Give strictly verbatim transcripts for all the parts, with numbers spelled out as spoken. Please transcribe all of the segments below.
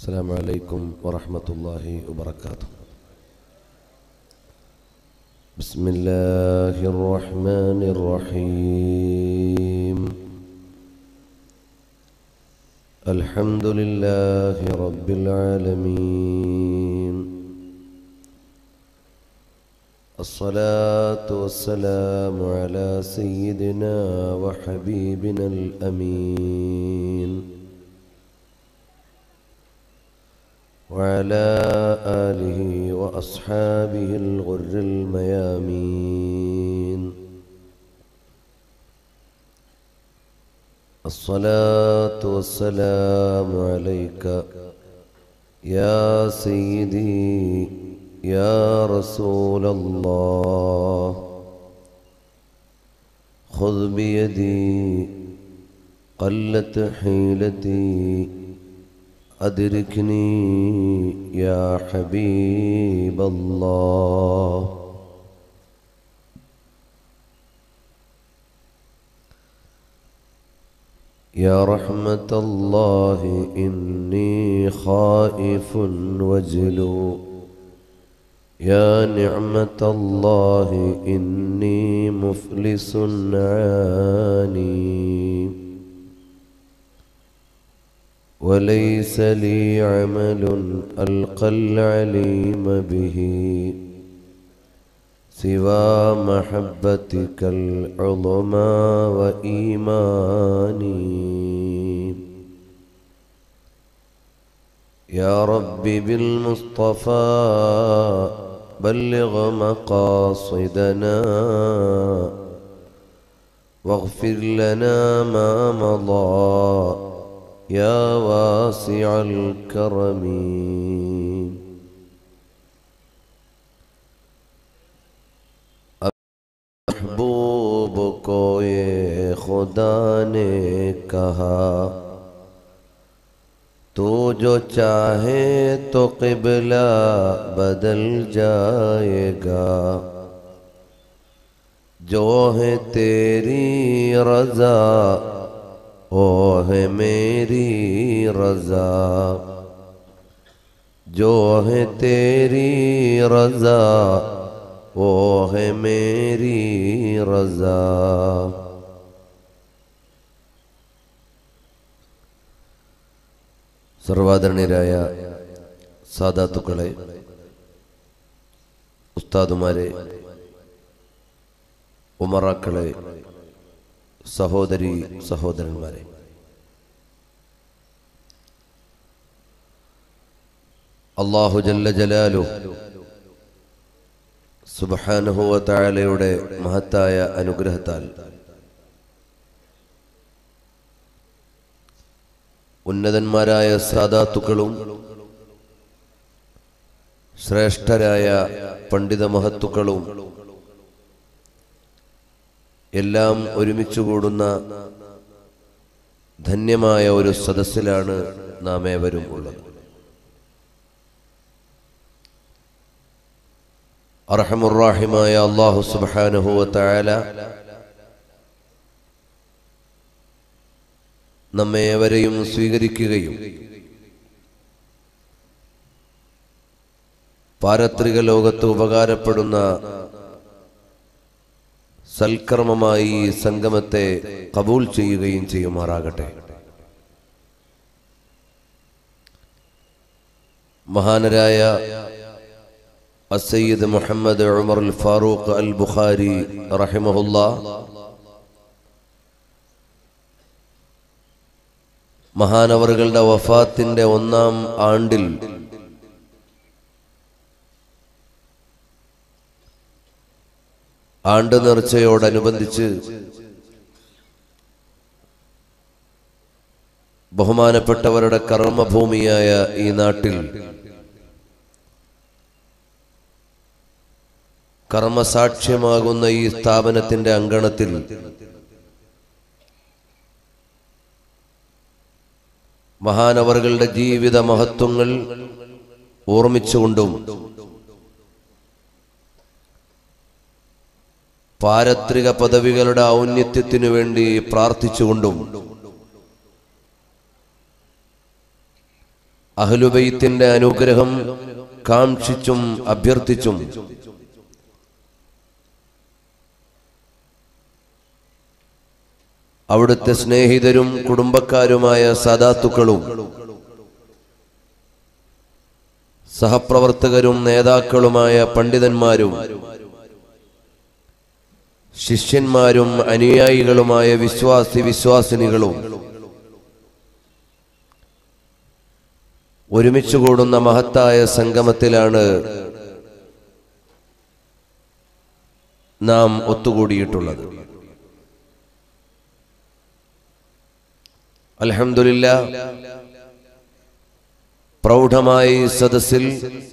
السلام عليكم ورحمة الله وبركاته. بسم الله الرحمن الرحيم. الحمد لله رب العالمين، الصلاة والسلام على سيدنا وحبيبنا الأمين وعلى آله وأصحابه الغر الميامين. الصلاة والسلام عليك يا سيدي يا رسول الله، خذ بيدي قلت حيلتي أدركني يا حبيب الله. يا رحمة الله إني خائف وجلو، يا نعمة الله إني مفلس عاني، وليس لي عمل ألقى العليم به سوى محبتك العظمى وإيماني. يا رب بالمصطفى بلغ مقاصدنا، واغفر لنا ما مضى يا واسع الكرم. محبوب کو یہ خدا نے کہا، تو جو چاہے تو قبلہ بدل جائے گا، جو ہے تیری رضا وہ ہے میری رضا، جو ہے تیری رضا وہ ہے میری رضا. സർവാദരണീയരായ സാദാത്തുക്കളെ, ഉസ്താദുമാരെ, ഉമറാക്കളെ, സഹോദരി സഹോദരന്മാരെ, അല്ലാഹു ജല്ല ജലാലുഹു സുബ്ഹാനഹു വ തആലയുടെ മഹത്തായ അനുഗ്രഹത്താൽ ഉന്നതന്മാരായ സാദാത്തുക്കളും ശ്രേഷ്ഠരായ പണ്ഡിത മഹത്തുക്കളും എല്ലാം ഒരുമിച്ച് കൂടുന്ന ധന്യമായ ഒരു സദസ്സിലാണ് നാം ഏവരും ഉള്ളത്. അർഹമുർ റഹീമായ അല്ലാഹു സുബ്ഹാനഹു വ തആല നമ്മെ ഏവരെയും സ്വീകരിക്കുകയും പാരത്രിക ലോകത്ത് ഉപകാരപ്പെടുന്ന സൽക്കർമ്മമായി ഈ സംഗമത്തെ കബൂൽ ചെയ്യുകയും ചെയ്യുമാറാകട്ടെ. മഹാനരായ അസ്സയ്യിദ് മുഹമ്മദ് ഉമർ അൽ ഫാറൂഖ് അൽ ബുഖാരി റഹിമഹുല്ലാഹ് മഹാനവറുകളുടെ വഫാത്തിന്റെ ഒന്നാം ആണ്ടിൽ ആണ്ട് നേർച്ചയോടനുബന്ധിച്ച് ബഹുമാനപ്പെട്ടവരുടെ കർമ്മഭൂമിയായ ഈ നാട്ടിൽ കർമ്മസാക്ഷ്യമാകുന്ന ഈ സ്ഥാപനത്തിന്റെ അങ്കണത്തിൽ മഹാനവറുകളുടെ ജീവിത മഹത്വങ്ങൾ ഓർമ്മിച്ചുകൊണ്ടും പാരത്രിക പദവികളുടെ ഔന്നത്യത്തിനു വേണ്ടി പ്രാർത്ഥിച്ചുകൊണ്ടും അഹ്ലുബൈത്തിന്റെ അനുഗ്രഹം കാംക്ഷിച്ചും അഭ്യർത്ഥിച്ചും അവിടുത്തെ സ്നേഹിതരും കുടുംബക്കാരുമായ സാദാത്തുക്കളും സഹപ്രവർത്തകരും നേതാക്കളുമായ പണ്ഡിതന്മാരും ശിഷ്യന്മാരും അനുയായികളുമായ വിശ്വാസി വിശ്വാസിനികളും ഒരുമിച്ച് കൂടുന്ന മഹത്തായ സംഗമത്തിലാണ് നാം ഒത്തുകൂടിയിട്ടുള്ളത്. അൽഹംദുലില്ലാഹ്, പ്രൗഢമായി സദസ്സിൽ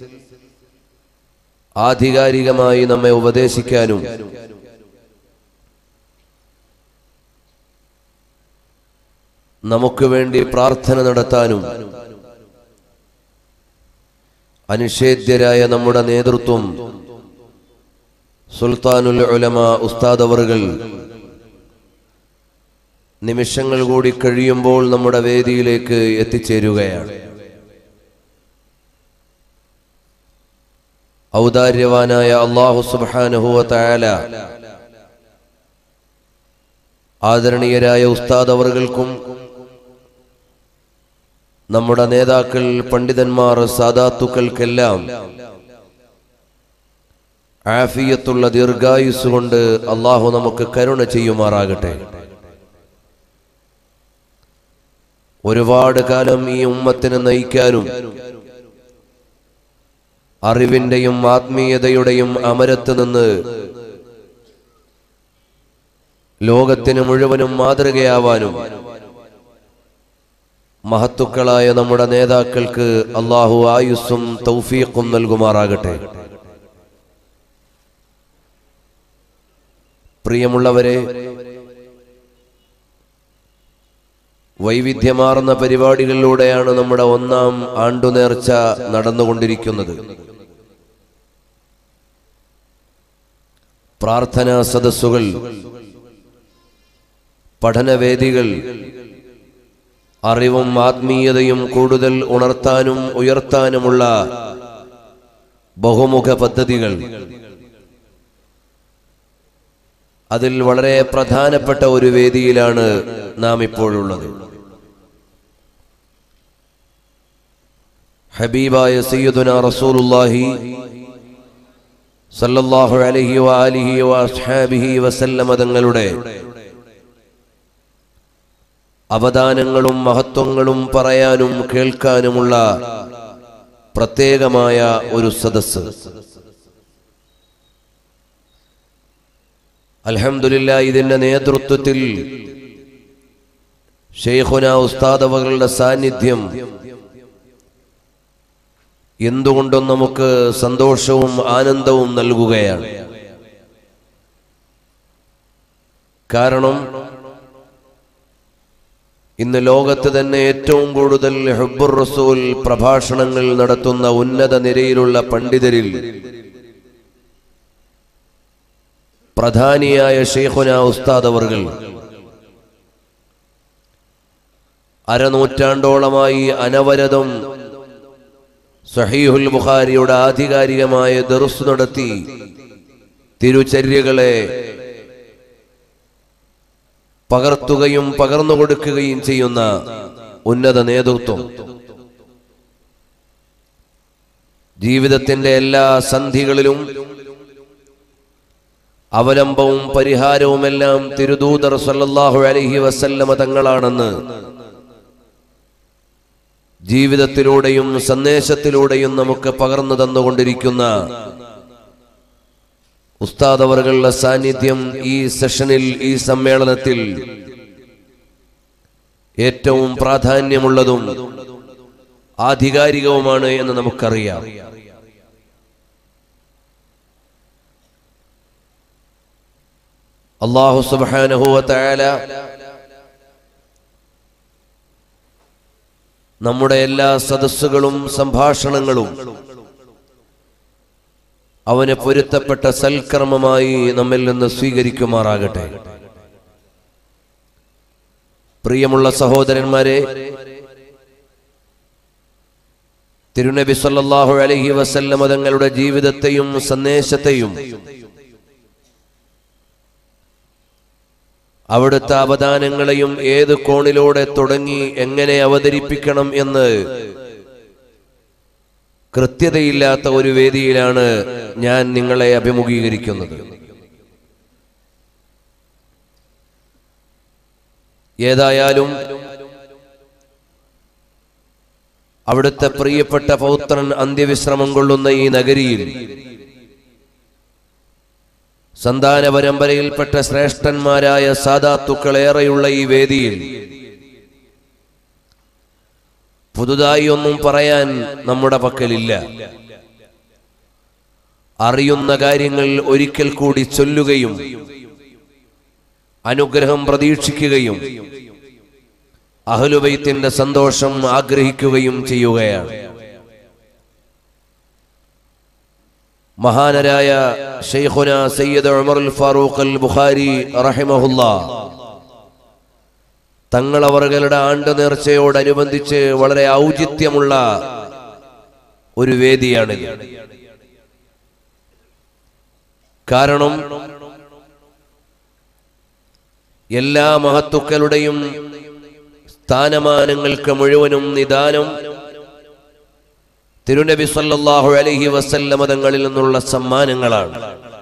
ആധികാരികമായി നമ്മെ ഉപദേശിക്കാനും നമുക്ക് വേണ്ടി പ്രാർത്ഥന നടത്താനും അനിഷേധ്യരായ നമ്മുടെ നേതൃത്വം സുൽത്താനുൽ ഉലമ ഉസ്താദ് അവറുകൾ നിമിഷങ്ങൾ കൂടി കഴിയുമ്പോൾ നമ്മുടെ വേദിയിലേക്ക് എത്തിച്ചേരുകയാണ്. ഔദാര്യവാനായ അല്ലാഹു സുബ്ഹാനഹു വ തആല ആദരണീയരായ ഉസ്താദ് അവറുകൾക്കും നമ്മുടെ നേതാക്കൾ പണ്ഡിതന്മാർ സാദാത്തുക്കൾക്കെല്ലാം ആഫിയത്തുള്ള ദീർഘായുസ് കൊണ്ട് അല്ലാഹു നമുക്ക് കരുണ ചെയ്യുമാറാകട്ടെ. ഒരുപാട് കാലം ഈ ഉമ്മത്തിനെ നയിക്കാനും അറിവിന്റെയും ആത്മീയതയുടെയും അമരത്ത് നിന്ന് ലോകത്തിന് മുഴുവനും മാതൃകയാവാനും മഹത്തുക്കളായ നമ്മുടെ നേതാക്കൾക്ക് അല്ലാഹു ആയുസ്സും തൗഫീഖും നൽകുമാറാകട്ടെ. പ്രിയമുള്ളവരെ, വൈവിധ്യമാർന്ന പരിപാടികളിലൂടെയാണ് നമ്മുടെ ഒന്നാം ആണ്ടുനേർച്ച നടന്നുകൊണ്ടിരിക്കുന്നത്. പ്രാർത്ഥനാ സദസ്സുകൾ, പഠനവേദികൾ, അറിവും ആത്മീയതയും കൂടുതൽ ഉണർത്താനും ഉയർത്താനുമുള്ള ബഹുമുഖ പദ്ധതികൾ, അതിൽ വളരെ പ്രധാനപ്പെട്ട ഒരു വേദിയിലാണ് നാം ഇപ്പോഴുള്ളത്. ഹബീബായ സയ്യിദുനാ റസൂലുള്ളാഹി സല്ലല്ലാഹു അലൈഹി വആലിഹി വഅസ്ഹാബിഹി വസല്ലമ തങ്ങളുടെ അവദാനങ്ങളും മഹത്വങ്ങളും പറയാനും കേൾക്കാനുമുള്ള പ്രത്യേകമായ ഒരു സദസ്സ്. അൽഹംദുലില്ലാഹ്, ഇതിന്റെ നേതൃത്വത്തിൽ ശൈഖുനാ ഉസ്താദ് അവരുടെ സാന്നിധ്യം എന്തുകൊണ്ടും നമുക്ക് സന്തോഷവും ആനന്ദവും നൽകുകയാണ്. കാരണം ഇന്ന് ലോകത്ത് തന്നെ ഏറ്റവും കൂടുതൽ ഹുബ്ബുർ റസൂൽ പ്രഭാഷണങ്ങൾ നടത്തുന്ന ഉന്നത നിരയിലുള്ള പണ്ഡിതരിൽ പ്രധാനിയായ ശൈഖുനാ ഉസ്താദ് അവർകൾ അരനൂറ്റാണ്ടോളമായി അനവരതം സഹീഹുൽ ബുഖാരിയുടെ ആധികാരികമായ ദർസ് നടത്തി തിരുചര്യകളെ പകർത്തുകയും പകർന്നു കൊടുക്കുകയും ചെയ്യുന്ന ഉന്നത നേതൃത്വം ജീവിതത്തിന്റെ എല്ലാ സന്ധികളിലും അവലംബവും പരിഹാരവുമെല്ലാം തിരുദൂതർ സല്ലല്ലാഹു അലൈഹി വസല്ലമ തങ്ങളാണെന്ന് ജീവിതത്തിലൂടെയും സന്ദേശത്തിലൂടെയും നമുക്ക് പകർന്നു തന്നുകൊണ്ടിരിക്കുന്ന ഉസ്താദ് അവറുകളുടെ സാന്നിധ്യം ഈ സെഷനിൽ, ഈ സമ്മേളനത്തിൽ ഏറ്റവും പ്രാധാന്യമുള്ളതും ആധികാരികവുമാണ് എന്ന് നമുക്കറിയാം. അല്ലാഹു സുബ്ഹാനഹു വ തആല നമ്മുടെ എല്ലാ സദസ്സുകളും സംഭാഷണങ്ങളും അവന് പൊരുത്തപ്പെട്ട സൽക്കർമ്മമായി നമ്മിൽ നിന്ന് സ്വീകരിക്കുമാറാകട്ടെ. പ്രിയമുള്ള സഹോദരന്മാരെ, തിരുനബി സല്ലല്ലാഹു അലൈഹി വസല്ലം തങ്ങളുടെ ജീവിതത്തെയും സന്ദേശത്തെയും അവിടുത്തെ അവദാനങ്ങളെയും ഏത് കോണിലൂടെ തുടങ്ങി എങ്ങനെ അവതരിപ്പിക്കണം എന്ന് കൃത്യതയില്ലാത്ത ഒരു വേദിയിലാണ് ഞാൻ നിങ്ങളെ അഭിമുഖീകരിക്കുന്നത്. ഏതായാലും അവിടുത്തെ പ്രിയപ്പെട്ട പൗത്രൻ അന്ത്യവിശ്രമം കൊള്ളുന്ന ഈ നഗരിയിൽ സന്താന പരമ്പരയിൽപ്പെട്ട ശ്രേഷ്ഠന്മാരായ സാദാത്തുക്കളേറെയുള്ള ഈ വേദിയിൽ പുതുതായി ഒന്നും പറയാൻ നമ്മുടെ പക്കലില്ല. അറിയുന്ന കാര്യങ്ങൾ ഒരിക്കൽ കൂടി ചൊല്ലുകയും അനുഗ്രഹം പ്രതീക്ഷിക്കുകയും അഹ്ലുബൈത്തിന്റെ സന്തോഷം ആഗ്രഹിക്കുകയും ചെയ്യുകയാണ്. മഹാനരായ ശൈഖുന സയ്യിദ് ഉമറുൽ ഫാറൂഖ് അൽ ബുഖാരി റഹിമഹുല്ലാഹ് തങ്ങൾ അവരുടെ ആണ്ട് നേർച്ചയോടനുബന്ധിച്ച് വളരെ ഔചിത്യമുള്ള ഒരു വേദിയാണ്. കാരണം എല്ലാ മഹത്തുക്കളുടെയും സ്ഥാനമാനങ്ങൾക്ക് മുഴുവനും നിദാനം തിരുനബി സല്ലല്ലാഹു അലൈഹി വസല്ലം തങ്ങളിൽ നിന്നുള്ള സമ്മാനങ്ങളാണ്.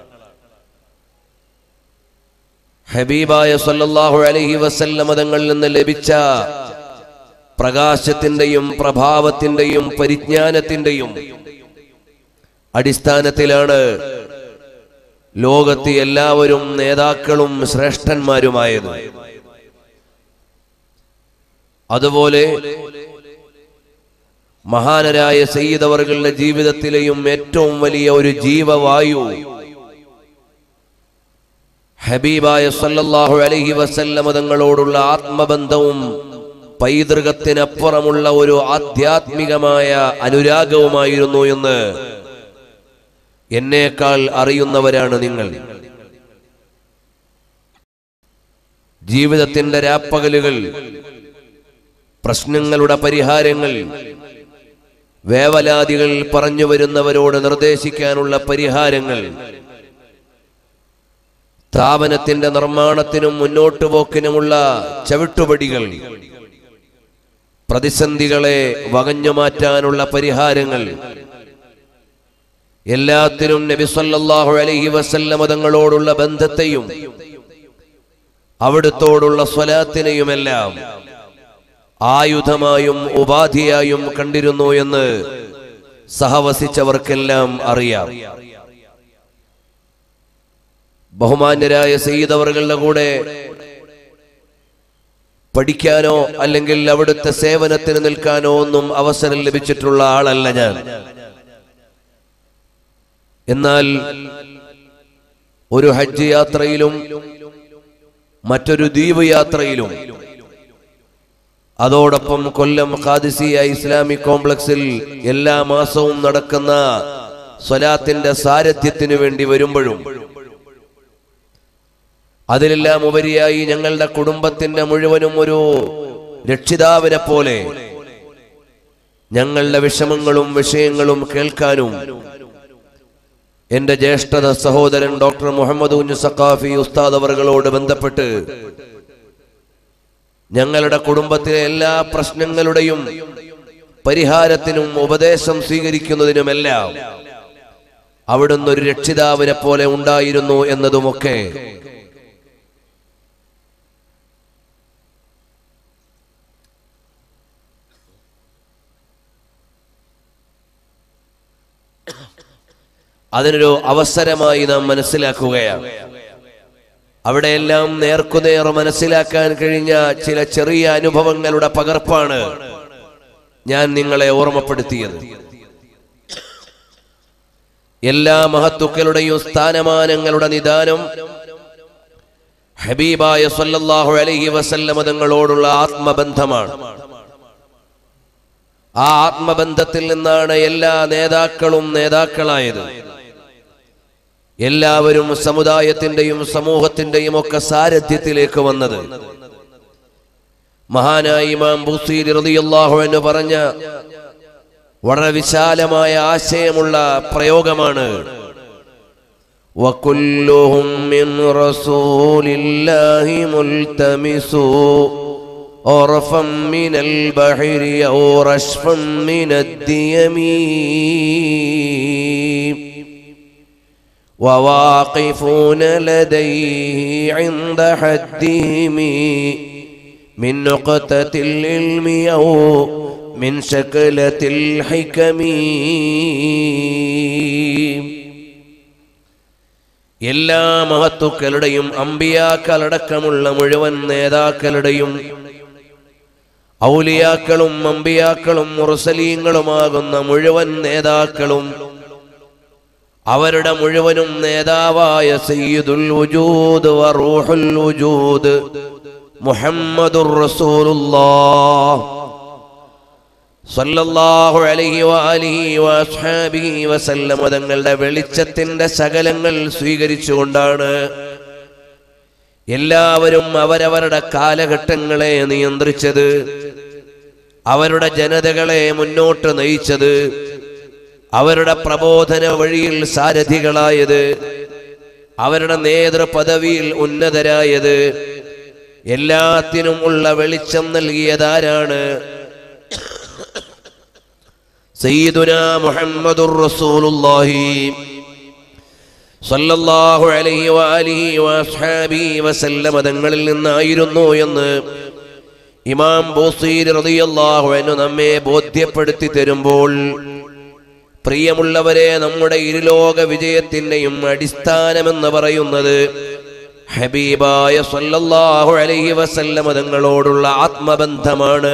ഹബീബായ സല്ലല്ലാഹു അലൈഹി വസല്ലം തങ്ങളിൽ നിന്ന് ലഭിച്ച പ്രകാശത്തിന്റെയും പ്രഭാവത്തിന്റെയും പരിജ്ഞാനത്തിന്റെയും അടിസ്ഥാനത്തിലാണ് ലോകത്തെ എല്ലാവരും നേതാക്കളും ശ്രേഷ്ഠന്മാരുമായത്. അതുപോലെ മഹാനരായ സയ്യിദ് അവറുകളുടെ ജീവിതത്തിലെയും ഏറ്റവും വലിയ ഒരു ജീവവായു ഹബീബായ സല്ലല്ലാഹു അലൈഹി വസല്ലം തങ്ങളോടുള്ള ആത്മബന്ധവും പൈതൃകത്തിനപ്പുറമുള്ള ഒരു ആധ്യാത്മികമായ അനുരാഗവുമായിരുന്നു എന്ന് എന്നേക്കാൾ അറിയുന്നവരാണ് നിങ്ങൾ. ജീവിതത്തിന്റെ രാപ്പകലുകൾ, പ്രശ്നങ്ങളുടെ പരിഹാരങ്ങൾ, വേവലാതികൾ പറഞ്ഞു വരുന്നവരോട് നിർദ്ദേശിക്കാനുള്ള പരിഹാരങ്ങൾ, സ്ഥാപനത്തിന്റെ നിർമ്മാണത്തിനും മുന്നോട്ടു പോക്കിനുമുള്ള ചവിട്ടുപടികൾ, പ്രതിസന്ധികളെ വകഞ്ഞു മാറ്റാനുള്ള പരിഹാരങ്ങൾ, എല്ലാത്തിനും നബി സല്ലല്ലാഹു അലൈഹി വസല്ലം തങ്ങളോടുള്ള ബന്ധത്തെയും അവിടുത്തോടുള്ള സ്വലാത്തിനെയുമെല്ലാം ആയുധമായും ഉപാധിയായും കണ്ടിരുന്നു എന്ന് സഹവസിച്ചവർക്കെല്ലാം അറിയാം. ബഹുമാന്യരായ സയ്യിദ് അവറുകളുടെ കൂടെ പഠിക്കാനോ അല്ലെങ്കിൽ അവിടുത്തെ സേവനത്തിന് നിൽക്കാനോ ഒന്നും അവസരം ലഭിച്ചിട്ടുള്ള ആളല്ല ഞാൻ. എന്നാൽ ഒരു ഹജ്ജ് യാത്രയിലും മറ്റൊരു ദ്വീപ് യാത്രയിലും അതോടൊപ്പം കൊല്ലം ഖാദിസിയ ഇസ്ലാമിക് കോംപ്ലക്സിൽ എല്ലാ മാസവും നടക്കുന്ന സ്വലാത്തിന്റെ സാരഥ്യത്തിനു വേണ്ടി വരുമ്പോഴും അതിലെല്ലാം ഉപരിയായി ഞങ്ങളുടെ കുടുംബത്തിന്റെ മുഴുവനും ഒരു രക്ഷിതാവിനെ പോലെ ഞങ്ങളുടെ വിഷമങ്ങളും വിഷയങ്ങളും കേൾക്കാനും എന്റെ ജ്യേഷ്ഠത സഹോദരൻ ഡോക്ടർ മുഹമ്മദ് കുഞ്ഞ് സഖാഫി ഉസ്താദ് അവറുകളോട് ബന്ധപ്പെട്ട് ഞങ്ങളുടെ കുടുംബത്തിലെ എല്ലാ പ്രശ്നങ്ങളുടെയും പരിഹാരത്തിനും ഉപദേശം സ്വീകരിക്കുന്നതിനുമെല്ലാം അവിടുന്ന് ഒരു രക്ഷിതാവിനെ പോലെ ഉണ്ടായിരുന്നു എന്നതുമൊക്കെ അതിനൊരു അവസരമായി നാം മനസ്സിലാക്കുകയാണ്. അവിടെയെല്ലാം നേർക്കുനേർ മനസ്സിലാക്കാൻ കഴിഞ്ഞ ചില ചെറിയ അനുഭവങ്ങളുടെ പകർപ്പാണ് ഞാൻ നിങ്ങളെ ഓർമ്മപ്പെടുത്തിയത്. എല്ലാ മഹത്തുക്കളുടെയും സ്ഥാനമാനങ്ങളുടെ നിദാനം ഹബീബായ സല്ലല്ലാഹു അലൈഹി വസല്ലം തങ്ങളോടുള്ള ആത്മബന്ധമാണ്. ആ ആത്മബന്ധത്തിൽ നിന്നാണ് എല്ലാ നേതാക്കളും നേതാക്കളായത്. എല്ലാവരും സമുദായത്തിന്റെയും സമൂഹത്തിന്റെയും ഒക്കെ സാരഥ്യത്തിലേക്ക് വന്നത്. മഹാനായ ഇമാം ബുസീരി റളിയല്ലാഹു അൻഹു പറഞ്ഞ വളരെ വിശാലമായ ആശയമുള്ള പ്രയോഗമാണ്. വകുല്ലുഹും മിൻ റസൂലില്ലാഹി മുൽതമിസു ഓറഫം മിനൽ ബഹരി ഔ റശ്ഫം മിനദ്ദിയമി വവാഖിഫൂന ലദൈഹി ഇൻദ ഹദ്ദിഹിമി മിൻ നുഖ്തത്തിൽ ഇൽമി ഔ മിൻ ശക്ലത്തിൽ ഹികമി. എല്ലാ മഹത്തുക്കളുടെയും അമ്പിയാക്കളടക്കമുള്ള മുഴുവൻ നേതാക്കളുടെയും ഔലിയാക്കളും അമ്പിയാക്കളും മുർസലീങ്ങളുമാകുന്ന മുഴുവൻ നേതാക്കളും അവരുടെ മുഴുവനും നേതാവായ സയ്യിദുൽ വജൂദ് വ റൂഹുൽ വജൂദ് മുഹമ്മദുർ റസൂലുള്ളാഹ് സല്ലല്ലാഹു അലൈഹി വആലിഹി വഅസ്ഹാബിഹി വസല്ലം തങ്ങളുടെ വെളിച്ചത്തിന്റെ ശകലങ്ങൾ സ്വീകരിച്ചുകൊണ്ടാണ് എല്ലാവരും അവരവരുടെ കാലഘട്ടങ്ങളെ നിയന്ത്രിച്ചത്, അവരുടെ ജനതകളെ മുന്നോട്ട് നയിച്ചത്, അവരുടെ പ്രബോധന വഴിയിൽ സാരഥികളായത്, അവരുടെ നേതൃപദവിയിൽ ഉന്നതരായത്, എല്ലാത്തിനും ഉള്ള വെളിച്ചം നൽകിയതാരാണ്? സയ്യിദുനാ മുഹമ്മദുർ റസൂലുള്ളാഹി സല്ലല്ലാഹു അലൈഹി വആലിഹി വഅസ്ഹാബിഹി വസല്ലം തങ്ങളിൽ നിന്നായിരുന്നു എന്ന് ഇമാം ബൂസീരി റളിയല്ലാഹു അൻഹു നമ്മെ ബോധ്യപ്പെടുത്തി തരുമ്പോൾ, പ്രിയമുള്ളവരെ, നമ്മുടെ ഇരുലോക വിജയത്തിന്റെയും അടിസ്ഥാനമെന്ന് പറയുന്നത് ഹബീബായ സല്ലല്ലാഹു അലൈഹി വസല്ലം തങ്ങളോടുള്ള ആത്മബന്ധമാണ്.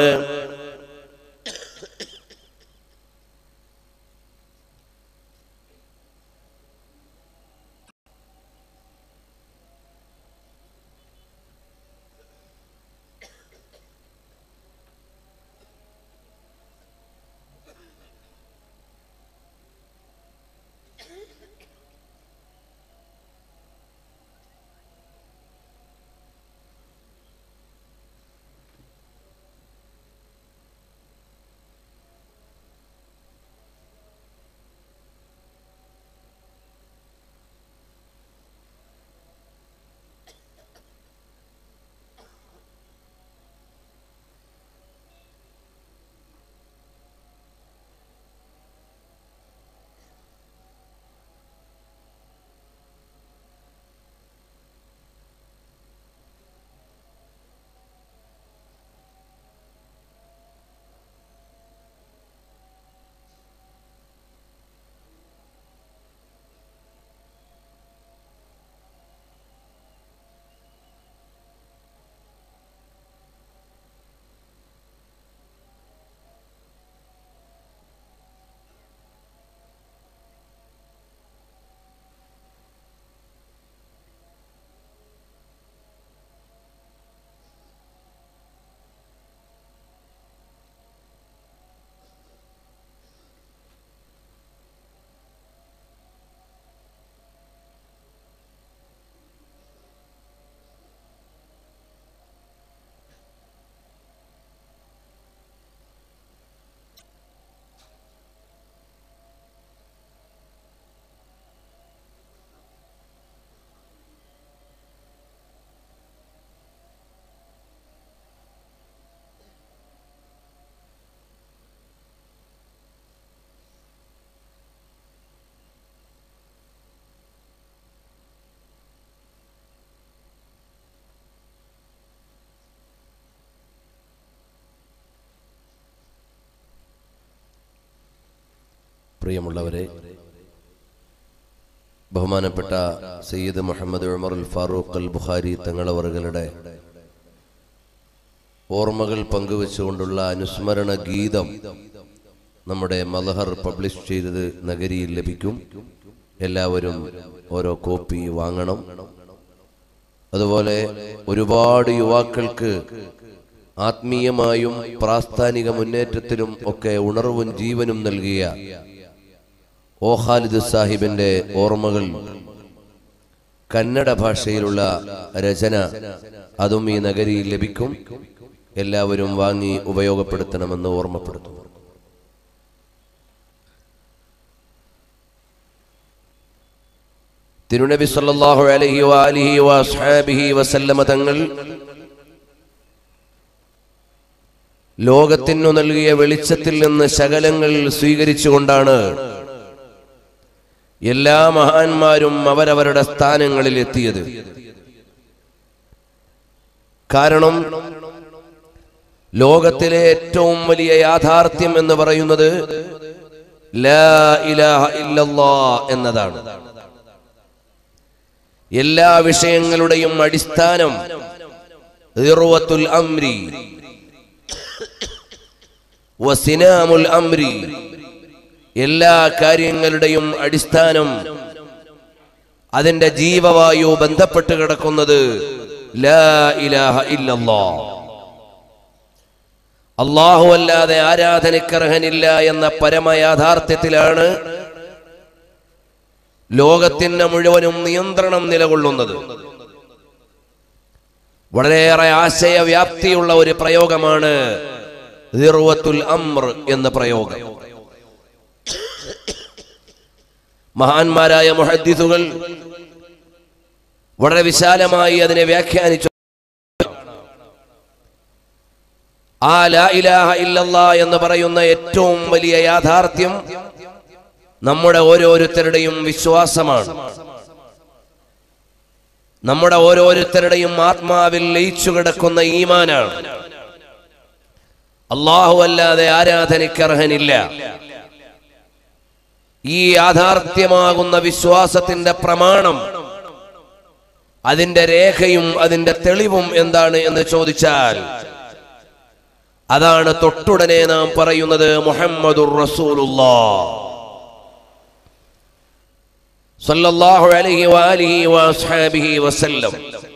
പ്രിയമുള്ളവരെ, ബഹുമാനപ്പെട്ട സയ്യിദ് മുഹമ്മദ് ഉമർ അൽ ഫാറൂഖ് അൽ ബുഖാരി തങ്ങളവറുകളുടെ ഓർമ്മകൾ പങ്കുവെച്ചുകൊണ്ടുള്ള അനുസ്മരണ ഗീതം നമ്മുടെ മലഹർ പബ്ലിഷ് ചെയ്തത് നഗരിയിൽ ലഭിക്കും. എല്ലാവരും ഓരോ കോപ്പി വാങ്ങണം. അതുപോലെ ഒരുപാട് യുവാക്കൾക്ക് ആത്മീയമായും പ്രാസ്ഥാനിക മുന്നേറ്റത്തിലും ഒക്കെ ഉണർവും ജീവനും നൽകിയ ഓ ഖാലിദ് സാഹിബിന്റെ ഓർമ്മകൾ കന്നഡ ഭാഷയിലുള്ള രചന അതും ഈ നഗരിയിൽ ലഭിക്കും. എല്ലാവരും വാങ്ങി ഉപയോഗപ്പെടുത്തണമെന്ന് ഓർമ്മപ്പെടുത്തുന്നു. തിരുനബി സല്ലല്ലാഹു അലൈഹി വഅലിഹി വഅസ്ഹാബിഹി വസല്ലമ തങ്ങൾ ലോകത്തിനു നൽകിയ വെളിച്ചത്തിൽ നിന്ന് ശകലങ്ങൾ സ്വീകരിച്ചുകൊണ്ടാണ് എല്ലാ മഹാന്മാരും അവരവരുടെ സ്ഥാനങ്ങളിൽ എത്തിയത്. കാരണം ലോകത്തിലെ ഏറ്റവും വലിയ യാഥാർത്ഥ്യം എന്ന് പറയുന്നത് ലാ ഇലാഹ ഇല്ലല്ലാഹ് എന്നതാണ്. എല്ലാ വിഷയങ്ങളുടെയും അടിസ്ഥാനം ദിർവത്തുൽ അംരി വസിനാമുൽ അംരി, എല്ലാ കാര്യങ്ങളുടെയും അടിസ്ഥാനം, അതിന്റെ ജീവവായു ബന്ധപ്പെട്ട് കിടക്കുന്നത് ലാ ഇലാഹ ഇല്ലല്ലാഹ്, അല്ലാഹു അല്ലാതെ ആരാധനക്കർഹനില്ല എന്ന പരമയാഥാർത്ഥ്യത്തിലാണ് ലോകത്തിന് മുഴുവനും നിയന്ത്രണം നിലകൊള്ളുന്നത്. വളരെയേറെ ആശയവ്യാപ്തിയുള്ള ഒരു പ്രയോഗമാണ് ദിർവത്തുൽ അംർ എന്ന പ്രയോഗം. മഹാന്മാരായ മുഹദ്ദിസുകൾ വളരെ വിശാലമായി അതിനെ വ്യാഖ്യാനിച്ചു. ആ ലാ ഇലാഹ ഇല്ലല്ലാഹ് എന്ന് പറയുന്ന ഏറ്റവും വലിയ യാഥാർത്ഥ്യം നമ്മുടെ ഓരോരുത്തരുടെയും വിശ്വാസമാണ്. നമ്മുടെ ഓരോരുത്തരുടെയും ആത്മാവിൽ ലയിച്ചു കിടക്കുന്ന ഈമാനാണ്. അല്ലാഹു അല്ലാതെ ആരാധനയ്ക്കർഹനില്ല. ഈ യാഥാർത്ഥ്യമാകുന്ന വിശ്വാസത്തിന്റെ പ്രമാണം, അതിന്റെ രേഖയും അതിന്റെ തെളിവും എന്താണ് എന്ന് ചോദിച്ചാൽ അതാണ് തൊട്ടുടനെ നാം പറയുന്നത് മുഹമ്മദുർ റസൂലുള്ളാഹ് സല്ലല്ലാഹു അലൈഹി വഅലിഹി വഅസ്ഹാബിഹി വസല്ലം.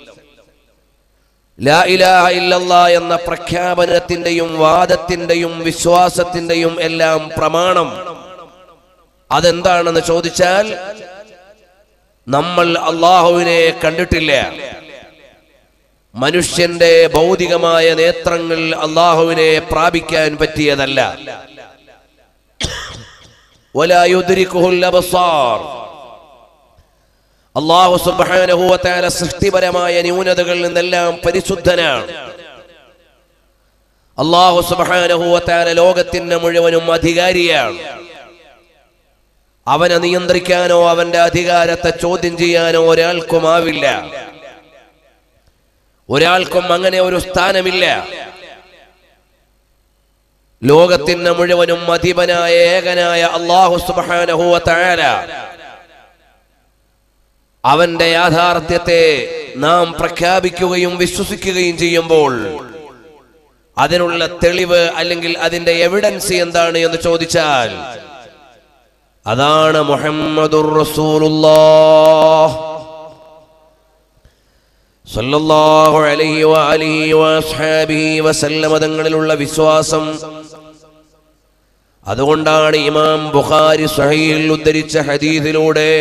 ലാ ഇലാഹ ഇല്ലല്ലാഹ് എന്ന പ്രഖ്യാപനത്തിന്റെയും വാദത്തിന്റെയും വിശ്വാസത്തിന്റെയും എല്ലാം പ്രമാണം അതെന്താണെന്ന് ചോദിച്ചാൽ, നമ്മൾ അല്ലാഹുവിനെ കണ്ടിട്ടില്ല. മനുഷ്യന്റെ ഭൗതികമായ നേത്രങ്ങൾ അല്ലാഹുവിനെ പ്രാപിക്കാൻ പറ്റിയതല്ല. വലാ യുദ്രികുഹുൽ അബ്സാർ, അല്ലാഹു സുബ്ഹാനഹു വ തആല സൃഷ്ടിപരമായ ന്യൂനതകളിൽ നിന്നെല്ലാം പരിശുദ്ധനാണ്. അല്ലാഹു സുബ്ഹാനഹു വ തആല ലോകത്തിന് മുഴുവനും അധികാരിയാണ്. അവനെ നിയന്ത്രിക്കാനോ അവന്റെ അധികാരത്തെ ചോദ്യം ചെയ്യാനോ ഒരാൾക്കും ആവില്ല. ഒരാൾക്കും അങ്ങനെ ഒരു സ്ഥാനമില്ല. ലോകത്തിന് മുഴുവനും അധിപനായ ഏകനായ അല്ലാഹു സുബ്ഹാനഹു വ തആല അവന്റെ യാഥാർത്ഥ്യത്തെ നാം പ്രഖ്യാപിക്കുകയും വിശ്വസിക്കുകയും ചെയ്യുമ്പോൾ അതിനുള്ള തെളിവ് അല്ലെങ്കിൽ അതിന്റെ എവിഡൻസ് എന്താണ് എന്ന് ചോദിച്ചാൽ അതാണ് മുഹമ്മദുർ റസൂലുള്ളാഹ് സല്ലല്ലാഹു അലൈഹി വഅലിഹി വഅസ്ഹാബിഹി വസല്ലമ തങ്ങളിലുള്ള വിശ്വാസം. അതുകൊണ്ടാണ് ഇമാം ബുഖാരി സ്വഹീഹിൽ ഉദ്ധരിച്ച ഹദീസിലൂടെ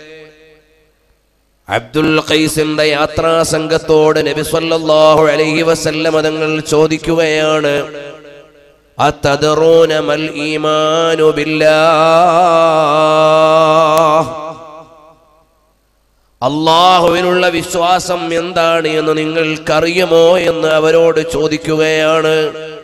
അബ്ദുൽ ഖൈസിന്റെ യാത്രാ സംഘത്തോട് നബി സല്ലല്ലാഹു അലൈഹി വസല്ലമ തങ്ങൾ ചോദിക്കുകയാണ്, അതദറൂന മൽ ഈമാനു ബില്ലാഹ്, അല്ലാഹുവിനുള്ള വിശ്വാസം എന്താണ് എന്ന് നിങ്ങൾക്കറിയുമോ എന്ന് അവരോട് ചോദിക്കുകയാണ്.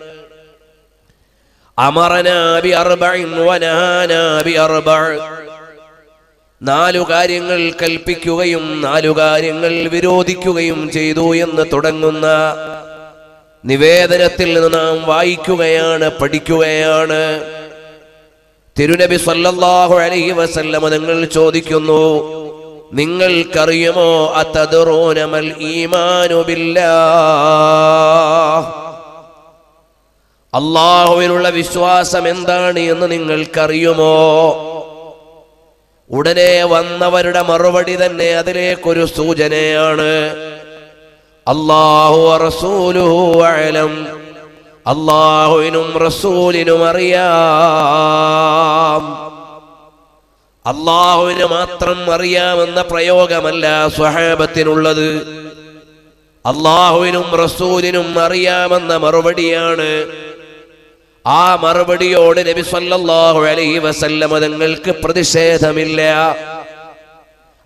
അമറനാ ബി അർബഇൻ വനഹാനാ ബി അർബഅ, നാലു കാര്യങ്ങൾ കൽപ്പിക്കുകയും നാലു കാര്യങ്ങൾ വിരോധിക്കുകയും ചെയ്തു എന്ന് തുടങ്ങുന്ന നിവേദനത്തിൽ നിന്ന് നാം വായിക്കുകയാണ്, പഠിക്കുകയാണ്. തിരുനബി സല്ലല്ലാഹു അലൈഹി വസല്ലം നിങ്ങൾ ചോദിക്കുന്നു, നിങ്ങൾക്കറിയുമോ അതദറൂന മൽ ഈമാനു ബില്ലാഹ്, അല്ലാഹുവിനുള്ള വിശ്വാസം എന്താണ് എന്ന് നിങ്ങൾക്കറിയുമോ? ഉടനെ വന്നവരുടെ മറുപടി തന്നെ അതിലേക്കൊരു സൂചനയാണ്. അല്ലാഹു വറസൂലുഹു അഅലം, അല്ലാഹുവിനും റസൂലിനും അറിയാം. അല്ലാഹുവിന് മാത്രം അറിയാമെന്ന പ്രയോഗമല്ല സ്വഹാബത്തിനുള്ളത്, അല്ലാഹുവിനും റസൂലിനും അറിയാമെന്ന മറുപടിയാണ്. ആ മറുപടിയോട് നബി സല്ലല്ലാഹു അലൈഹി വസല്ലം തങ്ങൾക്ക് പ്രതിഷേധമില്ല.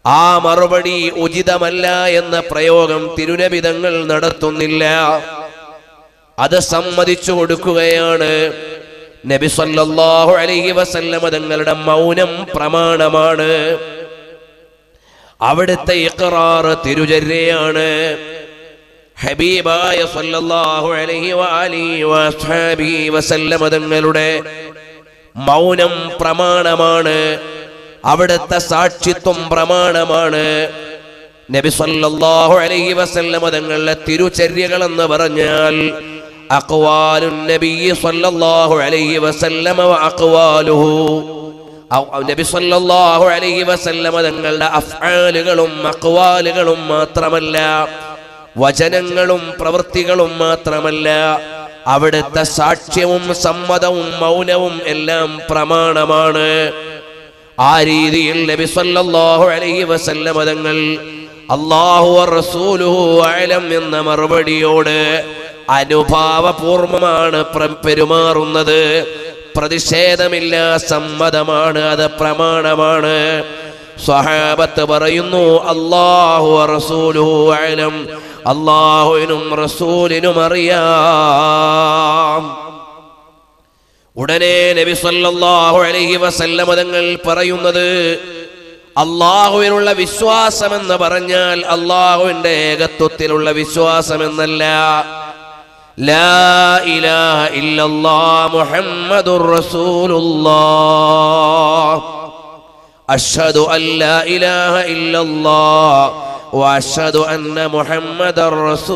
ആ മറുപടി ഉചിതമല്ല എന്ന പ്രയോഗം തിരുനബി തങ്ങൾ നടത്തുന്നില്ല. അത് സമ്മതിച്ചു കൊടുക്കുകയാണ്. നബി സല്ലല്ലാഹു അലൈഹി വസല്ലമ തങ്ങളുടെ മൗനം പ്രമാണമാണ്. അവിടുത്തെ ഇഖ്റാർ തിരുചര്യയാണ്. ഹബീബായ സല്ലല്ലാഹു അലൈഹി വഅലിഹി വസഹബിഹി വസല്ലമ തങ്ങളുടെ മൗനം പ്രമാണമാണ്. അവിടുത്തെ സാക്ഷിത്വം പ്രമാണമാണ്. നബി സല്ലല്ലാഹു അലൈഹി വസല്ലമ തങ്ങളുടെ തിരുചര്യകൾ എന്ന് പറഞ്ഞാൽ അഖ്വാലുൻ നബി സല്ലല്ലാഹു അലൈഹി വസല്ലമ വ അഖ്വാലുഹു, നബി സല്ലല്ലാഹു അലൈഹി വസല്ലമ തങ്ങളുടെ അഫ്ആലുകളും അഖ്വാലുകളും മാത്രമല്ല, വചനങ്ങളും പ്രവൃത്തികളും മാത്രമല്ല, അവിടുത്തെ സാക്ഷ്യവും സമ്മതവും മൗനവും എല്ലാം പ്രമാണമാണ്. ആ രീതിയിൽ നബി സല്ലല്ലാഹു അലൈഹി വസല്ലമ തങ്ങൾ അല്ലാഹു വറസൂലുഹു അഅലം എന്ന മറുപടിയോട് അനുഭാവപൂർവമാണ് പെരുമാറുന്നത്. പ്രതിഷേധമില്ല, സമ്മതമാണ്, അത് പ്രമാണമാണ്. സ്വഹാബത്ത് പറയുന്നു അല്ലാഹു വറസൂലുഹു അഅലം, അല്ലാഹുവിനും റസൂലിനും അറിയാം. ഉടനെ നബി സല്ലല്ലാഹു അലൈഹി വസല്ലമ തങ്ങൾ പറയുന്നത് അല്ലാഹുവിനുള്ള വിശ്വാസം എന്ന് പറഞ്ഞാൽ അല്ലാഹുവിന്റെ ഏകത്വത്തിലുള്ള വിശ്വാസം എന്നല്ല. ലാ ഇലാഹ ഇല്ലല്ലാഹ് മുഹമ്മദുർ റസൂലുള്ളാഹ്, അഷ്ഹദു അൻ ലാ ഇലാഹ ഇല്ലല്ലാഹ് വ അഷ്ഹദു അന്ന മുഹമ്മദർ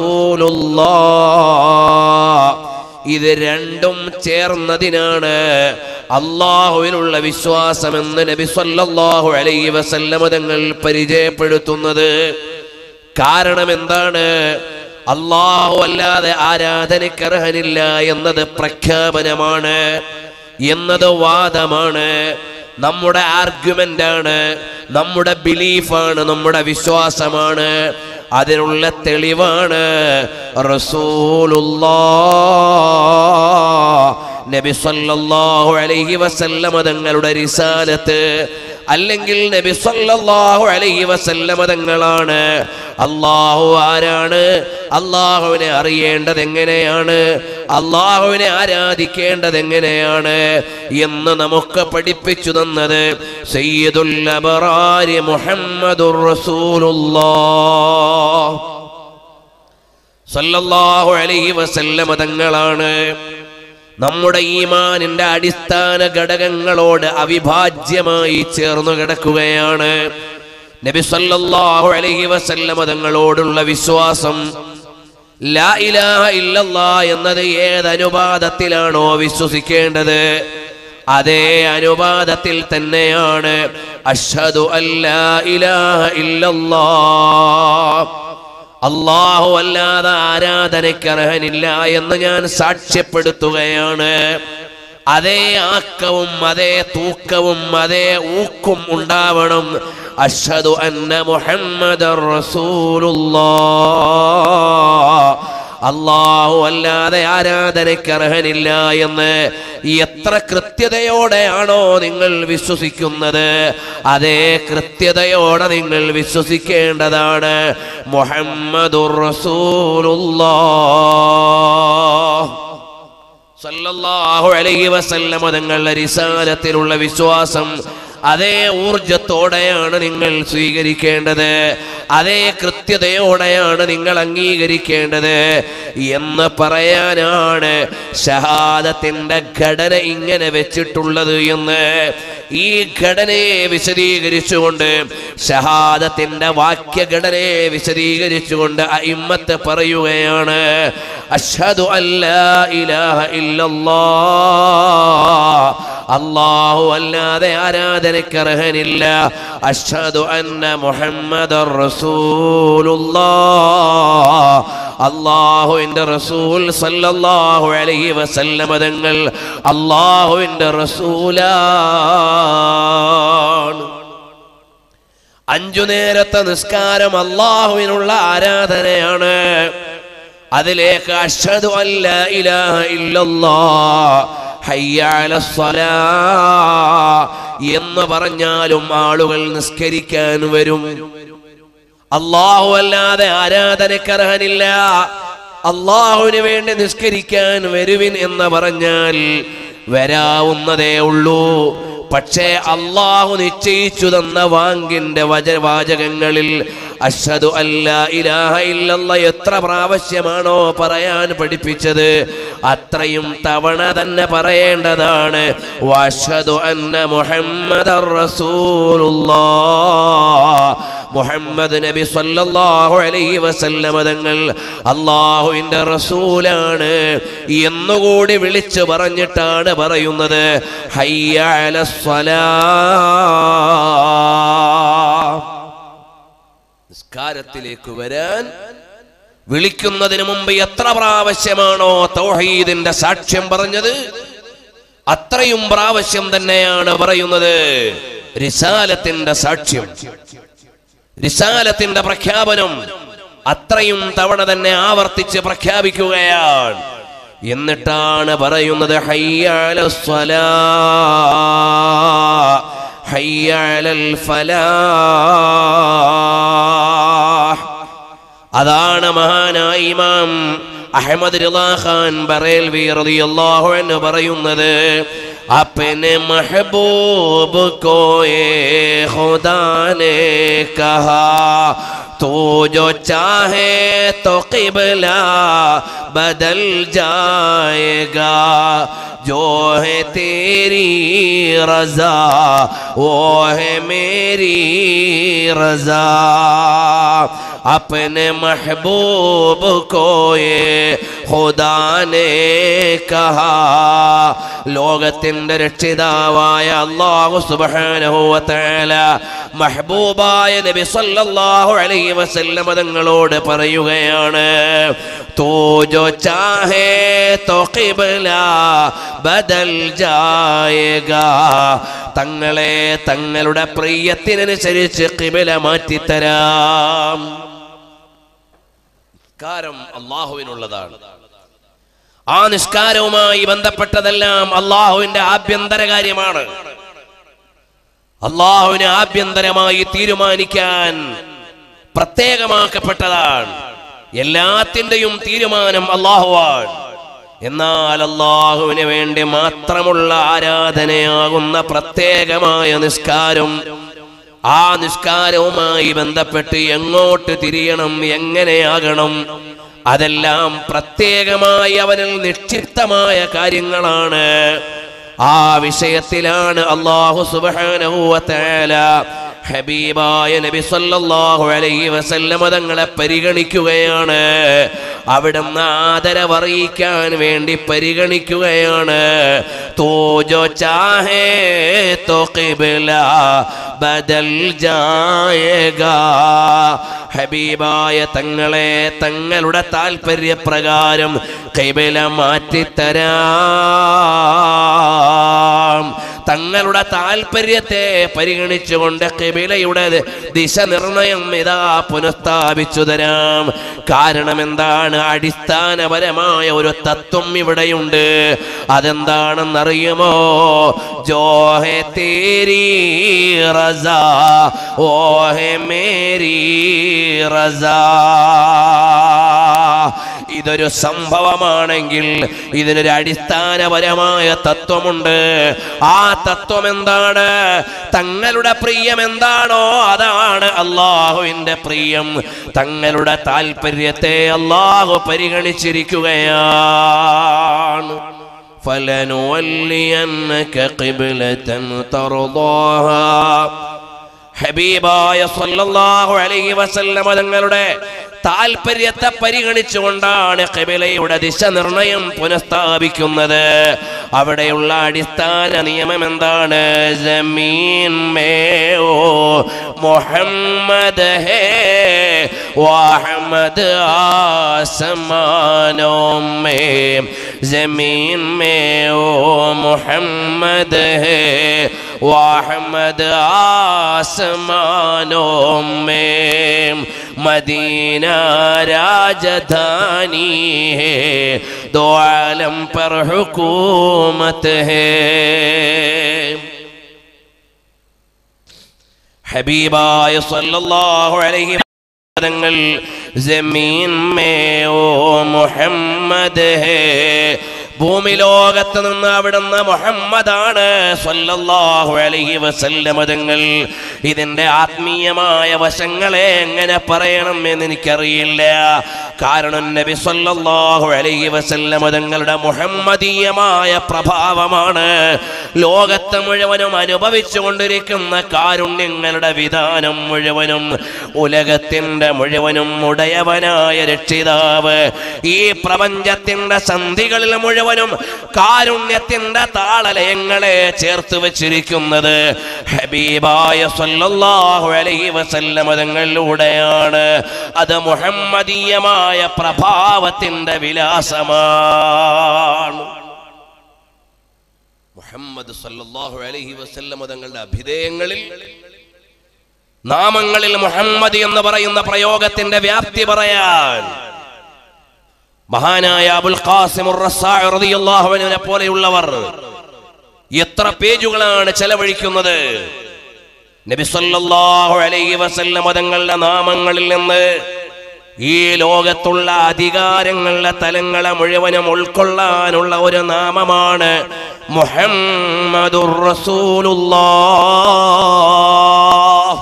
റസൂലുള്ളാഹ്. ഇത് രണ്ടും ചേർന്നതിനാണ് അല്ലാഹുവിനുള്ള വിശ്വാസമെന്ന് നബി സല്ലല്ലാഹു അലൈഹി വസല്ലമ തങ്ങൾ പരിചയപ്പെടുത്തുന്നത്. കാരണം എന്താണ്? അല്ലാഹു അല്ലാതെ ആരാധനയ്ക്ക് അർഹനില്ല എന്നത് പ്രഖ്യാപനമാണ്, എന്നത് വാദമാണ്, നമ്മുടെ ആർഗ്യുമെന്റ് ആണ്, നമ്മുടെ ബിലീഫാണ്, നമ്മുടെ വിശ്വാസമാണ്. അതിനുള്ള തെളിവാണ് റസൂലുള്ളാഹ് നബി സല്ലല്ലാഹു അലൈഹി വസല്ലമ തങ്ങളുടെ റിസാലത്ത്, അല്ലെങ്കിൽ നബി സല്ലല്ലാഹു അലൈഹി വസല്ലമ തങ്ങളാണ്. അല്ലാഹു ആരാണ്? അല്ലാഹുവിനെ അറിയേണ്ടത് എങ്ങനെയാണ്? അല്ലാഹുവിനെ ആരാധിക്കേണ്ടത് എങ്ങനെയാണ് എന്ന് നമുക്ക് പഠിപ്പിച്ചു തന്നത് സയ്യിദുൽ അബ്റാരി മുഹമ്മദുർ റസൂലുള്ളാഹ് സല്ലല്ലാഹു അലൈഹി വസല്ലമ തങ്ങളാണ്. നമ്മുടെ ഈമാനിന്റെ അടിസ്ഥാന ഘടകങ്ങളോട് അവിഭാജ്യമായി ചേർന്നു കിടക്കുകയാണ് നബി സല്ലല്ലാഹു അലൈഹി വസല്ലമ തങ്ങളോടുള്ള വിശ്വാസം. ലാ ഇലാഹ ഇല്ലല്ലാഹ് എന്നത് ഏത് അനുപാതത്തിലാണോ വിശ്വസിക്കേണ്ടത്, അതേ അനുപാതത്തിൽ തന്നെയാണ് അഷ്ഹദു അല്ലാ ഇലാഹ ഇല്ലല്ലാഹ്, അല്ലാഹു അല്ലാതെ ആരാധനയ്ക്ക് അർഹനില്ല എന്ന് ഞാൻ സാക്ഷ്യപ്പെടുത്തുകയാണ്. അതേ ആക്കവും അതേ തൂക്കവും അതേ ഊക്കും ഉണ്ടാവണം. അഷ്ഹദു അന്ന മുഹമ്മദർ റസൂലുള്ളാഹ്, അല്ലാഹു അല്ലാതെ ആരാധനയ്ക്ക് അർഹനില്ല എന്ന് എത്ര കൃത്യതയോടെയാണോ നിങ്ങൾ വിശ്വസിക്കുന്നത്, അതേ കൃത്യതയോടെ നിങ്ങൾ വിശ്വസിക്കേണ്ടതാണ് മുഹമ്മദുർ റസൂലുള്ളാഹ് സല്ലല്ലാഹു അലൈഹി വസല്ലമ തങ്ങളുടെ റിസാലത്തിലുള്ള വിശ്വാസം അതേ ഊർജത്തോടെയാണ് നിങ്ങൾ സ്വീകരിക്കേണ്ടത്, അതേ കൃത്യതയോടെയാണ് നിങ്ങൾ അംഗീകരിക്കേണ്ടത് എന്ന് പറയാനാണ് ഷഹാദത്തിന്റെ ഘടന ഇങ്ങനെ വെച്ചിട്ടുള്ളത് എന്ന്. ഈ ഘടനയെ വിശദീകരിച്ചുകൊണ്ട്, ഷഹാദത്തിന്റെ വാക്യഘടനയെ വിശദീകരിച്ചുകൊണ്ട് അഇമ്മത്ത് പറയുകയാണ് അഷ്ഹദു അല്ലാ ഇലാഹ ഇല്ലല്ലാഹ്, അല്ലാഹു അല്ലാതെ ആരാധനയ്ക്ക് അർഹനില്ല. അഷ്ഹദു അന്ന മുഹമ്മദർ റസൂലുള്ളാഹ്, അല്ലാഹുവിന്റെ റസൂൽ സല്ലല്ലാഹു അലൈഹി വസല്ലമ തങ്ങൾ അല്ലാഹുവിന്റെ റസൂലാണ്. അഞ്ചു നേരത്തെ നിസ്കാരം അല്ലാഹുവിനുള്ള ആരാധനയാണ്. അതിലേക്ക് അഷ്ഹദു അല്ലാ ഇലാഹ ഇല്ലല്ലാഹ്, ഹയ്യ അലസ്സലാ, എന്ന് പറഞ്ഞാലും ആളുകൾ നിസ്കരിക്കാൻ വരും. അല്ലാഹു അല്ലാതെ ആരാധനയ്ക്ക് അർഹനില്ല, അല്ലാഹുവിന് വേണ്ടി നിസ്കരിക്കാൻ വരുവിൻ എന്ന് പറഞ്ഞാൽ വരാവുന്നതേ ഉള്ളൂ. പക്ഷേ അല്ലാഹു നിശ്ചയിച്ചു തന്ന വാങ്കിന്റെ വച വാചകങ്ങളിൽ അഷ്ഹദു അല്ലാ ഇലാഹ ഇല്ലല്ലാഹ് എത്ര പ്രാവശ്യമാണോ പറയാൻ പഠിപ്പിച്ചത് അത്രയും തവണ തന്നെ പറയേണ്ടതാണ്. വഅഷ്ഹദു അന്ന മുഹമ്മദർ റസൂലുള്ളാഹ്, മുഹമ്മദ് നബി സല്ലല്ലാഹു അലൈഹി വസല്ലം തങ്ങൾ അല്ലാഹുവിന്റെ റസൂലാണ് എന്നുകൂടി വിളിച്ചു പറഞ്ഞിട്ടാണ് പറയുന്നത് ഹയ്യ അലസ്സലാഹ്. നിസ്കാരത്തിലേക്ക് വരാൻ വിളിക്കുന്നതിന് മുമ്പ് എത്ര പ്രാവശ്യമാണോ തൗഹീദിന്റെ സാക്ഷ്യം പറഞ്ഞത് അത്രയും പ്രാവശ്യം തന്നെയാണ് പറയുന്നത് റിസാലത്തിന്റെ സാക്ഷ്യം, റിസാലത്തിന്റെ പ്രഖ്യാപനം അത്രയും തവണ തന്നെ ആവർത്തിച്ച് പ്രഖ്യാപിക്കുകയാണ്. എന്നിട്ടാണ് പറയുന്നത് ഹയ്യ അലസ്സലാഹ്, ഹയ്യ അലൽ ഫലാഹ്. അതാണ് മഹാനായ ഇമാം അഹ്മദ് റിളാ ഖാൻ ബറേൽവി റളിയല്ലാഹു അൻഹു പറയുന്നത് अपने महबूब को ये खुदा ने कहा तो जो चाहे तो क़िबला बदल जाएगा जो है तेरी रज़ा वो है मेरी रज़ा अपने महबूब को ये खुदा ने कहा ലോകത്തിന്റെ രക്ഷിതാവായ അല്ലാഹു സുബ്ഹാനഹു വ തആല മഹ്ബൂബായ നബി സല്ലല്ലാഹു അലൈഹി വസല്ലം തങ്ങളോട് പറയുകയാണ് തോ ജോ ചാഹേ തോ ഖിബ്ല ബദൽ ജായേഗാ, തങ്ങളെ തങ്ങളുടെ പ്രിയത്തിനനുസരിച്ച് ഖിബ്ല മാറ്റിത്തരാം. നിസ്കാരം അല്ലാഹുവിനുള്ളതാണ്. ആ നിസ്കാരവുമായി ബന്ധപ്പെട്ടതെല്ലാം അല്ലാഹുവിന്റെ ആഭ്യന്തര കാര്യമാണ്. അല്ലാഹുവിനെ ആഭ്യന്തരമായി തീരുമാനിക്കാൻ പ്രത്യേകമാക്കപ്പെട്ടതാണ്. എല്ലാത്തിന്റെയും തീരുമാനം അല്ലാഹുവാണ്. എന്നാൽ അല്ലാഹുവിന് വേണ്ടി മാത്രമുള്ള ആരാധനയാകുന്ന പ്രത്യേകമായ നിസ്കാരം, ആ നിസ്കാരവുമായി ബന്ധപ്പെട്ട് എങ്ങോട്ട് തിരിയണം, എങ്ങനെയാകണം, അതെല്ലാം പ്രത്യേകമായി അവനിൽ നിക്ഷിപ്തമായ കാര്യങ്ങളാണ്. ആ വിഷയത്തിലാണ് അല്ലാഹു സുബ്ഹാനഹു വ തആല ഹബീബായ നബി സല്ലല്ലാഹു അലൈഹി വസല്ലം തങ്ങളെ പരിഗണിക്കുകയാണ്. അവിടുന്ന് ആദരവറിയിക്കാൻ വേണ്ടി പരിഗണിക്കുകയാണ്. തോ ജോ ചാഹേ തോ ഖിബ്ല ബദൽ ജായേഗാ, ഹബീബായ തങ്ങളെ തങ്ങളുടെ താൽപര്യപ്രകാരം ഖിബ്ല മാറ്റിത്തരാം. തങ്ങളുടെ താൽപര്യത്തെ പരിഗണിച്ചുകൊണ്ട് ഖിബ്ലയുടെ ദിശ നിർണയം ഇതാ പുനഃസ്ഥാപിച്ചു തരാം. കാരണം എന്താണ്? അടിസ്ഥാനപരമായ ഒരു തത്വം ഇവിടെയുണ്ട്. അതെന്താണെന്നറിയുമോ? ജോ ഹേ തേരി റസാ ഓ ഹേ മേരി റസാ. ഇതൊരു സംഭവമാണെങ്കിൽ ഇതിനൊരു അടിസ്ഥാനപരമായ തത്വമുണ്ട്. ആ തത്വം എന്താണ്? തങ്ങളുടെ പ്രിയം എന്താണോ അതാണ് അല്ലാഹുവിന്റെ പ്രിയം. തങ്ങളുടെ താൽപര്യത്തെ അല്ലാഹു പരിഗണിച്ചിരിക്കുകയാണ്. ഫലനുവല്ലിയന്നക ഖിബ്ലതൻ തർദാഹാ, ഹബീബായ സല്ലല്ലാഹു അലൈഹി വസല്ലം തങ്ങളുടെ താൽപര്യത്തെ പരിഗണിച്ചുകൊണ്ടാണ് ഖിബ്ലയുടെ ദിശ നിർണയം പുനഃസ്ഥാപിക്കുന്നത്. അവിടെയുള്ള അടിസ്ഥാന നിയമം എന്താണ്? ജമീൻ മേ ഓ മുഹമ്മദ് ഹേ വഅഹ്മദ് ആസമാനോ മേ, ജമീൻ മേ ഓ മുഹമ്മദ് ഹേ വഅഹ്മദ് ആസമാനോ മേ, मदीना राजधानी है दो आलम पर हुकूमत है. ഹബീബായ സല്ലല്ലാഹു അലൈഹി തങ്ങൾ ജമീൻ മേ ഓ മുഹമ്മദ് ഹേ, ഭൂമി ലോകത്ത് നിന്ന് അവിടുന്ന് മുഹമ്മദാണ് സല്ലല്ലാഹു അലൈഹി വസല്ലം തങ്ങൾ. ഇതിന്റെ ആത്മീയമായ വശങ്ങളെ എങ്ങനെ പറയണം എന്ന് എനിക്കറിയില്ല. കാരണം നബി സല്ലല്ലാഹു അലൈഹി വസല്ലം തങ്ങളുടെ മുഹമ്മദീയമായ പ്രഭാവമാണ് ലോകത്ത് മുഴുവനും അനുഭവിച്ചു കൊണ്ടിരിക്കുന്ന കാരുണ്യങ്ങളുടെ വിധാനം മുഴുവനും. ഉലകത്തിന്റെ മുഴുവനും ഉടയവനായ രക്ഷിതാവ് ഈ പ്രപഞ്ചത്തിന്റെ സന്ധികളിൽ മുഴുവൻ കാരുണ്യത്തിന്റെ താളലയങ്ങളെ ചേർത്ത് വെച്ചിരിക്കുന്നത് ഹബീബായ സല്ലല്ലാഹു അലൈഹി വസല്ലം തങ്ങളിലൂടെയാണ്. അത് മുഹമ്മദീയമായ പ്രഭാവത്തിന്റെ വിലാസമാണ്. മുഹമ്മദ് സല്ലല്ലാഹു അലൈഹി വസല്ലം തങ്ങളുടെ അഭിധേയങ്ങളിൽ, നാമങ്ങളിൽ മുഹമ്മദ് എന്ന് പറയുന്ന പ്രയോഗത്തിന്റെ വ്യാപ്തി പറയാൻ മഹാനായ അബുൽ ഖാസിം റസാഇ റളിയല്ലാഹു അൻഹുവിനെ പോലെയുള്ളവർ എത്ര പേജുകളാണ് ചെലവഴിക്കുന്നത്. നബി സല്ലല്ലാഹു അലൈഹി വസല്ലം തങ്ങളുടെ നാമങ്ങളിൽ നിന്ന് ഈ ലോകത്തുള്ള അധികാരങ്ങളുടെ തലങ്ങളെ മുഴുവനും ഉൾക്കൊള്ളാനുള്ള ഒരു നാമമാണ് മുഹമ്മദുർ റസൂലുള്ളാഹ്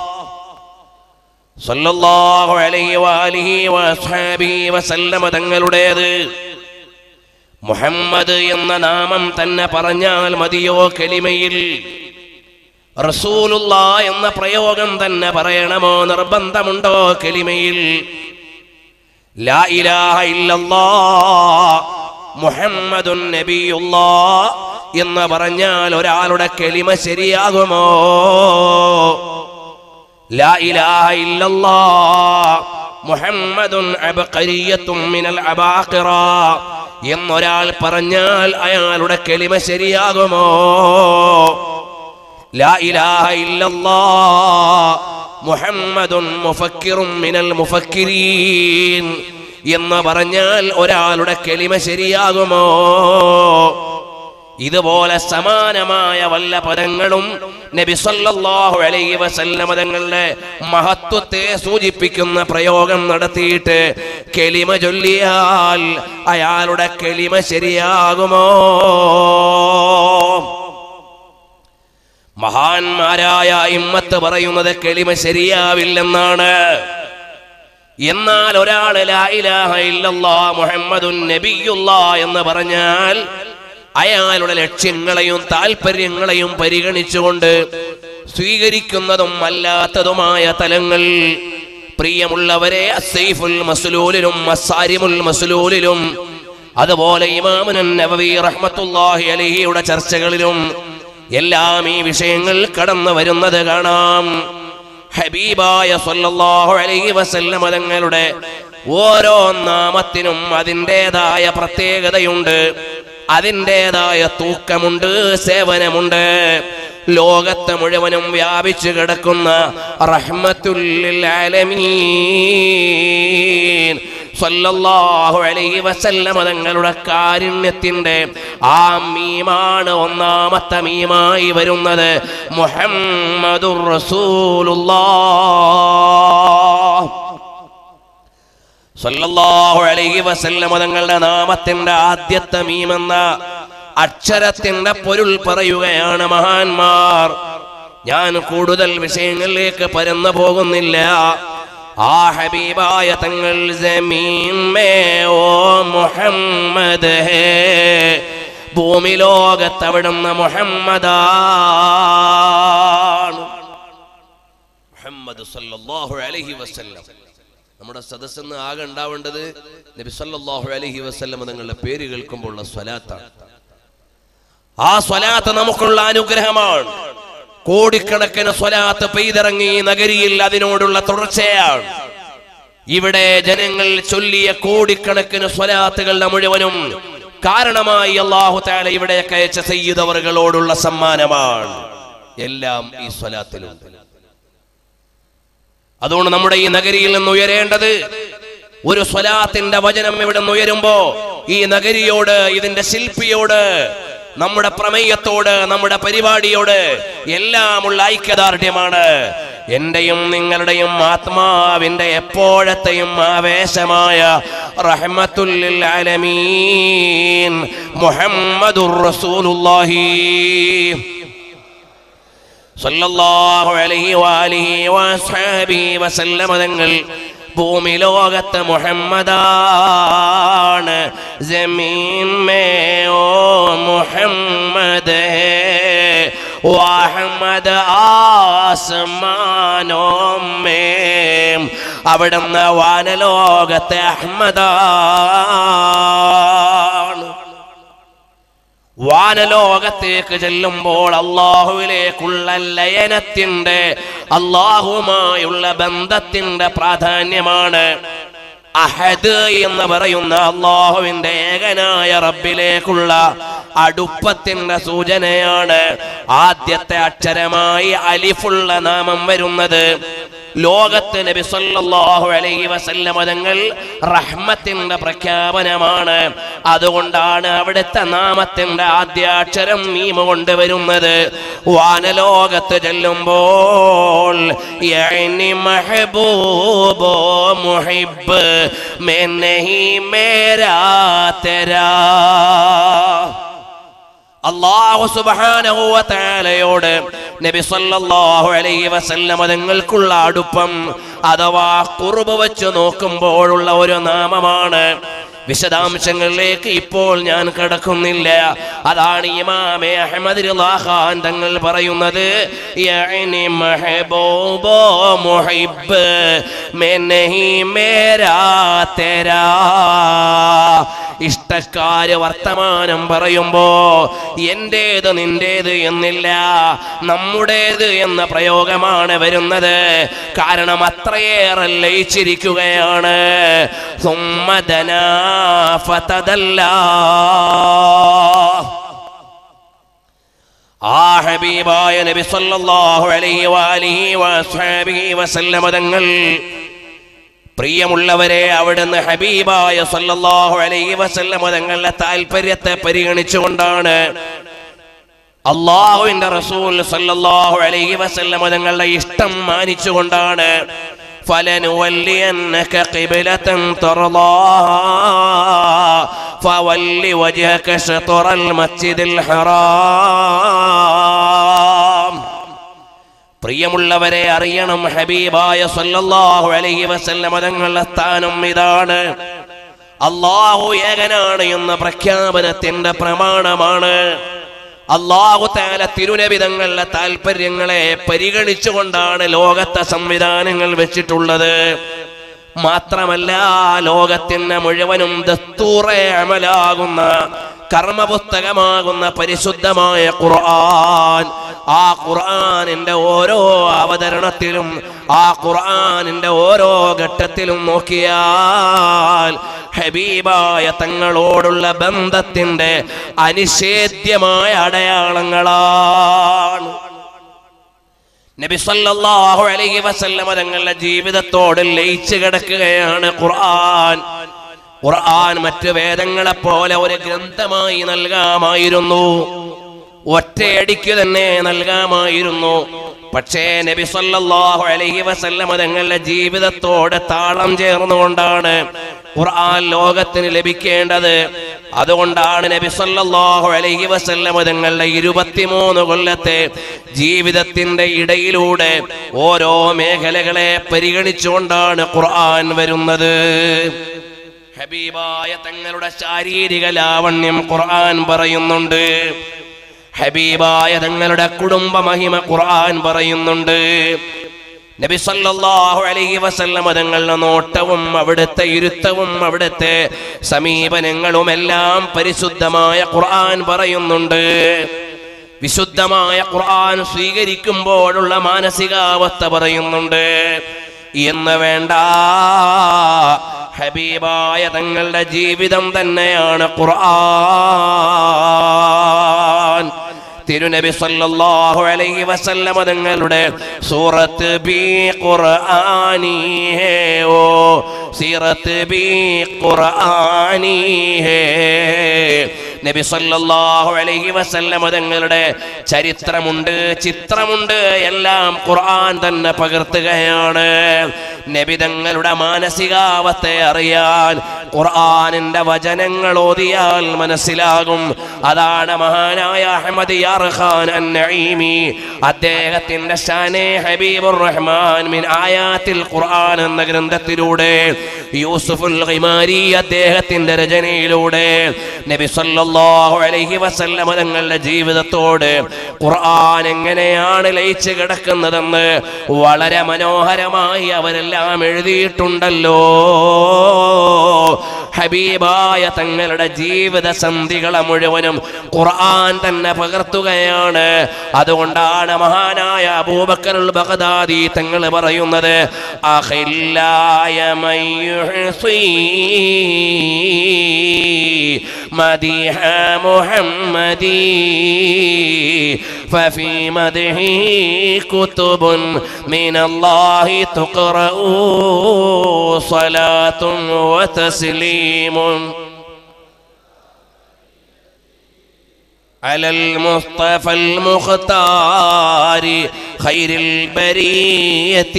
സല്ലല്ലാഹു അലൈഹി വഅലിഹി വഅസ്ഹാബിഹി വസല്ലം തങ്ങളുടേത്. മുഹമ്മദ് എന്ന നാമം തന്നെ പറഞ്ഞാൽ മതിയോ കലിമയിൽ? റസൂലുള്ളാഹ് എന്ന പ്രയോഗം തന്നെ പറയണമോ? നിർബന്ധമുണ്ടോ കലിമയിൽ? ലാ ഇലാഹ ഇല്ലല്ലാഹ് മുഹമ്മദുൻ നബിയുള്ളാഹ് എന്ന് പറഞ്ഞാൽ ഒരാളുടെ കലിമ ശരിയാകുമോ? ലാ ഇലാഹ ഇല്ലല്ലാഹ് മുഹമ്മദുൻ അബ്ഖരിയ്യത്തുൻ മിനൽ അബാഖിറ എന്നൊരാൾ പറഞ്ഞാൽ അയാളുടെ കലിമ ശരിയാകുമോ? ലാ ഇലാഹ ഇല്ലല്ലാഹ് മുഹമ്മദുൻ മുഫക്കിറുൻ മിനൽ മുഫക്കിരീൻ എന്ന് പറഞ്ഞാൽ ഒരാളുടെ കലിമ ശരിയാകുമോ? ഇതുപോലെ സമാനമായ വല്ല പദങ്ങളും നബി സല്ലല്ലാഹു അലൈഹി വസല്ലം തങ്ങളുടെ മഹത്വത്തെ സൂചിപ്പിക്കുന്ന പ്രയോഗം നടത്തിയിട്ട് കലിമ ചൊല്ലിയാൽ അയാളുടെ കലിമ ശരിയാകുമോ? മഹാന്മാരായ ഇമ്മത്ത് പറയുന്നത് കലിമ ശരിയാവില്ലെന്നാണ്. എന്നാൽ ഒരാൾ ലാ ഇലാഹ ഇല്ലല്ലാഹ് മുഹമ്മദുൻ നബിയുള്ളാഹ് എന്ന് പറഞ്ഞാൽ അയാളുടെ ലക്ഷ്യങ്ങളെയും താല്പര്യങ്ങളെയും പരിഗണിച്ചുകൊണ്ട് സ്വീകരിക്കുന്നതും അല്ലാത്തതുമായ തലങ്ങൾ, പ്രിയമുള്ളവരെ, അസ്സൈഫുൽ മസ്ലൂലിലും അസ്സാരിമുൽ മസ്ലൂലിലും അതുപോലെ ഇമാമുൻ നവവി റഹ്മത്തുള്ളാഹി അലൈഹിയുടെ ചർച്ചകളിലും എല്ലാം ഈ വിഷയങ്ങൾ കടന്നു വരുന്നത് കാണാം. ഹബീബായ സല്ലല്ലാഹു അലൈഹി വസല്ലം തങ്ങളുടെ ഓരോ നാമത്തിനും അതിൻ്റെതായ പ്രത്യേകതയുണ്ട്, അതിൻ്റെതായ തൂക്കമുണ്ട്, സേവനമുണ്ട്. ലോകത്ത് മുഴുവനും വ്യാപിച്ചു കിടക്കുന്ന റഹ്മത്തുൽ ലിൽ ആലമീൻ സല്ലല്ലാഹു അലൈഹി വസല്ലം തങ്ങളുടെ കാരുണ്യത്തിന്റെ ആ മീമാണ് ഒന്നാമത്തെ മീമായി വരുന്നത് മുഹമ്മദുർ റസൂലുള്ളാഹ് സല്ലല്ലാഹു അലൈഹി വസല്ലം തങ്ങളുടെ നാമത്തിന്റെ ആദ്യത്തെ മീമെന്ന അക്ഷരത്തിന്റെ പൊരുൾ പറയുകയാണ് മഹാന്മാർ. ഞാൻ കൂടുതൽ വിഷയങ്ങളിലേക്ക് പരന്നു പോകുന്നില്ല. ആ ഹബീബായ തങ്ങൾ ജമീൻ മേ ഓ മുഹമ്മദ് ഹേ, ഭൂമി ലോകത്ത് അവിടുന്ന് മുഹമ്മദാണ്. മുഹമ്മദ് സല്ലല്ലാഹു അലൈഹി വസല്ലം. നമ്മുടെ സദസ്സെന്ന് ആകെ ഉണ്ടാവേണ്ടത് നബി സല്ലല്ലാഹു അലൈഹി വസല്ലം തങ്ങളുടെ പേര് കേൾക്കുമ്പോഴുള്ള സ്വലാത്താണ്. ആ സ്വലാത്ത് നമുക്കുള്ള അനുഗ്രഹമാണ്. കോടിക്കണക്കിന് സ്വലാത്ത് പെയ്തിറങ്ങി നഗരിയിൽ അതിനോടുള്ള തുടർച്ചയാണ്. ഇവിടെ ജനങ്ങൾ ചൊല്ലിയ കോടിക്കണക്കിന് സ്വലാത്തുകളുടെ മുഴുവനും കാരണമായി അല്ലാഹു തആല ഇവിടേക്ക് അയച്ച സയ്യിദ് അവറുകളോടുള്ള സമ്മാനമാണ്. എല്ലാം ഈ സ്വലാത്തിലുണ്ട്. അതുകൊണ്ട് നമ്മുടെ ഈ നഗരിയിൽ നിന്ന് ഉയരേണ്ടത് ഒരു സ്വലാത്തിന്റെ വചനം ഇവിടെ നിന്ന് ഉയരുമ്പോ ഈ നഗരിയോട്, ഇതിന്റെ ശില്പിയോട്, നമ്മുടെ പ്രമേയത്തോട്, നമ്മുടെ പരിപാടിയോട് എല്ലാമുള്ള ഐക്യദാർഢ്യമാണ്. എന്റെയും നിങ്ങളുടെയും ആത്മാവിന്റെ എപ്പോഴത്തെയും ആവേശമായ റഹ്മത്തുൽ ലിൽ ആലമീൻ മുഹമ്മദുർ റസൂലുള്ളാഹി സല്ലല്ലാഹു അലൈഹി വആലിഹി വസഹബിഹി വസല്ലമ തങ്ങൾ ഭൂമി ലോകത്ത് മുഹമ്മദാണ്. ജമീൻ മേ ഓ മുഹമ്മദ് ഹേ അഹ്മദ് ആസ്മാനോ മേ, അവിടുന്ന് വാനലോകത്തെ അഹ്മദാണ്. വാനലോകത്തേക്ക് ചെല്ലുമ്പോൾ അള്ളാഹുവിലേക്കുള്ള ലയനത്തിന്റെ, അള്ളാഹുമായുള്ള ബന്ധത്തിന്റെ പ്രാധാന്യമാണ്. അഹദ് എന്ന് പറയുന്ന അള്ളാഹുവിന്റെ ഏകനായ റബ്ബിലേക്കുള്ള അടുപ്പത്തിന്റെ സൂചനയാണ് ആദ്യത്തെ അക്ഷരമായി അലിഫുള്ള നാമം വരുന്നത്. ലോകത്ത് നബി സല്ലല്ലാഹു അലൈഹി വസല്ലം തങ്ങൾ റഹ്മത്തിന്റെ പ്രഖ്യാപനമാണ്. അതുകൊണ്ടാണ് അവിടുത്തെ നാമത്തിന്റെ ആദ്യാക്ഷരം മീം കൊണ്ട് വരുന്നത്. വാനലോകത്ത് ചെല്ലുമ്പോൾ യഅനി മഹബൂബോ മുഹിബ്ബ് മേ നഹീ മേരാ തെരാ, അല്ലാഹു സുബ്ഹാനഹു വ തആലയോട് നബി സല്ലല്ലാഹു അലൈഹി വസല്ലം തങ്ങൾക്കുള്ള അടുപ്പം അഥവാ ഖുർബ് വെച്ച് നോക്കുമ്പോഴുള്ള ഒരു നാമമാണ്. വിശദാംശങ്ങളിലേക്ക് ഇപ്പോൾ ഞാൻ കടക്കുന്നില്ല. അതാണ് ഇമാമെ അഹ്മദ് റിളാ ഖാൻ തങ്ങൾ പറയുന്നത്, യഅനി മഹബൂബോ മുഹിബ്ബ് മേ നഹീ മേരാ തെരാ. ഇഷ്ടക്കാര് വർത്തമാനം പറയുമ്പോ എന്റേത് നിന്റേത് എന്നില്ല, നമ്മുടേത് എന്ന പ്രയോഗമാണ് വരുന്നത്. കാരണം അത്രയേറെ ലയിച്ചിരിക്കുകയാണ്. സുമ്മദനാ ഫതദല്ലാ, ആ ഹബീബായ നബി സല്ലല്ലാഹു അലൈഹി വആലിഹി വസഹബിഹി വസല്ലം തങ്ങൾ, പ്രിയമുള്ളവരെ, അവിടുന്ന് ഹബീബായ സല്ലല്ലാഹു അലൈഹി വസല്ലം തങ്ങളുടെ താല്പര്യത്തെ പരിഗണിച്ചുകൊണ്ടാണ്, അല്ലാഹുവിന്റെ റസൂൽ സല്ലല്ലാഹു അലൈഹി വസല്ലം തങ്ങളുടെ ഇഷ്ടം മാനിച്ചുകൊണ്ടാണ് ഫലനുവല്ലിയന്നക ഖിബ്ലതൻ തർളാഹാ ഫവല്ലി വജ്ഹക ശത്റൽ മസ്ജിദിൽ ഹറാം. പ്രിയമുള്ളവരെ, അറിയണം, ഹബീബായ സല്ലല്ലാഹു അലൈഹി വസല്ലം തങ്ങളുടെ സ്ഥാനം ഇതാണ്. അല്ലാഹു ഏകനാണ് എന്ന പ്രഖ്യാപനത്തിന്റെ പ്രമാണമാണ്. അല്ലാഹു തആല തിരുനബി തങ്ങളുടെ താല്പര്യങ്ങളെ പരിഗണിച്ചുകൊണ്ടാണ് ലോകത്തെ സംവിധാനങ്ങൾ വെച്ചിട്ടുള്ളത്. മാത്രമല്ല, ലോകത്തിന് മുഴുവനും ദസ്തൂറെ അമലാകുന്ന കർമ്മപുസ്തകമാകുന്ന പരിശുദ്ധമായ ഖുർആൻ, ആ ഖുർആനിന്റെ ഓരോ അവതരണത്തിലും, ആ ഖുർആനിന്റെ ഓരോ ഘട്ടത്തിലും നോക്കിയാൽ ഹബീബായ തങ്ങളോടുള്ള ബന്ധത്തിന്റെ അനിഷേധ്യമായ അടയാളങ്ങളാണ്. നബി സല്ലല്ലാഹു അലൈഹി വസല്ലം തങ്ങളുടെ ജീവിതത്തോട് ലയിച്ചു കിടക്കുകയാണ് ഖുർആൻ. ഖുർആൻ മറ്റ് വേദങ്ങളെ പോലെ ഒരു ഗ്രന്ഥമായി നൽകാമായിരുന്നു, ഒറ്റയടിക്ക് തന്നെ നൽകാമായിരുന്നു. പക്ഷേ നബി സല്ലല്ലാഹു അലൈഹി വസല്ലം തങ്ങളുടെ ജീവിതത്തോട് താളം ചേർന്നുകൊണ്ടാണ് ഖുർആൻ ലോകത്തിന് ലഭിക്കേണ്ടത്. അതുകൊണ്ടാണ് നബി സല്ലല്ലാഹു അലൈഹി വസല്ലം തങ്ങളുടെ ഇരുപത്തിമൂന്ന് കൊല്ലത്തെ ജീവിതത്തിന്റെ ഇടയിലൂടെ ഓരോ മേഖലകളെ പരിഗണിച്ചുകൊണ്ടാണ് ഖുർആൻ വരുന്നത്. ഹബീബായ തങ്ങളുടെ ശാരീരിക ലാവണ്യം ഖുർആൻ പറയുന്നുണ്ട്. ഹബീബായ തങ്ങളുടെ കുടുംബ മഹിമ ഖുർആൻ പറയുന്നുണ്ട്. നബി സല്ലല്ലാഹു അലൈഹി വസല്ലം തങ്ങളുടെ നോട്ടവും അവിടുത്തെ ഇരുത്തവും അവിടുത്തെ സമീപനങ്ങളും എല്ലാം പരിശുദ്ധമായ ഖുർആൻ പറയുന്നുണ്ട്. വിശുദ്ധമായ ഖുർആൻ സ്വീകരിക്കുമ്പോഴുള്ള മാനസികാവസ്ഥ പറയുന്നുണ്ട്. എന്ന് വേണ്ട, ഹബീബായ തങ്ങളുടെ ജീവിതം തന്നെയാണ് ഖുർആൻ. തിരുനബി സല്ലല്ലാഹു അലൈഹി വസല്ലം തങ്ങളുടെ സൂറത്ത് ബി ഖുർആനി ഹേ, ഓ സീറത്ത് ബി ഖുർആനി ഹേ, നബി സല്ലല്ലാഹു അലൈഹി വസല്ലം തങ്ങളുടെ ചരിത്രമുണ്ട്, ചിത്രമുണ്ട്, എല്ലാം ഖുർആൻ തന്നെ പകർത്തുകയാണ്. നബി തങ്ങളുടെ മാനസികാവസ്ഥയെ അറിയാൻ ഖുർആനിന്റെ വചനങ്ങൾ ഓതിയാൽ മനസ്സിലാകും. അതാണ് മഹാനായ അഹ്മദ് യാർഖാൻ അൻ-നഈമി അദ്ദേഹത്തിന്റെ ഷാനെ ഹബീബുർ റഹ്മാൻ മിൻ ആയാത്തിൽ ഖുർആൻ എന്ന ഗ്രന്ഥത്തിലൂടെ, യൂസുഫുൽ ഖിമാരി അദ്ദേഹത്തിന്റെ രചനയിലൂടെ നബി സല്ലല്ലാഹു അലൈഹി വസല്ലം തങ്ങളുടെ ജീവിതത്തോട് ഖുർആൻ എങ്ങനെയാണ് ലയിച്ചു കിടക്കുന്നതെന്ന് വളരെ മനോഹരമായി അവരെല്ലാം എഴുതിയിട്ടുണ്ടല്ലോ. ഹബീബായ തങ്ങളുടെ ജീവിത സന്ധികളെ മുഴുവനും ഖുർആൻ തന്നെ പകർത്തുകയാണ്. അതുകൊണ്ടാണ് മഹാനായ അബൂബക്കറുൽ ബഗ്ദാദി തങ്ങൾ പറയുന്നത്, അഖില്ലായ മയ്യുഹ്സി മദിഹ മുഹമ്മദി ഫഫീ മദ്ഹി കുതുബുൻ മിനല്ലാഹി തുഖറഉ സ്വലാത്തുൻ വതസ്ലീമുൻ على المصطفى المختار خير البرية.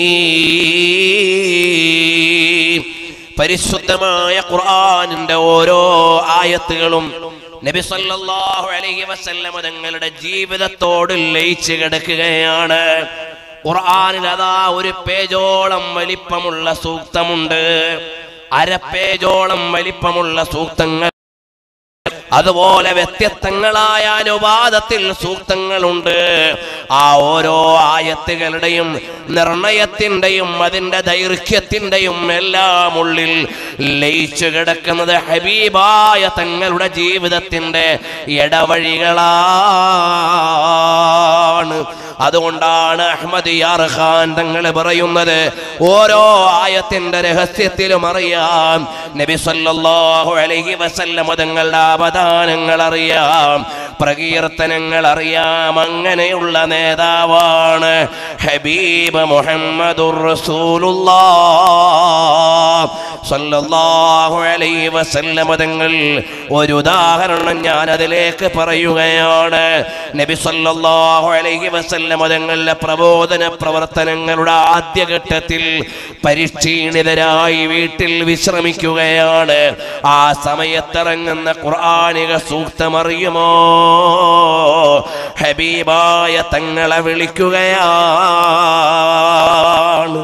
പരിശുദ്ധമായ ഖുർആനിന്റെ ഓരോ ആയത്തുകളും നബി സല്ലല്ലാഹു അലൈഹി വസല്ലം തങ്ങളുടെ ജീവിതത്തോട് ലയിച്ചു കിടക്കുകയാണ്. ഖുർആനിൽ അതാ ഒരു പേജോളം വലിപ്പമുള്ള സൂക്തമുണ്ട്, അര പേജോളം വലിപ്പമുള്ള സൂക്തങ്ങൾ, അതുപോലെ വ്യത്യസ്തങ്ങളായ അനുവാദത്തിൽ സൂക്തങ്ങളുണ്ട്. ആ ഓരോ ആയത്തുകളുടെയും നിർണയത്തിന്റെയും അതിന്റെ ദൈർഘ്യത്തിന്റെയും എല്ലാം ഉള്ളിൽ ലയിച്ചു കിടക്കുന്നത് ഹബീബായ തങ്ങളുടെ ജീവിതത്തിന്റെ ഇടവഴികളാണ്. അതുകൊണ്ടാണ് അഹ്മദ് യാർഖാൻ തങ്ങൾ പറയുന്നത്, ഓരോ ആയത്തിന്റെ രഹസ്യത്തിലും അറിയാം, നബി സല്ലല്ലാഹു അലൈഹി വസല്ലം തങ്ങളുടെ അവദാനങ്ങൾ അറിയാം, പ്രകീർത്തനങ്ങൾ അറിയാം. അങ്ങനെയുള്ള നേതാവാണ് ഹബീബ് മുഹമ്മദുർ റസൂലുള്ളാഹ് സല്ലല്ലാഹു അലൈഹി വസല്ലം തങ്ങൾ. ഒരു ഉദാഹരണം ഞാൻ അതിലേക്ക് പറയുകയാണ്. നബി സല്ലല്ലാഹു അലൈഹി വസല്ലം തങ്ങളുടെ പ്രബോധന പ്രവർത്തനങ്ങളുടെ ആദ്യഘട്ടത്തിൽ പരിക്ഷീണിതരായി വീട്ടിൽ വിശ്രമിക്കുകയാണ്. ആ സമയത്തിറങ്ങുന്ന ഖുർആനിക സൂക്തമറിയുമോ? ഹബീബായ തങ്ങളെ വിളിക്കുകയാണ്.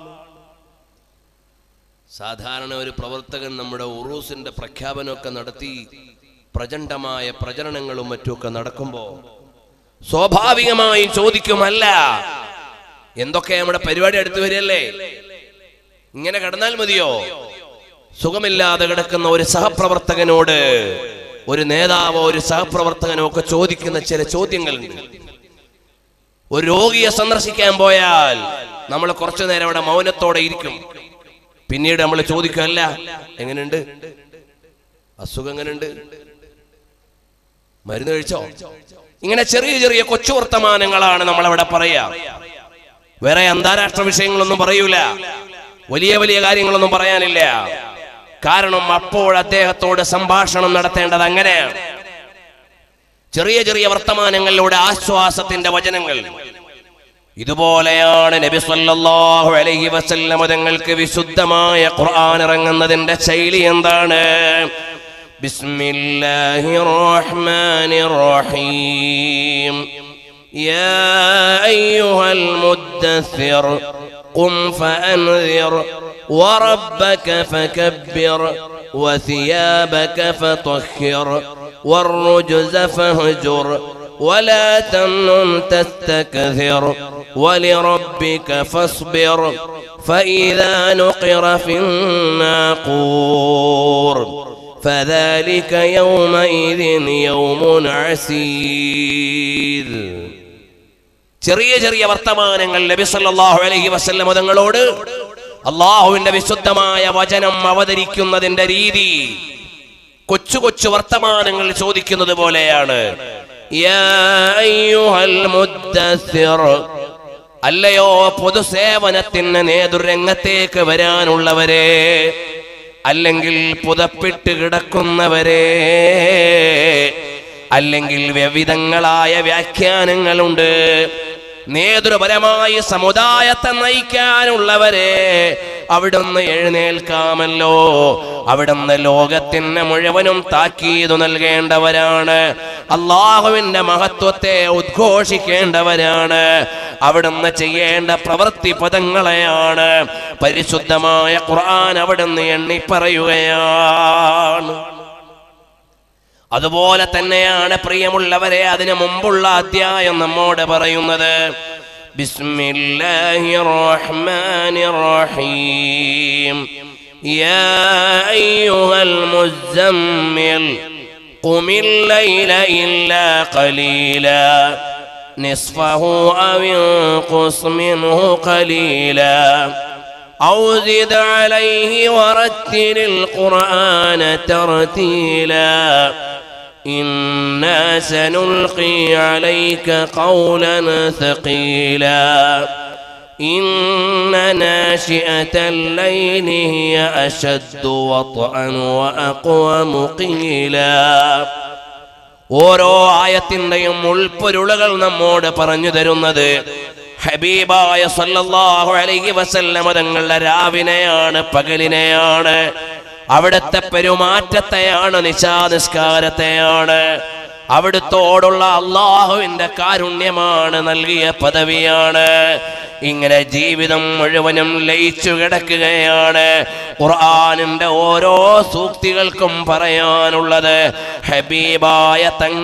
സാധാരണ ഒരു പ്രവർത്തകൻ നമ്മുടെ ഉറൂസിന്റെ പ്രഖ്യാപനമൊക്കെ നടത്തി പ്രചണ്ഡമായ പ്രചരണങ്ങളും മറ്റുമൊക്കെ നടക്കുമ്പോ സ്വാഭാവികമായും ചോദിക്കുമല്ല, എന്തൊക്കെ നമ്മുടെ പരിപാടി അടുത്ത് വരികയല്ലേ, ഇങ്ങനെ കിടന്നാൽ മതിയോ? സുഖമില്ലാതെ കിടക്കുന്ന ഒരു സഹപ്രവർത്തകനോട് ഒരു നേതാവോ ഒരു സഹപ്രവർത്തകനോ ഒക്കെ ചോദിക്കുന്ന ചില ചോദ്യങ്ങളുണ്ട്. ഒരു രോഗിയെ സന്ദർശിക്കാൻ പോയാൽ നമ്മൾ കുറച്ചു നേരം അവിടെ മൗനത്തോടെ ഇരിക്കും. പിന്നീട് നമ്മൾ ചോദിക്കല്ല, എങ്ങനെയുണ്ട്, അസുഖം എങ്ങനെയുണ്ട്, മരുന്ന് കഴിച്ചോ? ഇങ്ങനെ ചെറിയ ചെറിയ കൊച്ചു വർത്തമാനങ്ങളാണ് നമ്മൾ അവിടെ പറയാ. വേറെ അന്താരാഷ്ട്ര വിഷയങ്ങളൊന്നും പറയൂല, വലിയ വലിയ കാര്യങ്ങളൊന്നും പറയാനില്ല. കാരണം അപ്പോൾ അദ്ദേഹത്തോട് സംഭാഷണം നടത്തേണ്ടത് അങ്ങനെയാണ്. ചെറിയ ചെറിയ വർത്തമാനങ്ങളിലൂടെ ആശ്വാസത്തിന്റെ വചനങ്ങൾ. ഇതുപോലെയാണ് നബി സല്ലല്ലാഹു അലൈഹി വസല്ലം തങ്ങൾക്ക് വിശുദ്ധമായ ഖുർആൻ ഇറങ്ങുന്നതിന്റെ ശൈലി എന്താണ്? ബിസ്മില്ലാഹിർ റഹ്മാനിർ റഹീം. യാ അയ്യുഹൽ മുദ്ദസ്സിർ ഖും ഫഅൻദിർ വറബ്ബക ഫകബ്ബിർ വസിയാബക ഫതഹ്ഹിർ والرجز فاهجر ولا تمنن تستكثر ولربك فاصبر فإذا نقر في الناقور فذلك يومئذ يوم عسير. ചെറിയ ചെറിയ വർത്തമാനങ്ങൾ നബി സല്ലല്ലാഹു അലൈഹി വസല്ലം തങ്ങളോട് അല്ലാഹുവിന്റെ വിശുദ്ധമായ വചനം അവതരിക്കുന്നതിന്റെ രീതി കൊച്ചു കൊച്ചു വർത്തമാനങ്ങൾ ചോദിക്കുന്നത് പോലെയാണ്. യാ അയ്യുഹൽ മുദ്ദസ്സിർ, അല്ലയോ പൊതുസേവനത്തിന് നേതൃരംഗത്തേക്ക് വരാനുള്ളവരെ, അല്ലെങ്കിൽ പുതപ്പിട്ട് കിടക്കുന്നവരെ, അല്ലെങ്കിൽ വിവിധങ്ങളായ വ്യാഖ്യാനങ്ങളുണ്ട്. നേതൃപരമായി സമുദായത്തെ നയിക്കാനുള്ളവരെ അവിടുന്ന് എഴുന്നേൽക്കാമല്ലോ. അവിടുന്ന് ലോകത്തിന് മുഴുവനും താക്കീത് നൽകേണ്ടവരാണ്. അള്ളാഹുവിന്റെ മഹത്വത്തെ ഉദ്ഘോഷിക്കേണ്ടവരാണ്. അവിടുന്ന് ചെയ്യേണ്ട പ്രവൃത്തി പദങ്ങളെയാണ് പരിശുദ്ധമായ ഖുർആൻ അവിടുന്ന് എണ്ണി പറയുകയാണ്. അതുപോലെ തന്നെയാണ് പ്രിയമുള്ളവരെ അതിനു മുമ്പുള്ള അധ്യായം നമ്മോട് പറയുന്നത്. ബിസ്മില്ലാഹിർ റഹ്മാനിർ റഹീം. യാ അയ്യുഹൽ മുസമ്മിൽ ഖുമിൽ ലൈല ഇല്ലാ ഖലീലാ നിസ്ഫഹു ഔ ഇൻഖുസ് മിൻഹു ഖലീലാ ഔ സിദ് അലൈഹി വറത്തിലിൽ ഖുർആന തർതീലാ إنا سنلقي عليك قولا ثقيلا إن ناشئة الليل هي أشد وطئا وأقوم قيلا. ഓരോ ആയത്തിന്റെയും ഉൾപ്പൊരുളുകൾ നമ്മോട് പറഞ്ഞു തരുന്നത് ഹബീബായ സല്ലല്ലാഹു അലൈഹി വസല്ലം തങ്ങളുടെ രാവിനെയാണ്, പകലിനെയാണ്, അവിടുത്തെ പെരുമാറ്റത്തെയാണ്, നിശാനിസ്കാരത്തെയാണ്, അവിടുത്തോടുള്ള അള്ളാഹുവിന്റെ കാരുണ്യമാണ്, നൽകിയ പദവിയാണ്. ഇങ്ങനെ ജീവിതം മുഴുവനും ലയിച്ചു കിടക്കുകയാണ്. ഖുർആനിന്റെ ഓരോ സൂക്തികൾക്കും പറയാനുള്ളത് ഹബീബായ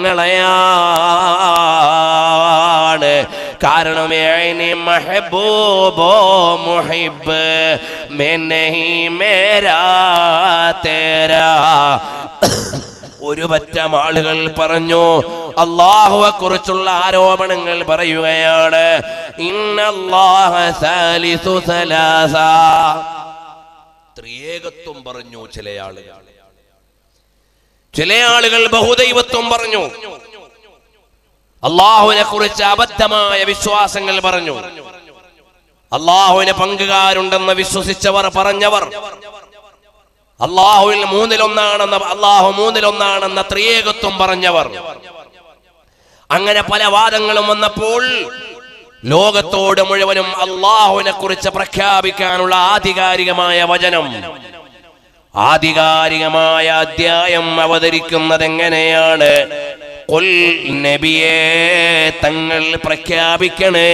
തങ്ങളെയാണ്. കാരണം മെഹബൂബോ മുഹിബ് മേ നഹീ മേരാ തേരാ. ഒരു പറ്റം ആളുകൾ പറഞ്ഞു, അല്ലാഹുവെ കുറിച്ചുള്ള ആരോപണങ്ങൾ പറയുകയാണ്. ഇന്നല്ലാഹ സാലിസു സലാസ. ത്രിയേകത്വം പറഞ്ഞു ചില ആളുകൾ. ചില ആളുകൾ ബഹുദൈവത്വം പറഞ്ഞു. അല്ലാഹുവിനെ കുറിച്ച് അബദ്ധമായ വിശ്വാസങ്ങൾ പറഞ്ഞു. അല്ലാഹുവിന് പങ്കുകാരുണ്ടെന്ന് വിശ്വസിച്ചവർ പറഞ്ഞവർ, അല്ലാഹുവിൽ മൂന്നിലൊന്നാണെന്ന അല്ലാഹു മൂന്നിലൊന്നാണെന്ന ത്രിയേകത്വം പറഞ്ഞവർ, അങ്ങനെ പല വാദങ്ങളും വന്നപ്പോൾ ലോകത്തോട് മുഴുവനും അല്ലാഹുവിനെ കുറിച്ച് പ്രഖ്യാപിക്കാനുള്ള ആധികാരികമായ വചനം, ആധികാരികമായ അധ്യായം അവതരിക്കുന്നത് എങ്ങനെയാണ്? ഖുൽ നബിയേ, തങ്ങൾ പ്രഖ്യാപിക്കണേ,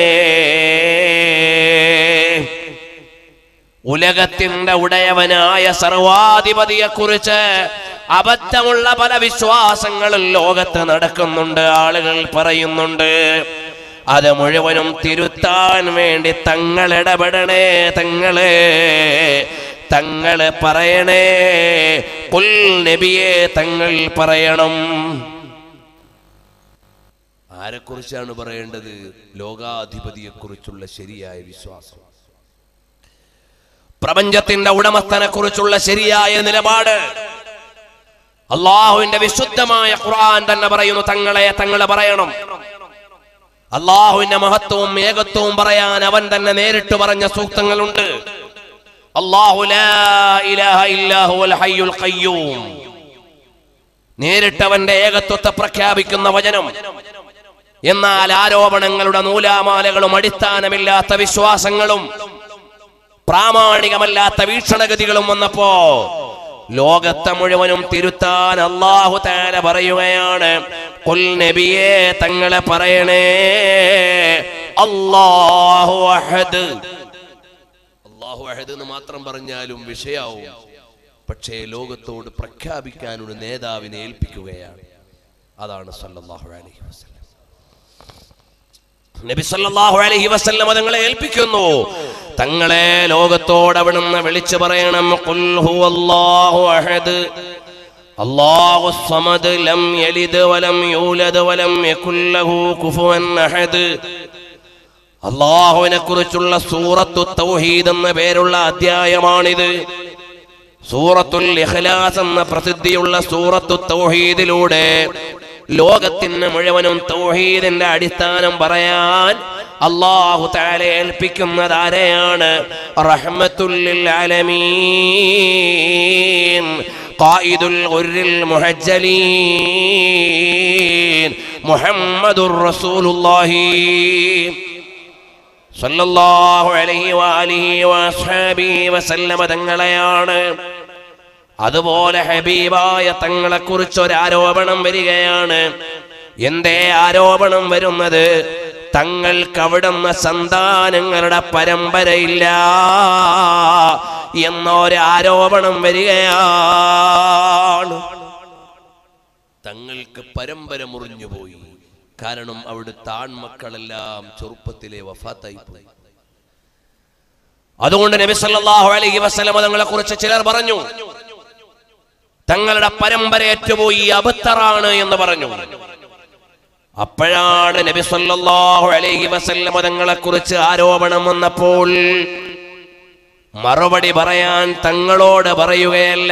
ഉലകത്തിന്റെ ഉടയവനായ സർവാധിപതിയെ കുറിച്ച് അബദ്ധമുള്ള പല വിശ്വാസങ്ങളും ലോകത്ത് നടക്കുന്നുണ്ട്, ആളുകൾ പറയുന്നുണ്ട്. അത് മുഴുവനും തിരുത്താൻ വേണ്ടി തങ്ങൾ ഇടപെടണേ, തങ്ങളെ തങ്ങള് പറയണേ. ഖുൽ നബിയെ, തങ്ങൾ പറയണം. ആരെക്കുറിച്ചാണ് പറയേണ്ടത്? ലോകാധിപതിയെ കുറിച്ചുള്ള ശരിയായ വിശ്വാസം, പ്രപഞ്ചത്തിന്റെ ഉടമസ്ഥനെ കുറിച്ചുള്ള ശരിയായ നിലപാട്. അള്ളാഹുവിന്റെ വിശുദ്ധമായ ഖുർആൻ തന്നെ പറയുന്നു, തങ്ങളെ തങ്ങളെ പറയണം. അള്ളാഹുവിന്റെ മഹത്വവും ഏകത്വവും പറയാൻ അവൻ തന്നെ നേരിട്ട് പറഞ്ഞ സൂക്തങ്ങളുണ്ട്. അല്ലാഹു ലാ ഇലാഹ ഇല്ലാ ഹുവൽ ഹയ്യുൽ ഖയ്യൂം, നേരിട്ട് അവന്റെ ഏകത്വത്തെ പ്രഖ്യാപിക്കുന്ന വചനം. എന്നാൽ ആരോപണങ്ങളുടെ നൂലാമാലകളും അടിസ്ഥാനമില്ലാത്ത വിശ്വാസങ്ങളും പ്രാമാണികമല്ലാത്ത വീക്ഷണഗതികളും വന്നപ്പോ ലോകത്തെ മുഴുവനും തിരുത്താൻ അല്ലാഹു തആല പറയുകയാണ്, ഖുൽ നബിയേ, തങ്ങളെ പറയണേ, അല്ലാഹു അഹദ്. അല്ലാഹു അഹദ് എന്ന് മാത്രം പറഞ്ഞാലും വിഷയാവും. പക്ഷേ ലോകത്തോട് പ്രഖ്യാപിക്കാൻ ഒരു നേതാവിനെ ഏൽപ്പിക്കുകയാണ്. അതാണ് സല്ലല്ലാഹു അലൈഹി വസല്ലം. നബി സല്ലല്ലാഹു അലൈഹി വസല്ലം തങ്ങളെ ഏൽപ്പിക്കുന്നു. തങ്ങളെ ലോകത്തോട് അവിടുന്ന് വിളിച്ചു പറയണം, ഖുൽ ഹുവല്ലാഹു അഹദ് അല്ലാഹുസ് സമദ് ലം യലിദ് വലം യൂലദ് വലം യകുൽ ലഹു കുഫുവൻ അഹദ്. അല്ലാഹുവിനെ കുറിച്ചുള്ള സൂറത്തു തൗഹീദ് എന്ന പേരുള്ള അധ്യായമാണിത്. സൂറത്തുൽ ഇഖ്ലാസ് എന്ന പ്രസിദ്ധിയുള്ള സൂറത്തു തൗഹീദിലൂടെ ലോകത്തിന് മുഴുവനും തൗഹീദിന്റെ അടിസ്ഥാനം പറയാൻ അല്ലാഹു തആല ഏൽപ്പിക്കുന്നത് ആരെയാണ്? റഹ്മത്തുൽ ലിൽ ആലമീൻ ഖായിദുൽ ഗുർരിൽ മുഹജ്ജലീൻ മുഹമ്മദുർ റസൂലുള്ളാഹി സല്ലല്ലാഹു അലൈഹി വആലിഹി വഅസ്ഹാബിഹി വസല്ലമ തങ്ങളെയാണ്. അതുപോലെ ഹബീബായ തങ്ങളെ കുറിച്ച് ഒരു ആരോപണം വരികയാണ്. എന്തേ ആരോപണം വരുന്നത്? തങ്ങൾക്ക് അവിടുന്ന് സന്താനങ്ങളുടെ പരമ്പരയില്ല എന്നൊരു ആരോപണം വരികയാണ്. തങ്ങൾക്ക് പരമ്പര മുറിഞ്ഞുപോയി. കാരണം അവിടുത്തെ ആൺമക്കളെല്ലാം ചെറുപ്പത്തിലെ വഫാത്തായി പോയി. അതുകൊണ്ട് നബി സല്ലല്ലാഹു അലൈഹി വസല്ലം തങ്ങളെ കുറിച്ച് ചിലർ പറഞ്ഞു തങ്ങളുടെ പരമ്പര ഏറ്റുപോയി, അബത്തറാണ് എന്ന് പറഞ്ഞു. അപ്പോഴാണ് നബി സല്ലല്ലാഹു അലൈഹി വസല്ലം തങ്ങളെ കുറിച്ച് ആരോപണം വന്നപ്പോൾ മറുപടി പറയാൻ തങ്ങളോട് പറയുകയല്ല,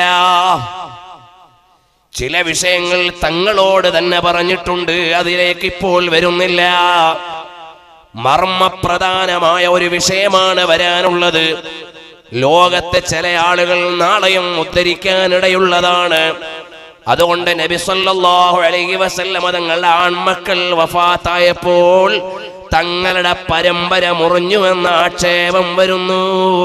ചില വിഷയങ്ങൾ തങ്ങളോട് തന്നെ പറഞ്ഞിട്ടുണ്ട്, അതിലേക്ക് ഇപ്പോൾ വരുന്നില്ല. മർമ്മപ്രധാനമായ ഒരു വിഷയമാണ് വരാനുള്ളത്. ലോകത്തെ ചില ആളുകൾ നാളെയും ഉദ്ധരിക്കാനിടയുള്ളതാണ്. അതുകൊണ്ട് നബി സല്ലല്ലാഹു അലൈഹി വസല്ലം തങ്ങളുടെ ആൺമക്കൾ വഫാത്തായപ്പോൾ തങ്ങളുടെ പരമ്പര മുറിഞ്ഞുവെന്ന ആക്ഷേപം വരുന്നു.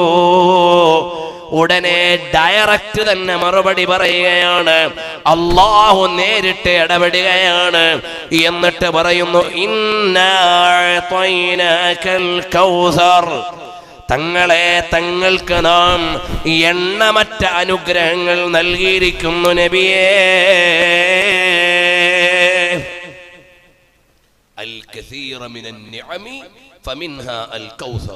ഉടനെ ഡയറക്റ്റ് തന്നെ മറുപടി പറയുകയാണ്, അല്ലാഹു നേരിട്ട് ഇടപെടുകയാണ്. എന്നിട്ട് പറയുന്നു, ഇന്നാ അഅ്തൈനാകൽ കൗസർ, തങ്ങളെ തങ്ങൾക്ക് നാം എണ്ണമറ്റ അനുഗ്രഹങ്ങൾ നൽകിയിരിക്കുന്നു നബിയേ. അൽ കസീറ മിനൻ നിഅമി ഫമിൻഹാ അൽ കൗസർ,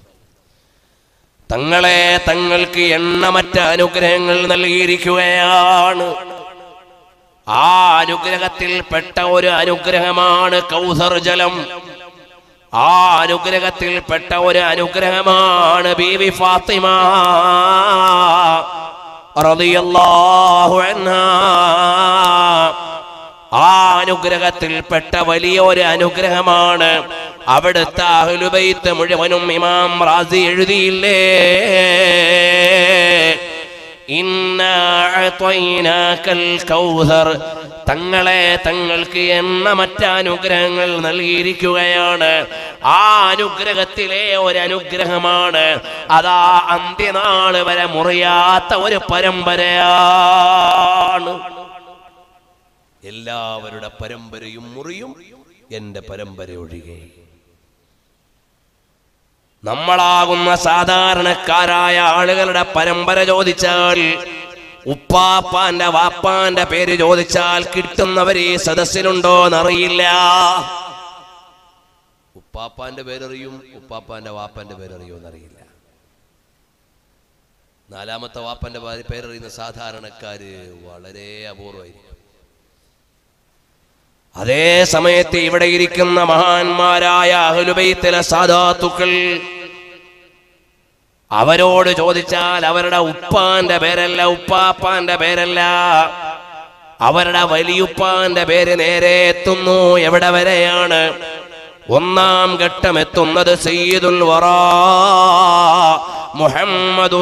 തങ്ങളെ തങ്ങൾക്ക് എണ്ണമറ്റ അനുഗ്രഹങ്ങൾ നൽകിയിരിക്കുകയാണ്. ആ അനുഗ്രഹത്തിൽപ്പെട്ട ഒരു അനുഗ്രഹമാണ് കൗസർ ജലം. ആ അനുഗ്രഹത്തിൽപ്പെട്ട ഒരു അനുഗ്രഹമാണ് ബീവി ഫാത്തിമ റളിയല്ലാഹു അൻഹാ. ആ അനുഗ്രഹത്തിൽപ്പെട്ട വലിയൊരു അനുഗ്രഹമാണ് അവിടുത്തെ അഹ്ലു ബൈത്ത് മുഴുവനും ഇമാം റാസി എഴുതിയില്ലേ, ഇന്നാ അഅ്തൈനാകൽ കൗസർ, തങ്ങളെ തങ്ങൾക്ക് എണ്ണമറ്റ അനുഗ്രഹങ്ങൾ നൽകിയിരിക്കുകയാണ്. ആ അനുഗ്രഹത്തിലെ ഒരു അനുഗ്രഹമാണ് അതാ അന്ത്യനാള് വരെ മുറിയാത്ത ഒരു പരമ്പരയാണ്. എല്ലാവരുടെ പരമ്പരയും മുറിയും, എന്റെ പരമ്പര ഒഴികെ. നമ്മളാകുന്ന സാധാരണക്കാരായ ആളുകളുടെ പരമ്പര ചോദിച്ചാൽ, ഉപ്പാപ്പാന്റെ വാപ്പാന്റെ പേര് ചോദിച്ചാൽ കിട്ടുന്നവർ ഈ സദസ്സിലുണ്ടോന്നറിയില്ല. ഉപ്പാപ്പാന്റെ പേരറിയും, ഉപ്പാപ്പാന്റെ വാപ്പാന്റെ പേരറിയോന്നറിയില്ല. നാലാമത്തെ വാപ്പാന്റെ പേരറിയുന്ന സാധാരണക്കാര് വളരെ അപൂർവമായിരിക്കും. അതേ സമയത്ത് ഇവിടെ ഇരിക്കുന്ന മഹാന്മാരായ അഹ്ലു ബൈത്തിലെ സാദാത്തുക്കൾ, അവരോട് ചോദിച്ചാൽ അവരുടെ ഉപ്പാന്റെ പേരല്ല, ഉപ്പാപ്പാന്റെ പേരല്ല, അവരുടെ വലിയുപ്പാന്റെ പേര് നേരെ എത്തുന്നു. എവിടെ വരെയാണ്? ഒന്നാം ഘട്ടം എത്തുന്നത് സയ്യിദുൽ വറാ മുഹമ്മദുർ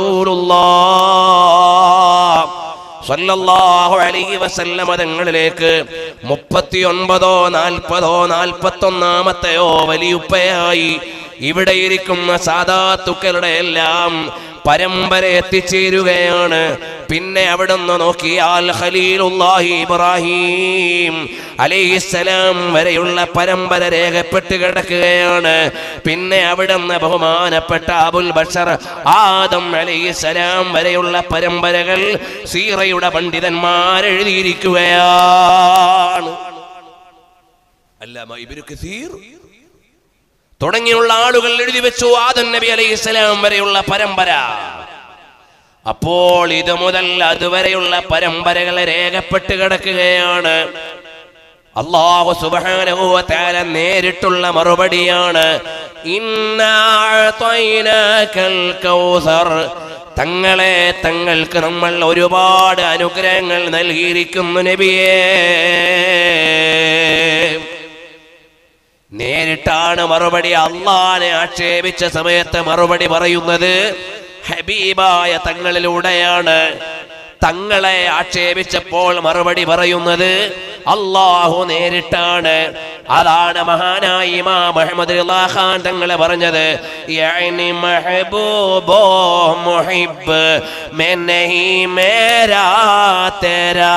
റസൂലുള്ളാഹ് സല്ലല്ലാഹു അലൈഹി വസല്ലം തങ്ങളിലേക്ക് മുപ്പത്തിയൊൻപതോ നാൽപ്പതോ നാൽപ്പത്തൊന്നാമത്തെയോ വലിയുപ്പയായി ഇവിടെ ഇരിക്കുന്ന സാദാത്തുക്കളുടെ എല്ലാം പരമ്പര എത്തിച്ചേരുകയാണ്. പിന്നെ അവിടുന്ന് നോക്കിയാൽ ഖലീലുല്ലാഹി ഇബ്രാഹിം അലൈഹിസ്സലാം വരെയുള്ള പരമ്പര രേഖപ്പെട്ട് കിടക്കുകയാണ്. പിന്നെ അവിടുന്ന് ബഹുമാനപ്പെട്ട അബുൽ ബഷർ ആദം അലൈഹിസ്സലാം വരെയുള്ള പരമ്പരകൾ സീറയുടെ പണ്ഡിതന്മാർ എഴുതിയിരിക്കുകയാണ്. അല്ലാമ ഇബ്നു കസീർ തുടങ്ങിയുള്ള ആളുകൾ എഴുതി വെച്ചു ആദം നബി അലൈഹിസ്സലാം വരെയുള്ള പരമ്പര. അപ്പോൾ ഇത് മുതൽ അതുവരെയുള്ള പരമ്പരകളെ രേഖപ്പെട്ട് കിടക്കുകയാണ്. അല്ലാഹു സുബ്ഹാനഹു വ തആല നേരിട്ടുള്ള മറുപടിയാണ്, ഇന്നാ അഅ്തൈനാകൽ കൗസർ, തങ്ങളെ തങ്ങൾക്ക് നമ്മൾ ഒരുപാട് അനുഗ്രഹങ്ങൾ നൽകിയിരിക്കുന്നു നബിയേ. നേരിട്ടാണ് മറുപടി. അള്ളാനെ ആക്ഷേപിച്ച സമയത്ത് മറുപടി പറയുന്നത് ഹബീബായ തങ്ങളിലൂടെയാണ്. തങ്ങളെ ആക്ഷേപിച്ചപ്പോൾ മറുപടി പറയുന്നത് അല്ലാഹു നേരിട്ടാണ്. അതാണ് മഹാനായ ഇമാം അഹ്മദ് റിളാ ഖാൻ തങ്ങളെ പറഞ്ഞത്, യഅനി മഹബൂബോ മുഹിബ്ബ് മേ നഹീ മേരാ തേരാ.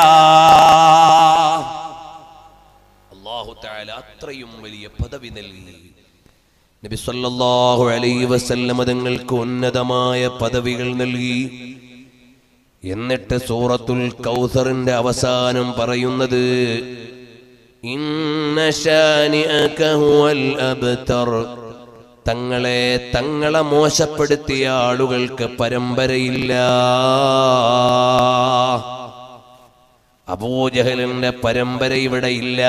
അല്ലാഹു തആല അത്രയും വലിയ പദവി നൽകി. നബി സല്ലല്ലാഹു അലൈഹി വസല്ലം തങ്ങൾക്ക് ഉന്നതമായ പദവികൾ നൽകി. എന്നിട്ട് സൂറത്തുൽ കൗസറിന്റെ അവസാനം പറയുന്നത് ഇന്ന ശാനിഅക ഹുവൽ അബ്തർ. തങ്ങളെ തങ്ങളെ മോശപ്പെടുത്തിയ ആളുകൾക്ക് പരമ്പരയില്ല. അബൂജഹലിന്റെ പരമ്പര ഇവിടെ ഇല്ല.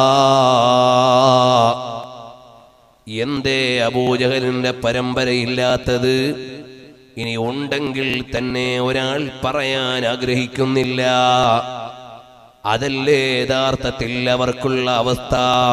എന്തേ അബൂജഹലിന്റെ പരമ്പരയില്ലാത്തത്? ഇനി ഉണ്ടെങ്കിൽ തന്നെ ഒരാൾ പറയാൻ ആഗ്രഹിക്കുന്നില്ല. അതല്ലേ യഥാർത്ഥത്തിൽ അവർക്കുള്ള അവസ്ഥ.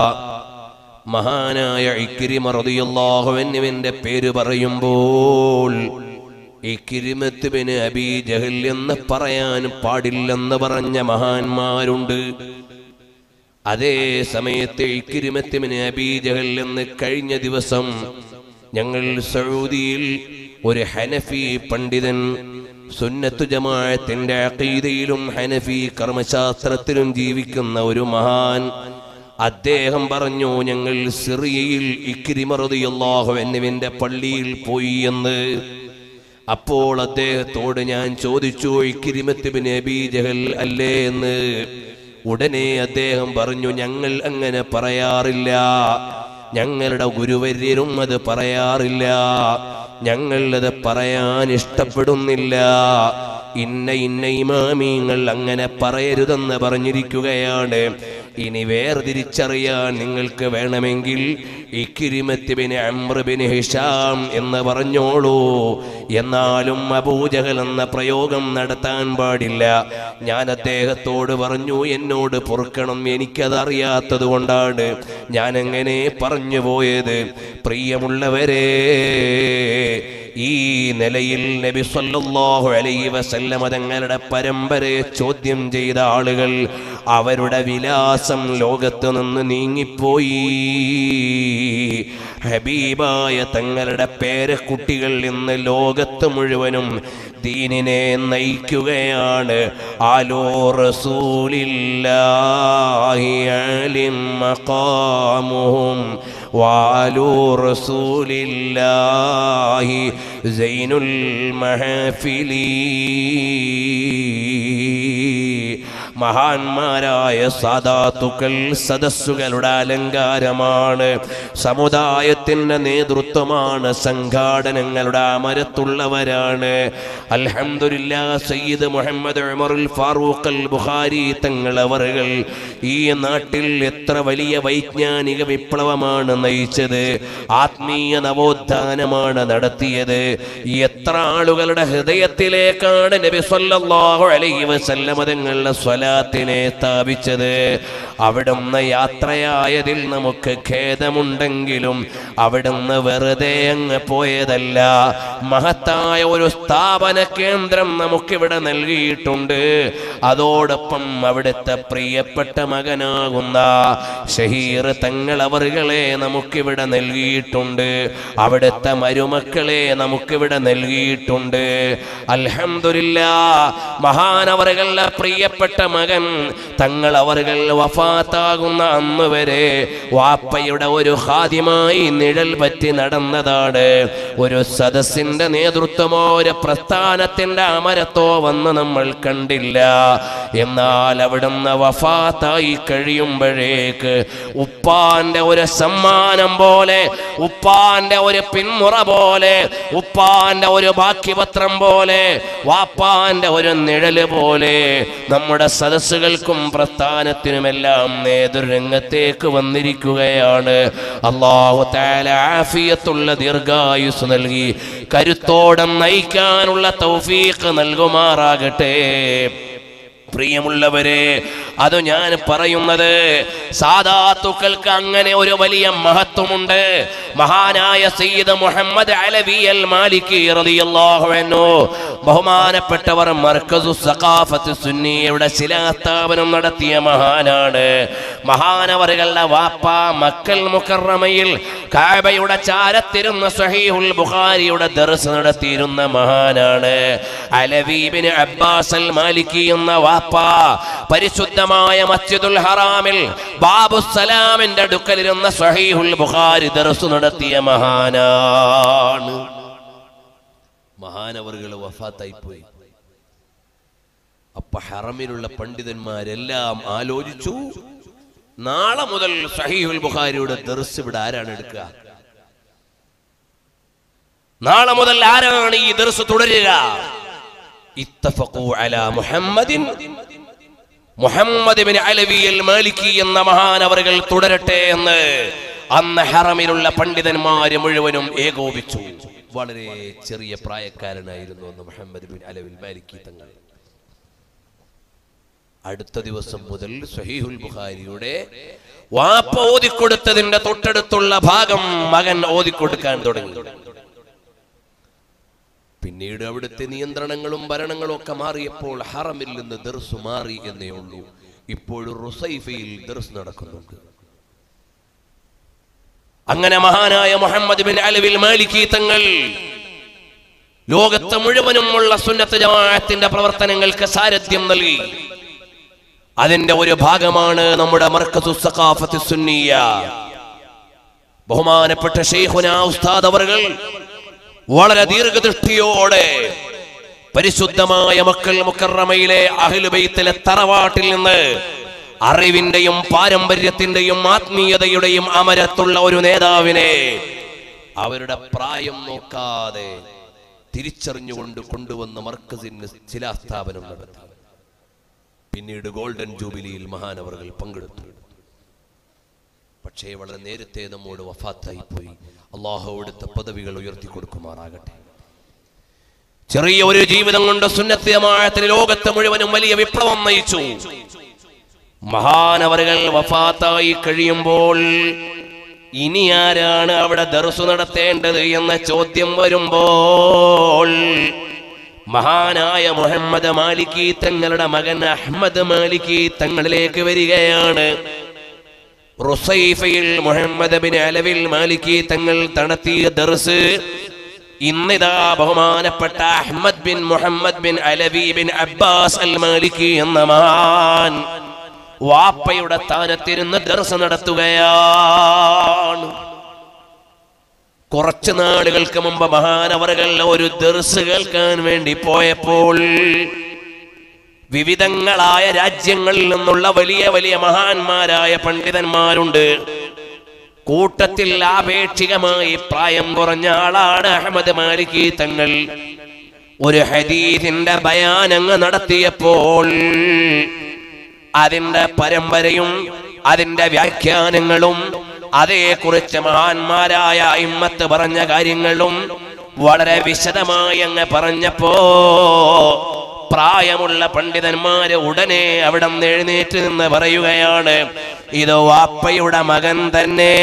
മഹാനായ ഇക്രിമ റളിയല്ലാഹു അൻഹുവിന്റെ പേര് പറയുമ്പോൾ ഇക്രിമത്ത് ബിൻ അബീ ജഹൽ എന്ന് പറയാൻ പാടില്ലെന്ന് പറഞ്ഞ മഹാന്മാരുണ്ട്. അതേ സമയത്ത് ഇക്രിമത്ത് ബിൻ അബീ ജഹൽ എന്ന് കഴിഞ്ഞ ദിവസം ഞങ്ങൾ സൗദിയിൽ ഒരു ഹനഫി പണ്ഡിതൻ, സുന്നത്തു ജമാഅത്തിന്റെ അഖീദയിലും ഹനഫി കർമ്മശാസ്ത്രത്തിലും ജീവിക്കുന്ന ഒരു മഹാൻ, അദ്ദേഹം പറഞ്ഞു ഞങ്ങൾ സിറിയയിൽ ഇക്രിമ റളിയല്ലാഹു അൻഹുവിന്റെ പള്ളിയിൽ പോയി എന്ന്. അപ്പോൾ അദ്ദേഹത്തോട് ഞാൻ ചോദിച്ചു, ഇക്രിമത്ത് ബിൻ അബീ ജഹൽ അല്ലേ എന്ന്. ഉടനെ അദ്ദേഹം പറഞ്ഞു, ഞങ്ങൾ അങ്ങനെ പറയാറില്ല, ഞങ്ങളുടെ ഗുരുവര്യരും അത് പറയാറില്ല, ഞങ്ങളത് പറയാൻ ഇഷ്ടപ്പെടുന്നില്ല. ഇന്ന ഇന്ന ഇമാമിങ്ങൾ അങ്ങനെ പറയരുതെന്ന് പറഞ്ഞിരിക്കുകയാണ്. ഇനി വേർതിരിച്ചറിയാൻ നിങ്ങൾക്ക് വേണമെങ്കിൽ ഇക്രിമത്ത് ബിൻ അംർ ബിൻ ഹിഷാം എന്ന് പറഞ്ഞോളൂ. എന്നാലും അബൂജഹൽ എന്ന പ്രയോഗം നടത്താൻ പാടില്ല. ഞാൻ അദ്ദേഹത്തോട് പറഞ്ഞു, എന്നോട് പൊറുക്കണം, എനിക്കതറിയാത്തത് കൊണ്ടാണ് ഞാൻ എങ്ങനെ പറഞ്ഞു പോയത്. പ്രിയമുള്ളവരെ, ഈ നിലയിൽ നബി സല്ലല്ലാഹു അലൈഹി വസല്ലം തങ്ങളുടെ പരമ്പരയെ ചോദ്യം ചെയ്ത ആളുകൾ അവരുടെ വിലാസം ലോകത്ത് നിന്ന് നീങ്ങിപ്പോയി. ഹബീബായ തങ്ങളുടെ പേരക്കുട്ടികൾ ഇന്ന് ലോകത്ത് മുഴുവനും ദീനിനെ നയിക്കുകയാണ്. ആലോ റസൂലില്ലാഹി അലിം മഖാമുഹും വാലു റസൂലില്ലാഹി സൈനുൽ മഹഫിലി. മഹാന്മാരായ സാദാത്തുക്കൾ സദസ്സുകളുടെ അലങ്കാരമാണ്, സമുദായത്തിന്റെ നേതൃത്വമാണ്, സംഘാടനങ്ങളുടെ അമരത്തുള്ളവരാണ്. അൽഹംദുലില്ലാഹ് സയ്യിദ് മുഹമ്മദ് ഉമറുൽ ഫാറൂഖ് അൽ ബുഖാരി തങ്ങൾ അവറുകൾ ഈ നാട്ടിൽ എത്ര വലിയ വൈജ്ഞാനിക വിപ്ലവമാണ് നയിച്ചത്, ആത്മീയ നവോത്ഥാനമാണ് നടത്തിയത്. എത്ര ആളുകളുടെ ഹൃദയത്തിലേക്കാണ് നബി സല്ലല്ലാഹു അലൈഹി വസല്ലം തങ്ങളുടെ സ്വലാത്തിനെ സ്ഥാപിച്ചത്. അവിടുന്ന് യാത്രയായതിൽ നമുക്ക് ഖേദമുണ്ടെങ്കിലും അവിടുന്ന് വെറുതെ അങ്ങ് പോയതല്ല. മഹത്തായ ഒരു സ്ഥാപന കേന്ദ്രം നമുക്കിവിടെ നൽകിയിട്ടുണ്ട്. അതോടൊപ്പം അവിടുത്തെ പ്രിയപ്പെട്ട മകനാകുന്ന ഷഹീർ തങ്ങൾ അവറുകളെ നമുക്കിവിടെ നൽകിയിട്ടുണ്ട്. അവിടുത്തെ മരുമക്കളെ നമുക്കിവിടെ നൽകിയിട്ടുണ്ട്. അൽഹംദുലില്ലാഹ്, മഹാനവറുകളുടെ പ്രിയപ്പെട്ട മകൻ തങ്ങൾ അവറുകൾ വഫാത്താകുന്ന അന്ന് വരെ വാപ്പയുടെ ഒരു ഖാദിമായി നിഴൽ പറ്റി നടന്നതാണ്. ഒരു സദസ്സിന്റെ നേതൃത്വമോ ഒരു പ്രസ്ഥാനത്തിന്റെ അമരത്തോ വന്ന് നമ്മൾ കണ്ടില്ല. എന്നാൽ അവിടുന്ന് വഫാത്തായി കഴിയുമ്പോഴേക്ക് ഉപ്പാന്റെ ഒരു സമ്മാനം പോലെ, ഉപ്പാന്റെ ഒരു പിന്മുറ പോലെ, ഉപ്പാന്റെ ഒരു ബാക്കിപത്രം പോലെ, വാപ്പാന്റെ ഒരു നിഴല് പോലെ നമ്മുടെ സദസ്സുകൾക്കും പ്രസ്ഥാനത്തിനുമെല്ലാം നേതൃരംഗത്തേക്ക് വന്നിരിക്കുകയാണ്. അല്ലാഹു തആല ആഫിയത്തുള്ള ദീർഘായുസ് നൽകി കരുത്തോടെ നയിക്കാനുള്ള തൗഫീഖ് നൽകുമാറാകട്ടെ. പ്രിയമുള്ളവരെ, അത് ഞാൻ പറയുന്നത് സാദാത്തുക്കൾക്ക് അങ്ങനെ ഒരു വലിയ മഹത്വമുണ്ട്. മഹാനായ സയ്യിദ് മുഹമ്മദ് അലവി അൽ മാലിക്കി റളിയല്ലാഹു അൻഹു ബഹുമാനപ്പെട്ടവർ മർക്കസു സഖാഫത്ത് സുന്നിയുടെ ശിലാസ്ഥാപനം നടത്തിയ മഹാനാണ്. മഹാനവറുകളുടെ വാപ്പ മക്കൽ മുക്കറമയിൽ കഅബയുടെ ചാരത്തിരുന്ന സ്വഹീഹുൽ ബുഖാരിയുടെ ദർസ് നടത്തിയിരുന്ന മഹാനാണ്. അലവി ഇബ്നു അബ്ബാസ് അൽ മാലിക്കി എന്ന വാപ്പ പരിശുദ്ധമായ മസ്ജിദുൽ ഹറാമിൽ ബാബുസ്സലാമിന്റെ അടുക്കലിരുന്ന സ്വഹീഹുൽ ബുഖാരി ദർസ് നടത്തിയ മഹാനാണ്. മഹാനവറുകൾ വഫാത്തായി പോയി. അപ്പൊ ഹറമിലുള്ള പണ്ഡിതന്മാരെല്ലാം ആലോചിച്ചു, നാളെ മുതൽ സ്വഹീഹുൽ ബുഖാരിയുടെ ദർസ് ഇവിടെ ആരാണ് എടുക്കുക? നാളെ മുതൽ ആരാണ് ഈ ദർസ് തുടരുക? ഇത്തഫഖു അലാ മുഹമ്മദിൻ മുഹമ്മദ് ഇബ്നു അലവി അൽ മാലിക്കി എന്ന മഹാനവറുകൾ തുടരട്ടെ എന്ന് അന്ന് ഹറമിലുള്ള പണ്ഡിതന്മാര് മുഴുവനും ഏകോപിച്ചു. വളരെ ചെറിയ പ്രായക്കാരനായിരുന്നു അന്ന് മുഹമ്മദ് ഇബ്നു അലവി അൽ മാലിക്കി തങ്ങൾ. അടുത്ത ദിവസം മുതൽ സ്വഹീഹുൽ ബുഖാരിയുടെ വാപ്പ ഓതിക്കൊടുത്തതിന്റെ തൊട്ടടുത്തുള്ള ഭാഗം മകൻ ഓതിക്കൊടുക്കാൻ തുടങ്ങി. പിന്നീട് അവിടുത്തെ നിയന്ത്രണങ്ങളും ഭരണങ്ങളും ഒക്കെ മാറിയപ്പോൾ ഹറമിൽ നിന്ന് ദർസ് മാറി എന്നേ ഉള്ളൂ. ഇപ്പോഴും റുസൈഫയിൽ ദർസ് നടക്കുന്നുണ്ട്. അങ്ങനെ മഹാനായ മുഹമ്മദ് ഇബ്നു അലവി അൽ മാലിക്കി തങ്ങൾ ലോകത്ത് മുഴുവനുമുള്ള സുന്നത്ത് ജമാഅത്തിന്റെ പ്രവർത്തനങ്ങൾക്ക് സാരഥ്യം നൽകി. അതിന്റെ ഒരു ഭാഗമാണ് നമ്മുടെ മർക്കസു സഖാഫത്ത് സുന്നിയ. ബഹുമാനപ്പെട്ട ശൈഖുനാ ഉസ്താദ് അവറുകൾ വളരെ ദീർഘദൃഷ്ടിയോടെ പരിശുദ്ധമായ മക്കൽ മുക്കറമയിലെ അഹ്ലു ബൈത്തിലെ തറവാട്ടിൽ നിന്ന് അറിവിന്റെയും പാരമ്പര്യത്തിന്റെയും ആത്മീയതയുടെയും അമരത്തുള്ള ഒരു നേതാവിനെ അവരുടെ പ്രായം നോക്കാതെ തിരിച്ചറിഞ്ഞുകൊണ്ട് കൊണ്ടുവന്ന മർക്കസിന് ശിലാസ്ഥാപനം നടത്തി. പിന്നീട് ഗോൾഡൻ ജൂബിലിയിൽ മഹാനവറുകൾ പങ്കെടുത്തു. പക്ഷേ വളരെ നേരത്തെ നമ്മോട് വഫാത്തായി പോയി. അല്ലാഹു അവിടുത്തെ പദവികൾ ഉയർത്തി കൊടുക്കുമാറാകട്ടെ. ചെറിയ ഒരു ജീവിതം കൊണ്ട് സുന്നത്ത് ജമാഅത്തിന് ലോകത്ത് മുഴുവനും വലിയ വിപ്ലവം നയിച്ചു. മഹാനവറുകൾ വഫാത്തായി കഴിയുമ്പോൾ ഇനി ആരാണ് അവിടെ ദർസ് നടത്തേണ്ടത് എന്ന ചോദ്യം വരുമ്പോൾ മഹാനായ മുഹമ്മദ് മാലിക്കി തങ്ങളുടെ മകൻ അഹ്മദ് മാലിക്കി തങ്ങളിലേക്ക് വരികയാണ്. റുസൈഫയിൽ മുഹമ്മദ് ബിൻ അലവി അൽ മാലിക്കി തങ്ങൾ നടത്തിയ ദർസ് ഇന്നിതാ ബഹുമാനപ്പെട്ട അഹ്മദ് ബിൻ മുഹമ്മദ് ബിൻ അലവി ബിൻ അബ്ബാസ് അൽ മാലിക്കി എന്ന മഹാൻ വാപ്പയുടെ സ്ഥാനത്തിരുന്ന് ദർസ് നടത്തുകയാണ്. കുറച്ചു നാളുകൾക്ക് മുമ്പ് മഹാനവറുകൾ ഒരു ദർസ് കേൾക്കാൻ വേണ്ടി പോയപ്പോൾ വിവിധങ്ങളായ രാജ്യങ്ങളിൽ നിന്നുള്ള വലിയ വലിയ മഹാന്മാരായ പണ്ഡിതന്മാരുണ്ട്. കൂട്ടത്തിൽ ആപേക്ഷികമായി പ്രായം കുറഞ്ഞ ആളാണ് അഹ്മദ് മാലിക്കി തങ്ങൾ. ഒരു ഹദീസിന്റെ ബയാനങ്ങ് നടത്തിയപ്പോൾ അതിന്റെ പരമ്പരയും അതിന്റെ വ്യാഖ്യാനങ്ങളും അതേക്കുറിച്ച് മഹാന്മാരായ ഇമ്മത്ത് പറഞ്ഞ കാര്യങ്ങളും വളരെ വിശദമായി അങ്ങ് പറഞ്ഞപ്പോ പ്രായമുള്ള പണ്ഡിതന്മാര് ഉടനെ അവിടെ നിന്ന് എഴുന്നേറ്റ് നിന്ന് പറയുകയാണ്, ഇത് വാപ്പയുടെ മകൻ തന്നെ,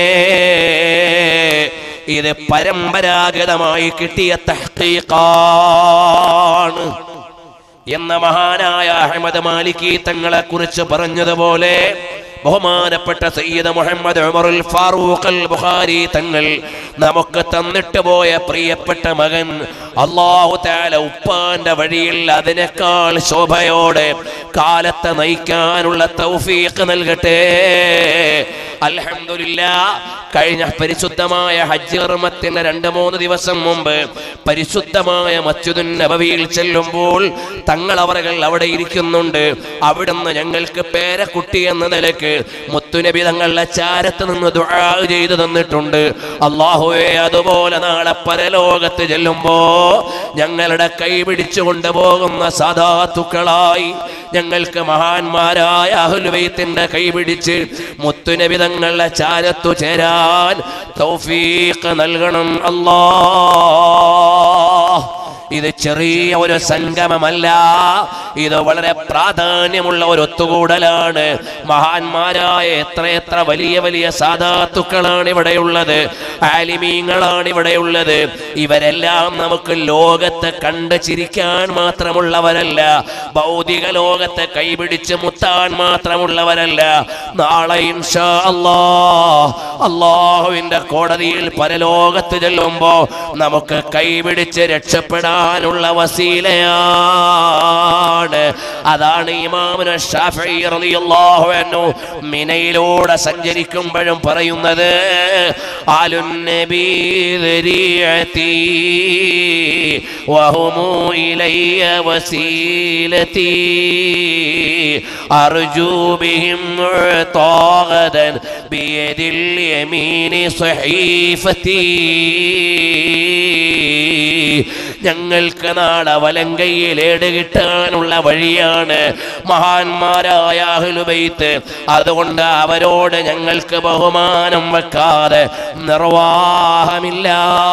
ഇത് പരമ്പരാഗതമായി കിട്ടിയ തഹ്ഖീഖാണ് എന്ന മഹാനായ അഹ്മദ് മാലിക്കി തങ്ങളെ കുറിച്ച് പറഞ്ഞതുപോലെ ബഹുമാനപ്പെട്ട സയ്യിദ് മുഹമ്മദ് ഉമറുൽ ഫാറൂഖ് അൽ ബുഖാരി തങ്ങൾ നമുക്ക് തന്നിട്ട് പോയ പ്രിയപ്പെട്ട മകൻ അല്ലാഹു തആല ഉപ്പാന്റെ വഴിയിൽ അതിനേക്കാൾ ശോഭയോടെ കാലത്തെ നയിക്കാനുള്ള തൗഫീഖ് നൽകട്ടെ. അൽഹംദുലില്ലാഹ്. കഴിഞ്ഞ പരിശുദ്ധമായ ഹജ്ജ് കർമ്മത്തിന്റെ രണ്ട് മൂന്ന് ദിവസം മുമ്പ് പരിശുദ്ധമായ മസ്ജിദുൻ നബവിയിൽ ചെല്ലുമ്പോൾ തങ്ങൾ അവറുകൾ അവിടെ ഇരിക്കുന്നുണ്ട്. അവിടുന്ന് ഞങ്ങൾക്ക് പേരക്കുട്ടി എന്ന നിലക്ക് മുത്തുനബി തങ്ങളുടെ ചാരത്ത് നിന്ന് ദുആ ചെയ്തു തന്നിട്ടുണ്ട്. അല്ലാഹുവേ, അതുപോലെ നാളെ പരലോകത്ത് ചെല്ലുമ്പോ ഞങ്ങളുടെ കൈ പിടിച്ചു കൊണ്ടുപോകുന്ന സാദാത്തുക്കളായി ഞങ്ങൾക്ക് മഹാന്മാരായ അഹ്ലുൽ ബൈത്തിന്റെ കൈ പിടിച്ച് മുത്തുനബി തങ്ങളുടെ ചാരത്തു ചേരാൻ തൗഫീഖ് നൽകണം അല്ലാഹ്. ഇത് ചെറിയ ഒരു സംഗമമല്ല, ഇത് വളരെ പ്രാധാന്യമുള്ള ഒരു ഒത്തുകൂടലാണ്. മഹാന്മാരായ എത്രയെത്ര വലിയ വലിയ സാദാത്തുക്കളാണ് ഇവിടെയുള്ളത്, ആലിമീങ്ങളാണ് ഇവിടെയുള്ളത്. ഇവരെല്ലാം നമുക്ക് ലോകത്തെ കണ്ട് ചിരിക്കാൻ മാത്രമുള്ളവരല്ല, ഭൗതിക ലോകത്തെ കൈപിടിച്ച് മുത്താൻ മാത്രമുള്ളവരല്ല. നാളെ ഇൻഷാ അല്ലാഹ് അല്ലാഹുവിന്റെ കോടതിയിൽ പരലോകത്ത് ചെല്ലുമ്പോ നമുക്ക് കൈപിടിച്ച് രക്ഷപ്പെടാനുള്ള വസീലയാണ്. അതാണ് ഇമാമുന ശാഫിഈ റളിയല്ലാഹു അൻഹു മിനയിലൂടെ സഞ്ചരിക്കുമ്പോഴും പറയുന്നത്, ആലുൻ നബി ദരിയതി വഹുമു ഇലയ്യ വസീലതി അർജു ബിഹിം മുഅ്തഖദൻ ബിയദിൽ യമീനി സ്വഹീഫതി. ഞങ്ങൾക്ക് നാളെ വലങ്കയിൽ ഏട് കിട്ടാനുള്ള വഴിയാണ് മഹാന്മാരായ അഹ്ലുൽ ബൈത്ത്. അതുകൊണ്ട് അവരോട് ഞങ്ങൾക്ക് ബഹുമാനം വെക്കാതെ നിർവാഹമില്ല.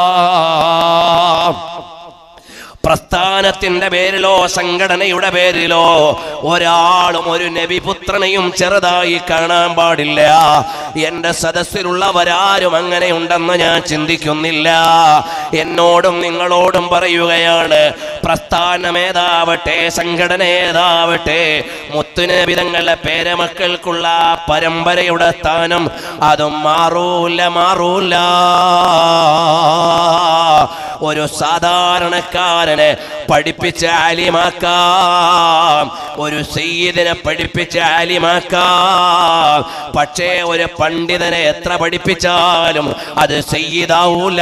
പ്രസ്ഥാനത്തിന്റെ പേരിലോ സംഘടനയുടെ പേരിലോ ഒരാളും ഒരു നബിപുത്രനെയും ചെറുതായി കാണാൻ പാടില്ല. എന്റെ സദസ്സിലുള്ളവരാരും അങ്ങനെ ഉണ്ടെന്ന് ഞാൻ ചിന്തിക്കുന്നില്ല. എന്നോടും നിങ്ങളോടും പറയുകയാണ്, പ്രസ്ഥാനമേതാവട്ടെ സംഘടനയേതാവട്ടെ മുത്തുനബി തങ്ങളുടെ പേരമക്കൾക്കുള്ള പരമ്പരയുടെ സ്ഥാനം അതും മാറൂല മാറൂല. ഒരു സാധാരണക്കാരനെ പഠിപ്പിച്ച് ആലിമാക്കാം, ഒരു സയ്യിദിനെ പഠിപ്പിച്ച് ആലിമാക്കാം. പക്ഷേ ഒരു പണ്ഡിതനെ എത്ര പഠിപ്പിച്ചാലും അത് സയ്യിദാവൂല.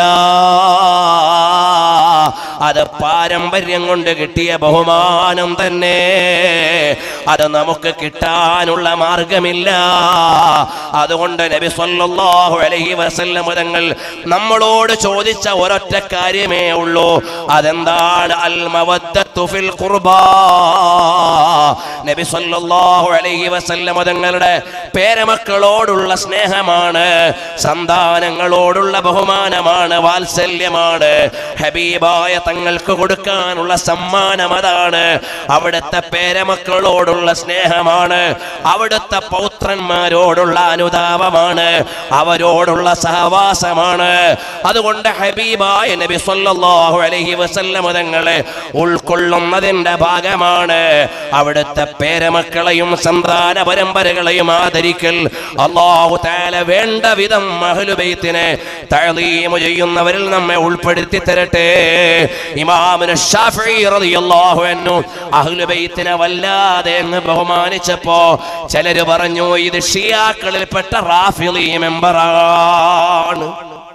അത് പാരമ്പര്യം കൊണ്ട് കിട്ടിയ ബഹുമാനം തന്നെ, അത് നമുക്ക് കിട്ടാനുള്ള മാർഗമില്ല. അതുകൊണ്ട് നബി സല്ലല്ലാഹു അലൈഹി വസല്ലം തങ്ങൾ നമ്മളോട് ചോദിച്ച ഒരൊറ്റ കാര്യമേ ഉള്ളൂ, അതെന്താണ്? അൽ മവദ്ദത്തു ഫിൽ ഖുർബാ. നബി സല്ലല്ലാഹു അലൈഹി വസല്ലം തങ്ങളുടെ പേരമക്കളോടുള്ള സ്നേഹമാണ്, സന്താനങ്ങളോടുള്ള ബഹുമാനമാണ്, വാത്സല്യമാണ്. ഹബീബായ തങ്ങൾക്ക് കൊടുക്കാനുള്ള സമ്മാനം അതാണ്. അവിടുത്തെ പേരമക്കളോടുള്ള സ്നേഹമാണ്, അവിടുത്തെ പൗത്രന്മാരോടുള്ള അനുതാപമാണ്, അവരോടുള്ള സഹവാസമാണ്. അതുകൊണ്ട് ഹബീബായ നബി സല്ലല്ലാഹു അലൈഹി വസല്ലം തങ്ങളെ ഉൾക്കൊള്ളുന്നതിന്റെ ഭാഗമാണ് അവിടുത്തെ പേരമക്കളെയും സന്താന പരമ്പരകളെയും ആദരിക്കൽ. അല്ലാഹു തആല വേണ്ട വിധം അഹ്ലുൽ ബൈത്തിനെ തഅലീം ചെയ്യുന്നവരിൽ നമ്മെ ഉൾപ്പെടുത്തി തരട്ടെ. ഇമാമുന ശാഫിഈ റളിയല്ലാഹു അൻഹു അഹ്ലുൽ ബൈത്തിനെ വല്ലാതെ അങ്ങ് ബഹുമാനിച്ചപ്പോ ചിലര് പറഞ്ഞു, ഇത് ഷിയാക്കളിൽപ്പെട്ട റാഫിളി മെമ്പറാണ്,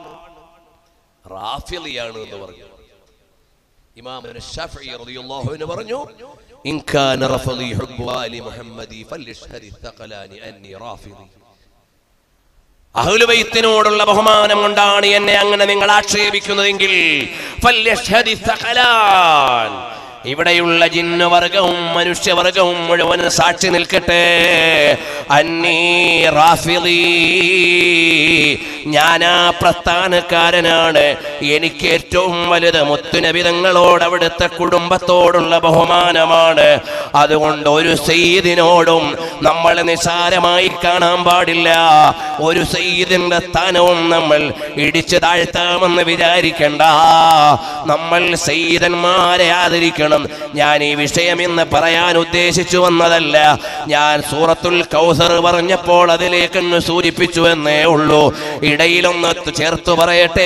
റാഫിളിയാണ് എന്ന് പറഞ്ഞു. ഇമാമുന ശാഫിഈ റളിയല്ലാഹു അൻഹു പറഞ്ഞു, ഇൻ കാന റഫളി ഹുബ്ബു ആലി മുഹമ്മദി ഫൽയഷ്ഹദി തഖലാനി അന്നി റാഫിളി. അഹ്ലുൽ ബൈത്തിനോടുള്ള ബഹുമാനം കൊണ്ടാണ് എന്നെ അങ്ങനെ നിങ്ങൾ ആക്ഷേപിക്കുന്നതെങ്കിൽ ഫൽയഷ്ഹദി തഖലാൻ, ഇവിടെയുള്ള ജിന്നുവർഗവും മനുഷ്യവർഗവും മുഴുവൻ സാക്ഷി നിൽക്കട്ടെ. അന്നീ റാഫിളി, ഞാനാ പ്രസ്ഥാനക്കാരനാണ്. എനിക്ക് ഏറ്റവും വലുത് മുത്തുനബി തങ്ങളോട് അവിടുത്തെ കുടുംബത്തോടുള്ള ബഹുമാനമാണ്. അതുകൊണ്ട് ഒരു സയ്യിദിനോടും നമ്മൾ നിസാരമായി കാണാൻ പാടില്ല. ഒരു സയ്യിദിന്റെ സ്ഥാനവും നമ്മൾ ഇടിച്ചു താഴ്ത്താമെന്ന് വിചാരിക്കണ്ട. നമ്മൾ സയ്യിദന്മാരെ ആദരിക്കണം. ഞാൻ ഈ വിഷയം ഇന്ന് പറയാൻ ഉദ്ദേശിച്ചു വന്നതല്ല. ഞാൻ സൂറത്തുൽ കൗസർ പറഞ്ഞപ്പോൾ അതിലേക്കൊന്ന് സൂചിപ്പിച്ചു എന്നേ ഉള്ളൂ. ഇടയിലൊന്ന് ചേർത്തു പറയട്ടെ.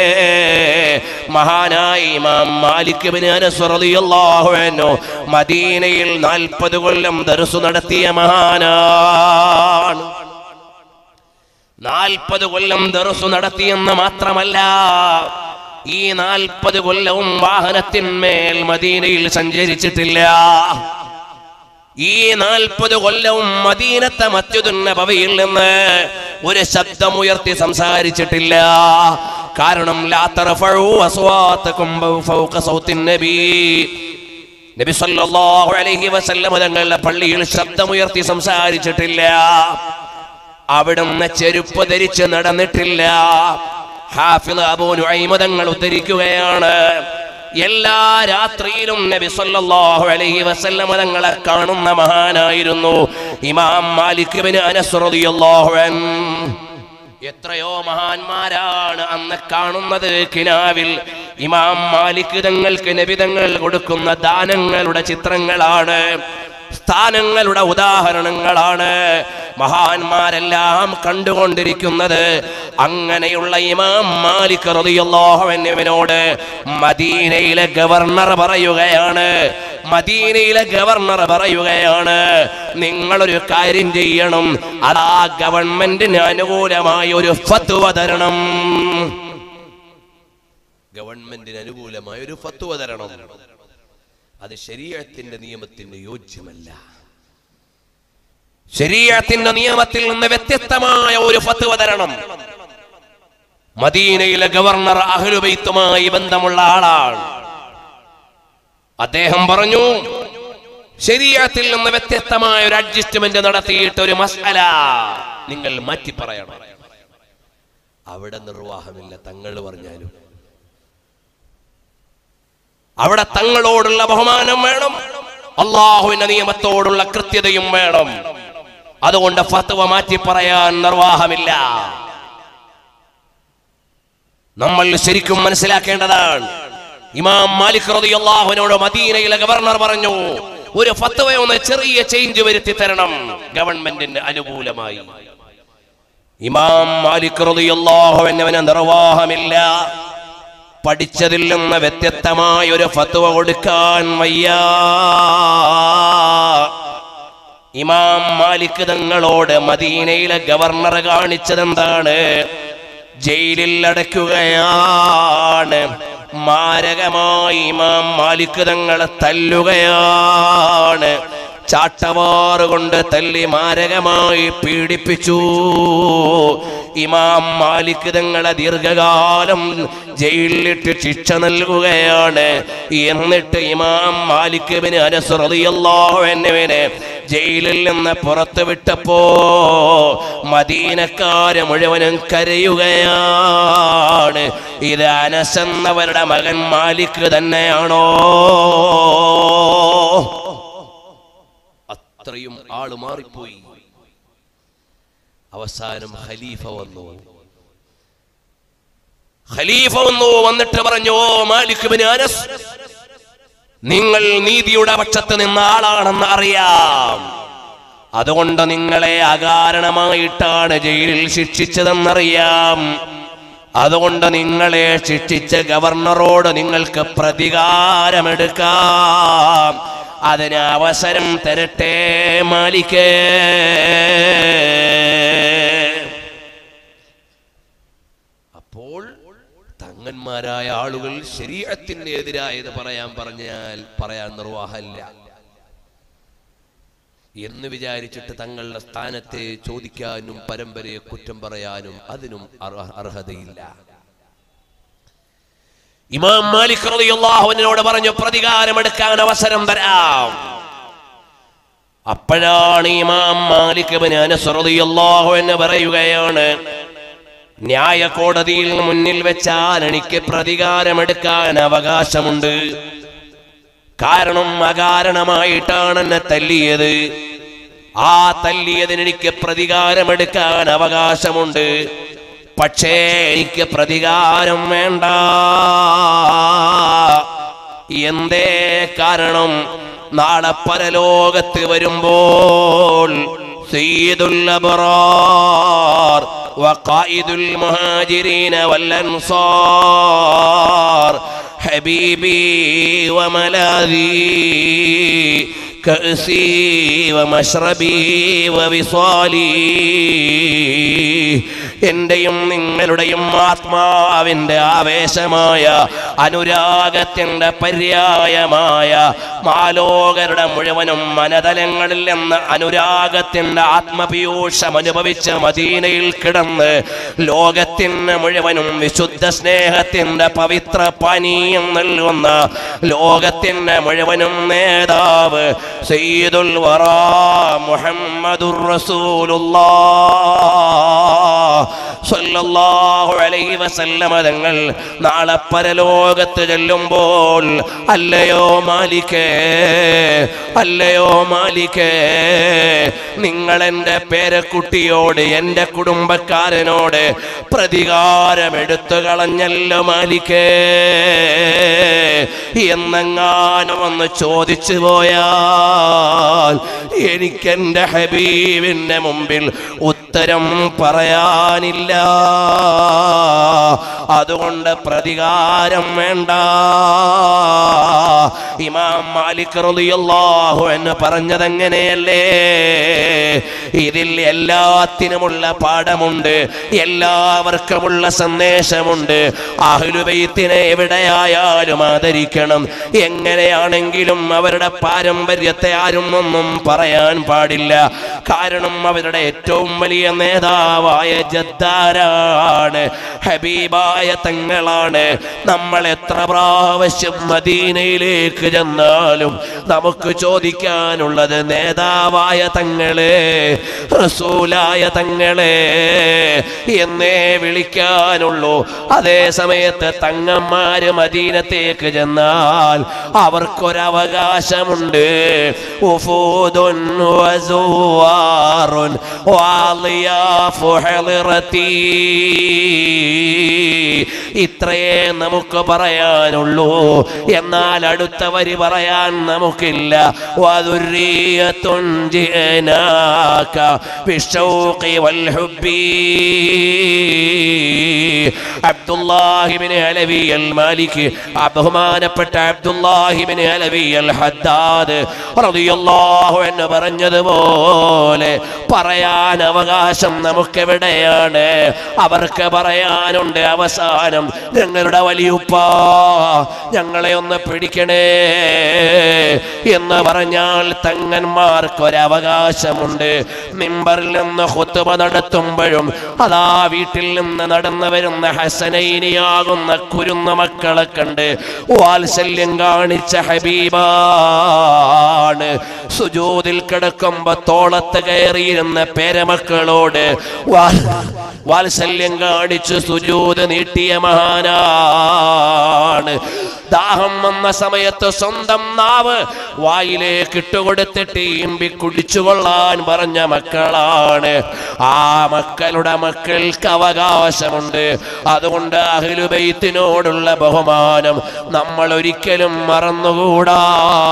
മഹാനായ ഇമാം മാലിക് ഇബ്നു അനസ് റളിയല്ലാഹു അൻഹു മദീനയിൽ നാൽപ്പത് കൊല്ലം ദർസ് നടത്തിയ മഹാനാണ്. നാൽപ്പത് കൊല്ലം ദർസ് നടത്തിയെന്ന് മാത്രമല്ല, ഈ നാൽപ്പത് കൊല്ലവും വാഹനത്തിന്മേൽ മദീനയിൽ സഞ്ചരിച്ചിട്ടില്ല. ഈ നാൽപ്പത് കൊല്ലവും മദീനത്തെ മസ്ജിദുൻ നബവിയിൽ നിന്ന് ഒരു ശബ്ദമുയർത്തി സംസാരിച്ചിട്ടില്ല. കാരണം ലാ തർഫഉ അസ്വാതകും ഫൗക സൗത്തിൻ നബി, നബി സല്ലല്ലാഹു അലൈഹി വസല്ലം തങ്ങളുടെ പള്ളിയിൽ ശബ്ദമുയർത്തി സംസാരിച്ചിട്ടില്ല. അവിടുന്ന് ചെരുപ്പ് ധരിച്ച് നടന്നിട്ടില്ല. ഹാഫിള് അബൂ നുഐം തങ്ങൾ ഉദ്ധരിക്കുകയാണ്, എല്ലാ രാത്രിയിലും നബി സല്ലല്ലാഹു അലൈഹി വസല്ലം തങ്ങളെ കാണുന്ന മഹാനായിരുന്നു ഇമാം മാലിക് ഇബ്നു അനസ് റളിയല്ലാഹു അൻഹു. എത്രയോ മഹാന്മാരാണ് അന്ന് കാണുന്നത് കിനാവിൽ. ഇമാം മാലിക് തങ്ങൾക്ക് നബി തങ്ങൾ കൊടുക്കുന്ന ദാനങ്ങളുടെ ചിത്രങ്ങളാണ്, സ്ഥാനങ്ങളുടെ ഉദാഹരണങ്ങളാണ് മഹാന്മാരെല്ലാം കണ്ടുകൊണ്ടിരിക്കുന്നത്. അങ്ങനെയുള്ള ഇമാം മാലിക് റളിയല്ലാഹു അൻഹുവിനോട് മദീനയിലെ ഗവർണർ പറയുകയാണ് മദീനയിലെ ഗവർണർ പറയുകയാണ് നിങ്ങളൊരു കാര്യം ചെയ്യണം, അതാ ഗവൺമെന്റിന് അനുകൂലമായ ഒരു ഫത്വ തരണം. ഗവൺമെന്റിന് അനുകൂലമായ ഒരു ഫത്വ തരണം. അത് ശരീഅത്തിന്റെ നിയമത്തിന് യോജ്യമല്ല. ശരീഅത്തിന്റെ നിയമത്തിൽ നിന്ന് വ്യത്യസ്തമായ ഒരു ഫത്വ തരണം. മദീനയിലെ ഗവർണർ അഹ്ലു ബൈത്തുമായി ബന്ധമുള്ള ആളാണ്. അദ്ദേഹം പറഞ്ഞു ശരീഅത്തിൽ നിന്ന് വ്യത്യസ്തമായ ഒരു അഡ്ജസ്റ്റ്മെന്റ് നടത്തിയിട്ട് ഒരു മസ്അല നിങ്ങൾ മാറ്റി പറയണം. അവിടെ നിർവാഹമില്ല, തങ്ങൾ പറഞ്ഞാലും. അവിടെ തങ്ങളോടുള്ള ബഹുമാനം വേണം, അള്ളാഹുവിന്റെ നിയമത്തോടുള്ള കൃത്യതയും വേണം. അതുകൊണ്ട് ഫത്വ മാറ്റി പറയാൻ നിർവാഹമില്ല. നമ്മൾ ശരിക്കും മനസ്സിലാക്കേണ്ടതാണ്. ഇമാം മാലിക് റളിയല്ലാഹു അൻഹുവിനോട് മദീനയിലെ ഗവർണർ പറഞ്ഞു ഒരു ഫത്വ ഒന്ന് ചെറിയ ചേഞ്ച് വരുത്തി തരണം ഗവൺമെന്റിന് അനുകൂലമായി. ഇമാം മാലിക് റളിയല്ലാഹു അൻഹുവിന് നിർവാഹമില്ല. പഠിച്ചതിൽ നിന്ന് വ്യത്യസ്തമായ ഒരു ഫത്വ കൊടുക്കാൻ വയ്യ. ഇമാം മാലിക് തങ്ങളോട് മദീനയിലെ ഗവർണർ കാണിച്ചതെന്താണ്? ജയിലിൽ അടയ്ക്കുകയാണ്. മാരകമായി ഇമാം മാലിക് തങ്ങളെ തല്ലുകയാണ്. ചാട്ടവാറുകൊണ്ട് തല്ലി മാരകമായി പീഡിപ്പിച്ചു. ഇമാം മാലിക് തങ്ങളെ ദീർഘകാലം ജയിലിലിട്ട് ശിക്ഷ നൽകുകയാണ്. എന്നിട്ട് ഇമാം മാലിക് ഇബ്നു അനസ് റളിയല്ലാഹു അൻഹുവിനെ ജയിലിൽ നിന്ന് പുറത്തു വിട്ടപ്പോ മദീനക്കാര് മുഴുവനും കരയുകയാണ്. ഇത് അനസ് എന്നവരുടെ മകൻ മാലിക് തന്നെയാണോ? അത്രയും ആള് മാറിപ്പോയി. അവസാനം ഖലീഫ വന്നു. ഖലീഫ വന്നു വന്നിട്ട് പറഞ്ഞു, ഓ മാലിക് ഇബ്നു അനസ്, നിങ്ങൾ നീതിയുടെ പക്ഷത്ത് നിന്ന ആളാണെന്ന് അറിയാം. അതുകൊണ്ട് നിങ്ങളെ അകാരണമായിട്ടാണ് ജയിലിൽ ശിക്ഷിച്ചതെന്നറിയാം. അതുകൊണ്ട് നിങ്ങളെ ശിക്ഷിച്ച ഗവർണറോട് നിങ്ങൾക്ക് പ്രതികാരമെടുക്കാം. അതിന് അവസരം തരട്ടെ മാലികേ. അപ്പോൾ തങ്ങന്മാരായ ആളുകൾ ശരീഅത്തിന് എതിരായത് പറയാൻ പറഞ്ഞാൽ പറയാൻ നിർവാഹമില്ല എന്ന് വിചാരിച്ചിട്ട് തങ്ങളുടെ സ്ഥാനത്തെ ചോദിക്കാനും പരമ്പരയെ കുറ്റം പറയാനും അതിനും അർഹതയില്ല. ഇമാം മാലിക് റളിയല്ലാഹു അൻഹുവിനോട് പറഞ്ഞു പ്രതികാരമെടുക്കാൻ അവസരം തരാം. അപ്പോഴാണ് ഇമാം മാലിക് ഇബ്നു അനസ് റളിയല്ലാഹു അൻഹു പറയുകയാണ്, ന്യായ കോടതിയിൽ മുന്നിൽ വെച്ചാൽ എനിക്ക് പ്രതികാരമെടുക്കാൻ അവകാശമുണ്ട്. കാരണം അകാരണമായിട്ടാണ് എന്നെ തല്ലിയത്. ആ തല്ലിയതിന് എനിക്ക് പ്രതികാരമെടുക്കാൻ അവകാശമുണ്ട്. പക്ഷേ എനിക്ക് പ്രതികാരം വേണ്ട. എന്തേ കാരണം? നാളെ പരലോകത്ത് വരുമ്പോൾ സയ്യിദുൽ അബ്റാർ വഖായിദുൽ മുഹാജിരീന വൽ അൻസാർ ഹബീബി വമലാദി കഅസി വമശ്റബി വവിസാലി, എന്റെയും നിങ്ങളുടെയും ആത്മാവിന്റെ ആവേശമായ അനുരാഗത്തിന്റെ പര്യായമായ മാലോകരുടെ മുഴുവനും മനതലങ്ങളിൽ നിന്ന് അനുരാഗത്തിന്റെ ആത്മപീയൂഷം അനുഭവിച്ച് മദീനയിൽ കിടന്ന് ലോകത്തിന് മുഴുവനും വിശുദ്ധ സ്നേഹത്തിന്റെ പവിത്ര പാനീയം നൽകുന്ന ലോകത്തിന്റെ മുഴുവനും നേതാവ് സയ്യിദുൽ വറാ മുഹമ്മദുർ റസൂലുള്ളാഹ് സ്വല്ലല്ലാഹു അലൈഹി വസല്ലമ തങ്ങൾ നാളെ പരലോകത്ത് ചെല്ലുമ്പോൾ അല്ലയോ മാലിക്കേ അല്ലയോ മാലിക്കേ നിങ്ങൾ എൻ്റെ പേരക്കുട്ടിയോട് എൻ്റെ കുടുംബക്കാരനോട് പ്രതികാരം എടുത്തു കളഞ്ഞല്ലോ മാലിക്കേ എന്നെങ്ങാനും ഒന്ന് ചോദിച്ചു പോയാൽ എനിക്കെൻ്റെ ഹബീബിന്റെ മുമ്പിൽ ഉത്തരം പറയാനില്ല. അതുകൊണ്ട് പ്രതികാരം വേണ്ട. ഇമാം മാലിക് റളിയല്ലാഹു അൻഹു പറഞ്ഞതെങ്ങനെയല്ലേ? ഇതിൽ എല്ലാത്തിനുമുള്ള പാഠമുണ്ട്, എല്ലാവർക്കുമുള്ള സന്ദേശമുണ്ട്. അഹ്ലു ബൈത്തിനെ എവിടെയായാലും ആദരിക്കണം. എങ്ങനെയാണെങ്കിലും അവരുടെ പാരമ്പര്യത്തെ ആരും ഒന്നും പറയാൻ പാടില്ല. കാരണം അവരുടെ ഏറ്റവും വലിയ നേതാവായ ജദ്ദാരാണ്, ഹബീബായ തങ്ങളാണ്. നമ്മൾ എത്ര പ്രാവശ്യം മദീനയിലേക്ക് ചെന്നാലും നമുക്ക് ചോദിക്കാനുള്ളത് നേതാവായ തങ്ങളെ, റസൂലായ തങ്ങളെ എന്നേ വിളിക്കാനുള്ളൂ. അതേ സമയത്ത് തങ്ങന്മാര് മദീനത്തേക്ക് ചെന്നാൽ അവർക്കൊരവകാശമുണ്ട്. ഉഫൂദുൻ വസുവാറുൻ വളിയാഫു ഹളിറതി, ഇത്രയേ നമുക്ക് പറയാനുള്ളൂ. എന്നാൽ അടുത്ത വരി പറയാൻ നമുക്കില്ല. വദുർരിയത്തുൻ ജിനാക ബിശൗഖി വൽ ഹുബ്ബി. അബ്ദുല്ലാഹി ഇബ്നു അലവി അൽ മാലികി, ബഹുമാനപ്പെട്ട അബ്ദുല്ലാഹി ഇബ്നു അലവി അൽ ഹദ്ദാദ് റളിയല്ലാഹു അൻഹു പറഞ്ഞതുപോലെ പറയാൻ അവകാശം നമുക്കെവിടെയാണ്? അവർക്ക് പറയാനുണ്ട് അവസാനം, ഞങ്ങളുടെ വലിയുപ്പ ഞങ്ങളെ ഒന്ന് പിടിക്കണേ എന്ന് പറഞ്ഞാൽ തങ്ങന്മാർക്കൊരവകാശമുണ്ട്. മിമ്പറിൽ നിന്ന് ഖുത്ബ നടത്തുമ്പോഴും അതാ വീട്ടിൽ നിന്ന് നടന്നു വരുന്ന ഹസനൈനിയാകുന്ന കുരുന്ന മക്കളെ കണ്ട് വാത്സല്യം കാണിച്ച ഹബീബാണ്. സുജൂദിൽ കിടക്കുമ്പോ തോളത്ത് കയറിയിരുന്ന പേരമക്കളോട് വാത്സല്യം കാണിച്ച് സുജൂദ് നീട്ടിയ മഹാനാണ്. ദാഹം വന്ന സമയത്ത് സ്വന്തം നാവ് വായിലേക്ക് ഇട്ടുകൊടുത്തിട്ട് ഇമ്പി കുടിച്ചുകൊള്ളാൻ പറഞ്ഞ മക്കളാണ്. ആ മക്കളുടെ മക്കൾക്ക് അവകാശമുണ്ട്. അതുകൊണ്ട് അഹ്ലു ബൈത്തിനോടുള്ള ബഹുമാനം നമ്മൾ ഒരിക്കലും മറന്നുകൂടാ.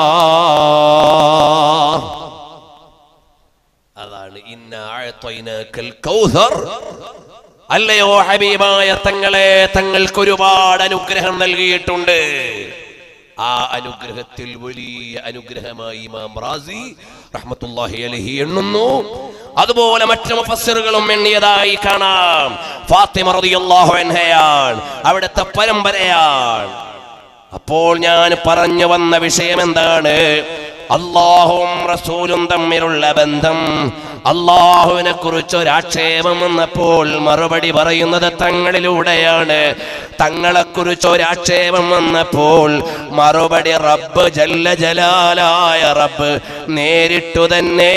അതാണ് ഇന്ന അഅ്തൈനാകൽ കൗസർ. അല്ലയോ ഹബീബായ തങ്ങളെ, തങ്ങൾക്ക് ഒരുപാട് അനുഗ്രഹം നൽകിയിട്ടുണ്ട്. ആ അനുഗ്രഹത്തിൽ വലിയ അനുഗ്രഹമായി ഇമാം റാസി റഹ്മത്തുള്ളാഹി അലൈഹി എണ്ണുന്നു. അതുപോലെ മറ്റു മുഫസ്സിറുകളും എണ്ണിയതായി കാണാം. ഫാത്തിമ റളിയല്ലാഹു അൻഹയാണ്, അവിടുത്തെ പരമ്പരയാണ്. അപ്പോൾ ഞാൻ പറഞ്ഞു വന്ന വിഷയം എന്താണ്? അല്ലാഹുവും റസൂലും തമ്മിലുള്ള ബന്ധം. അല്ലാഹുവിനെ കുറിച്ച് ഒരാക്ഷേപം വന്നപ്പോൾ മറുപടി പറയുന്നത് തങ്ങളിലൂടെയാണ്. തങ്ങളെ കുറിച്ച് ഒരാക്ഷേപം വന്നപ്പോൾ മറുപടി റബ്ബ് ജല്ല ജലാലായ റബ്ബ് നേരിട്ടു തന്നെ.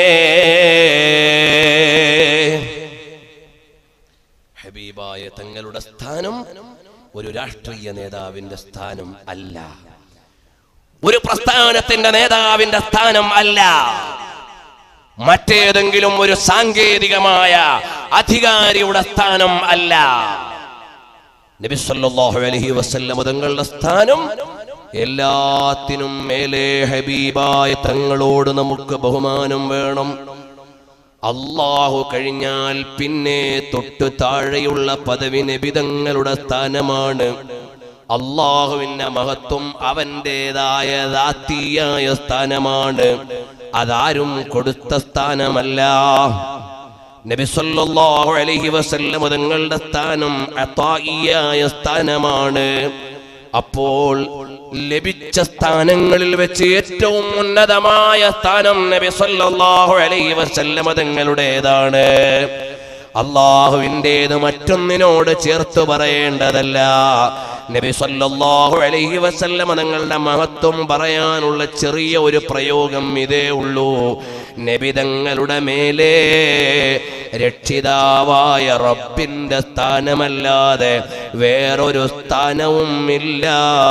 ഹബീബായ തങ്ങളുടെ സ്ഥാനം ഒരു രാഷ്ട്രീയ നേതാവിന്റെ സ്ഥാനം അല്ല, ഒരു പ്രസ്ഥാനത്തിന്റെ നേതാവിന്റെ സ്ഥാനം അല്ല, മറ്റേതെങ്കിലും ഒരു സാങ്കേതികമായ അധികാരിയുടെ സ്ഥാനം അല്ല. നബി സല്ലല്ലാഹു അലൈഹി വസല്ലം തങ്ങളുടെ സ്ഥാനം എല്ലാത്തിനും മേലെ ഹബീബായ തങ്ങളോട് നമുക്ക് ബഹുമാനം വേണം. അല്ലാഹു കഴിഞ്ഞാൽ പിന്നെ തൊട്ടു താഴെയുള്ള പദവി നബി തങ്ങളുടെ സ്ഥാനമാണ്. അല്ലാഹുവിന്റെ മഹത്വം അവന്റേതായ ദാത്തിയായ സ്ഥാനമാണ്, അതാരും കൊടുത്ത സ്ഥാനമല്ല. നബി സല്ലല്ലാഹു അലൈഹി വസല്ലം തങ്ങളുടെ സ്ഥാനം അതായിയായ സ്ഥാനമാണ്. അപ്പോൾ ലഭിച്ച സ്ഥാനങ്ങളിൽ വെച്ച് ഏറ്റവും ഉന്നതമായ സ്ഥാനം നബി സല്ലല്ലാഹു അലൈഹി വസല്ലം തങ്ങളുടേതാണ്. അല്ലാഹുവിൻ്റേത് മറ്റൊന്നിനോട് ചേർത്ത് പറയേണ്ടതല്ല. നബി സല്ലല്ലാഹു അലൈഹി വസല്ലം തങ്ങളുടെ മഹത്വം പറയാനുള്ള ചെറിയ ഒരു പ്രയോഗം ഇതേ ഉള്ളൂ. നബി തങ്ങളുടെ മേലെ രക്ഷിതാവായ റബ്ബിന്റെ സ്ഥാനമല്ലാതെ വേറൊരു സ്ഥാനവും ഇല്ല.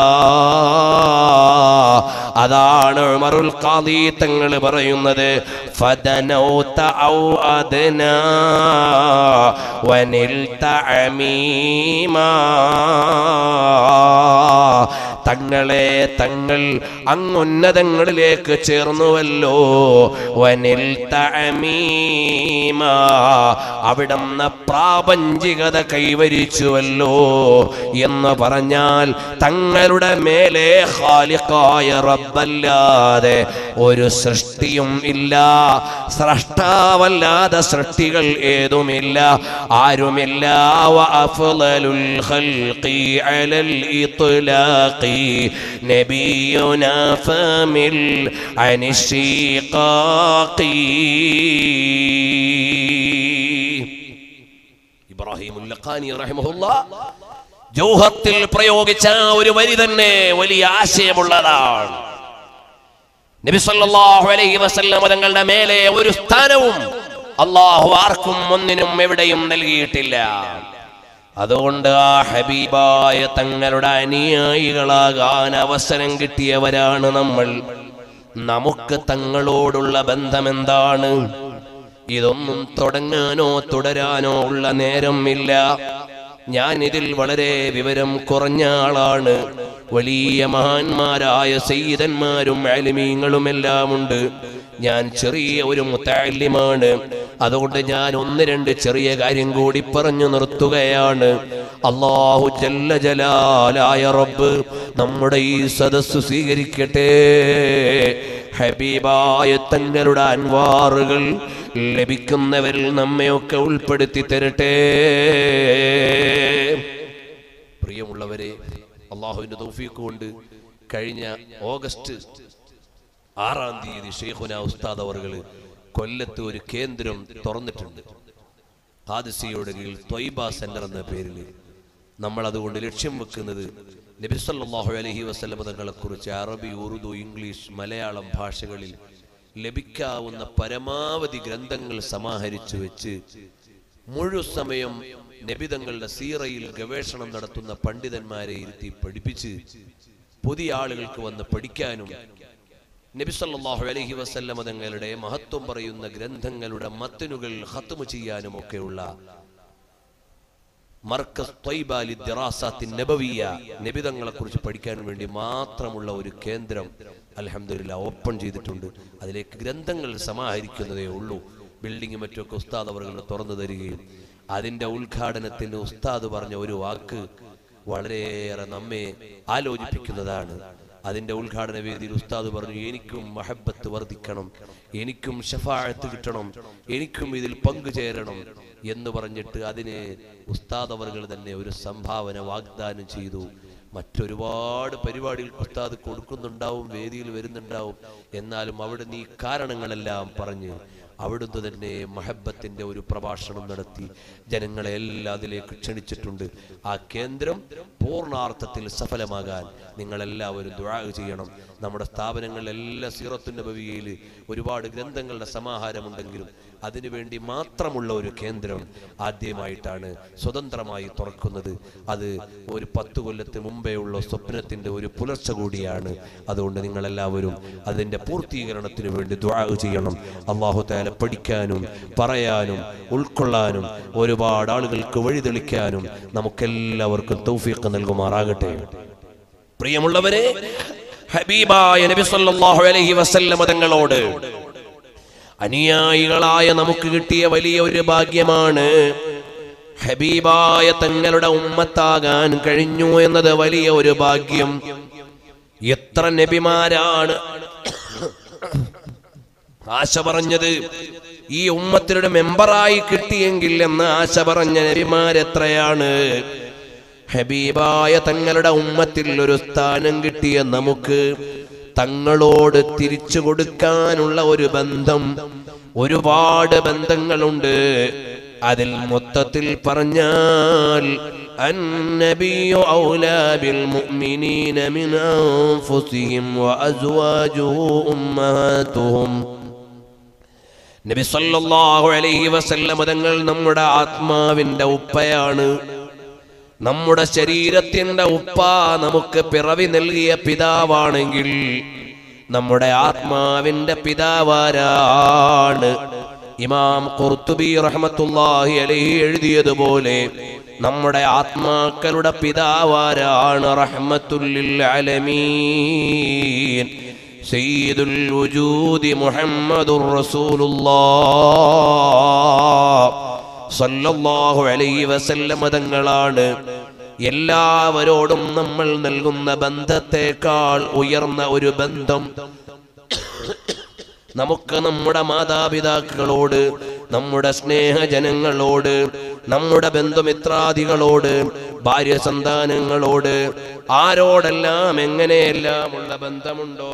അതാണ് ഉമറുൽ ഖാദി തങ്ങൾ പറയുന്നത്, ഫദനൗത ഔ അദ്നാ വനിൽത അമീമാ. തങ്ങളെ തങ്ങൾ അങ്ങുന്നതങ്ങളിലേക്ക് ചേർന്നുവല്ലോ. വനിൽത അമീമാ, അവിടുന്ന് പ്രാപഞ്ചികത കൈവരിച്ചുവല്ലോ എന്ന് പറഞ്ഞാൽ തങ്ങളുടെ മേലെ ഖാലിഖായ റബ്ബല്ലാതെ ഒരു സൃഷ്ടിയും ഇല്ല, സ്രഷ്ടാവല്ലാതെ സൃഷ്ടികൾ ഏതുമില്ല, ആരുമില്ല. വഅഫ്ളലുൽ ഖൽഖി അലൽ ഇത്ലാഖി നബിയുനാ ഫമിൽ അനിശ്ശിഖാഖി. ഇബ്രാഹിമുൽ ലഖാനി റഹിമഹുല്ലാഹ് ജൗഹത്തിൽ പ്രയോഗിച്ച ഒരു വരി തന്നെ വലിയ ആശയമുള്ളതാണ്. നബി സല്ലല്ലാഹു അലൈഹി വസല്ലം തങ്ങളുടെ മേലെ ഒരു സ്ഥാനവും അല്ലാഹു ആർക്കും ഒന്നിനും എവിടെയും നൽകിയിട്ടില്ല. അതുകൊണ്ട് ആ ഹബീബായ തങ്ങളുടെ അനുയായികളാകാൻ അവസരം കിട്ടിയവരാണ് നമ്മൾ. നമുക്ക് തങ്ങളോടുള്ള ബന്ധം എന്താണ്? ഇതൊന്നും തുടങ്ങാനോ തുടരാനോ ഉള്ള നേരമില്ല. ഞാൻ ഇതിൽ വളരെ വിവരം കുറഞ്ഞ ആളാണ്. വലിയ മഹാന്മാരായ സയ്യിദന്മാരും ആലിമീങ്ങളും എല്ലാം ഉണ്ട്. ഞാൻ ചെറിയ ഒരു മുതഅല്ലിമാണ്. അതുകൊണ്ട് ഞാൻ ഒന്ന് രണ്ട് ചെറിയ കാര്യം കൂടി പറഞ്ഞു നിർത്തുകയാണ്. അല്ലാഹു ജല്ല ജലാലായ റബ്ബ് നമ്മുടെ ഈ സദസ്സ് സ്വീകരിക്കട്ടെ. ഹബീബായ തങ്ങളുടെ അൻവാറുകൾ ലഭിക്കുന്നവരിൽ നമ്മയൊക്കെ ഉൾപ്പെടുത്തി തരട്ടെ. പ്രിയമുള്ളവരെ, അല്ലാഹുവിന്റെ തൗഫീഖ് കൊണ്ട് കഴിഞ്ഞ ഓഗസ്റ്റ് ആറാം തീയതി ഷെയ്ഖുന ഉസ്താദ് അവർകൾ കൊല്ലത്ത് ഒരു കേന്ദ്രം തുറന്നിട്ടുണ്ട്. ഖാദിസിയുടെ കീഴിൽ ത്വയ്ബ സെന്റർ എന്ന പേരിൽ. നമ്മൾ അതുകൊണ്ട് ലക്ഷ്യം വെക്കുന്നത് നബി സല്ലല്ലാഹു അലൈഹി വസല്ലം തങ്ങളെ കുറിച്ച് അറബി, ഉറുദു, ഇംഗ്ലീഷ്, മലയാളം ഭാഷകളിൽ ലഭിക്കാവുന്ന പരമാവധി ഗ്രന്ഥങ്ങൾ സമാഹരിച്ചു വെച്ച് മുഴു സമയം നബിതങ്ങളുടെ സീറയിൽ ഗവേഷണം നടത്തുന്ന പണ്ഡിതന്മാരെ ഇരുത്തി പഠിപ്പിച്ച് പുതിയ ആളുകൾക്ക് വന്ന് പഠിക്കാനും നബി സല്ലല്ലാഹു അലൈഹി വസല്ലം തങ്ങളുടെ മഹത്വം പറയുന്ന ഗ്രന്ഥങ്ങളുടെ മത്നുകൾ ഖത്മ് ചെയ്യാനും ഒക്കെയുള്ള മർക്കസ് ത്വയ്ബ ലിദ്ദിറാസാത്തിൻ നബവിയ്യ, നബിതങ്ങളെ കുറിച്ച് പഠിക്കാൻ വേണ്ടി മാത്രമുള്ള ഒരു കേന്ദ്രം അൽഹംദുലില്ലാഹ് ഓപ്പൺ ചെയ്തിട്ടുണ്ട്. അതിലേക്ക് ഗ്രന്ഥങ്ങൾ സമാഹരിക്കുന്നതേ ഉള്ളൂ. ബിൽഡിംഗ് മറ്റൊക്കെ ഉസ്താദ് അവർ തുറന്നു തരികയും അതിന്റെ ഉദ്ഘാടനത്തിന് ഉസ്താദ് പറഞ്ഞ ഒരു വാക്ക് വളരെയേറെ നമ്മെ ആലോചിപ്പിക്കുന്നതാണ്. അതിന്റെ ഉദ്ഘാടന വേദിയിൽ ഉസ്താദ് പറഞ്ഞു, എനിക്കും മഹബത്ത് വർദ്ധിക്കണം, എനിക്കും ശഫാഅത്ത് കിട്ടണം, എനിക്കും ഇതിൽ പങ്കുചേരണം എന്ന് പറഞ്ഞിട്ട് അതിന് ഉസ്താദ് അവർകൾ തന്നെ ഒരു സംഭാവന വാഗ്ദാനം ചെയ്തു. മറ്റൊരുപാട് പരിപാടികൾ ഉസ്താദ് കൊടുക്കുന്നുണ്ടാവും, വേദിയിൽ വരുന്നുണ്ടാവും. എന്നാലും അവിടെ നീ കാരണങ്ങളെല്ലാം പറഞ്ഞ് അവിടുന്ന് തന്നെ മഹബത്തിന്റെ ഒരു പ്രഭാഷണം നടത്തി ജനങ്ങളെ എല്ലാം അതിലേക്ക് ക്ഷണിച്ചിട്ടുണ്ട്. ആ കേന്ദ്രം പൂർണ്ണാർത്ഥത്തിൽ സഫലമാകാൻ നിങ്ങളെല്ലാവരും ദുആ ചെയ്യണം. നമ്മുടെ സ്ഥാപനങ്ങളിലെല്ലാം സീറത്തുൻ നബവിയിൽ ഒരുപാട് ഗ്രന്ഥങ്ങളുടെ സമാഹാരമുണ്ടെങ്കിലും അതിനുവേണ്ടി മാത്രമുള്ള ഒരു കേന്ദ്രം ആദ്യമായിട്ടാണ് സ്വതന്ത്രമായി തുറക്കുന്നത്. അത് ഒരു പത്ത് കൊല്ലത്തിന് മുമ്പേ ഉള്ള സ്വപ്നത്തിന്റെ ഒരു പുലർച്ച കൂടിയാണ്. അതുകൊണ്ട് നിങ്ങളെല്ലാവരും അതിന്റെ പൂർത്തീകരണത്തിന് വേണ്ടി ദുആ ചെയ്യണം. അല്ലാഹു തആല പഠിക്കാനും പറയാനും ഉൾക്കൊള്ളാനും ഒരുപാട് ആളുകൾക്ക് വഴിതെളിക്കാനും നമുക്കെല്ലാവർക്കും തൗഫീഖ് നൽകുമാറാകട്ടെ. പ്രിയമുള്ളവരെ, ഹബീബായ നബി സല്ലല്ലാഹു അലൈഹി വസല്ലം തങ്ങളോട് അനുയായികളായ നമുക്ക് കിട്ടിയ വലിയ ഒരു ഭാഗ്യമാണ്. ഹബീബായ തങ്ങളുടെ ഉമ്മത്താകാൻ കഴിഞ്ഞു എന്നത് വലിയ ഒരു ഭാഗ്യം. എത്ര നബിമാരാണ് ആശ പറഞ്ഞത് ഈ ഉമ്മത്തിയുടെ മെമ്പറായി കിട്ടിയെങ്കിൽ എന്ന് ആശ പറഞ്ഞ നബിമാരെത്രയാണ്. ഹബീബായ തങ്ങളുടെ ഉമ്മത്തിൽ ഒരു സ്ഥാനം കിട്ടിയ നമുക്ക് തങ്ങളോട് തിരിച്ചു കൊടുക്കാനുള്ള ഒരു ബന്ധം, ഒരുപാട് ബന്ധങ്ങളുണ്ട്. അതിൽ മൊത്തത്തിൽ പറഞ്ഞാൽ النبي أولى بالمؤمنين من أنفسهم وأزواجه أمهاتهم. നബി സല്ലല്ലാഹു അലൈഹി വസല്ലം തങ്ങൾ നമ്മുടെ ആത്മാവിന്റെ ഉപ്പയാണ്. നമ്മുടെ ശരീരത്തിന്റെ ഉപ്പ നമുക്ക് പിറവി നൽകിയ പിതാവാണെങ്കിൽ നമ്മുടെ ആത്മാവിന്റെ പിതാവാരാണ്? ഇമാം ഖുർത്തുബി റഹ്മത്തുള്ളാഹി അലൈഹി എഴുതിയതുപോലെ നമ്മുടെ ആത്മാക്കളുടെ പിതാവാരാണ്? റഹ്മത്തുൽ ലിൽ ആലമീൻ സയ്യിദുൽ വജൂദി മുഹമ്മദുർ റസൂലുള്ളാഹ് സല്ലല്ലാഹു അലൈഹി വസല്ലം തങ്ങളാണ്. എല്ലാവരോടും നമ്മൾ നൽകുന്ന ബന്ധത്തെക്കാൾ ഉയർന്ന ഒരു ബന്ധം നമുക്ക് നമ്മുടെ മാതാപിതാക്കളോട്, നമ്മുടെ സ്നേഹജനങ്ങളോട്, നമ്മുടെ ബന്ധുമിത്രാദികളോട്, ഭാര്യ സന്താനങ്ങളോട്, ആരോടെല്ലാം എങ്ങനെയെല്ലാം ഉള്ള ബന്ധമുണ്ടോ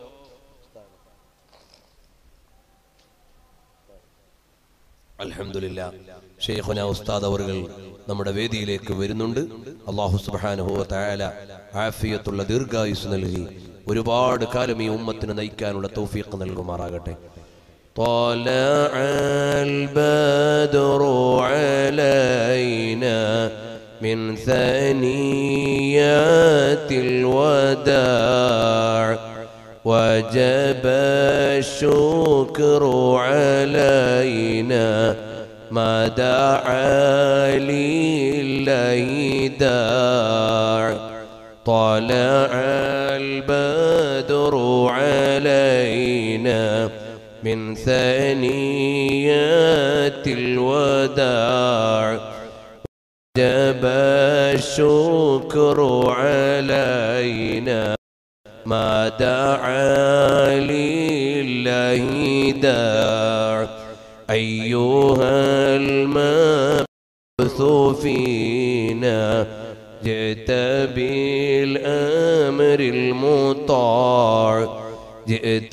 അൽഹംദുലില്ലാഹ് ശൈഖുനാ ഉസ്താദ് അവറുകൾ നമ്മുടെ വേദിയിലേക്ക് വരുന്നുണ്ട്. അല്ലാഹു സുബ്ഹാനഹു വ തആല ആഫിയത്തുള്ള ദീർഘായുസ് നൽകി ഒരുപാട് കാലം ഈ ഉമ്മത്തിനെ നയിക്കാനുള്ള തൗഫീഖ് നൽകുമാറാകട്ടെ. طلع البدر علينا من ثنيات الوداع وجب الشكر علينا ما دعا لله داع. طلع البدر علينا من ثنيات الوداع وجب الشكر علينا ما دعا لله داع. أيها المبعوث فينا جئت بالأمر المطاع جئت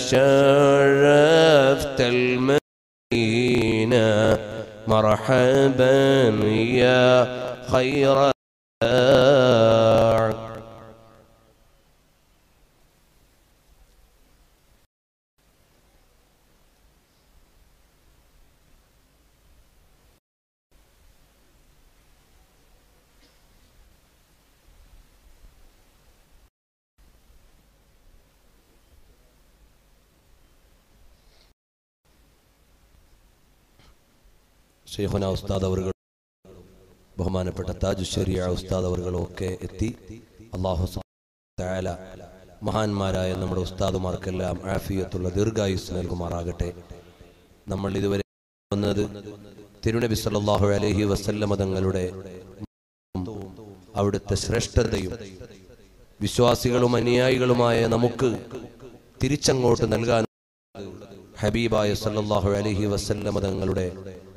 شرفت المدينة مرحبا يا خير داع. ശൈഖുനാ ഉസ്താദ് അവറുകൾ, ബഹുമാനപ്പെട്ട താജു ശരിയ ഉസ്താദ് അവറുകളും ഒക്കെ എത്തി. അല്ലാഹു സുബ്ഹാനഹു വ തആല മഹാന്മാരായ നമ്മുടെ ഉസ്താദുമാർക്കെല്ലാം ആഫിയത്തുള്ള ദീർഘായുസ് നൽകുമാറാകട്ടെ. നമ്മൾ ഇതുവരെ വന്നത് തിരുനബി സല്ലല്ലാഹു അലൈഹി വസല്ലം തങ്ങളുടെ അവിടുത്തെ ശ്രേഷ്ഠതയും വിശ്വാസികളും അനുയായികളുമായ നമുക്ക് തിരിച്ചങ്ങോട്ട് നൽകാൻ ഹബീബായ സല്ലല്ലാഹു അലൈഹി വസല്ലം തങ്ങളുടെ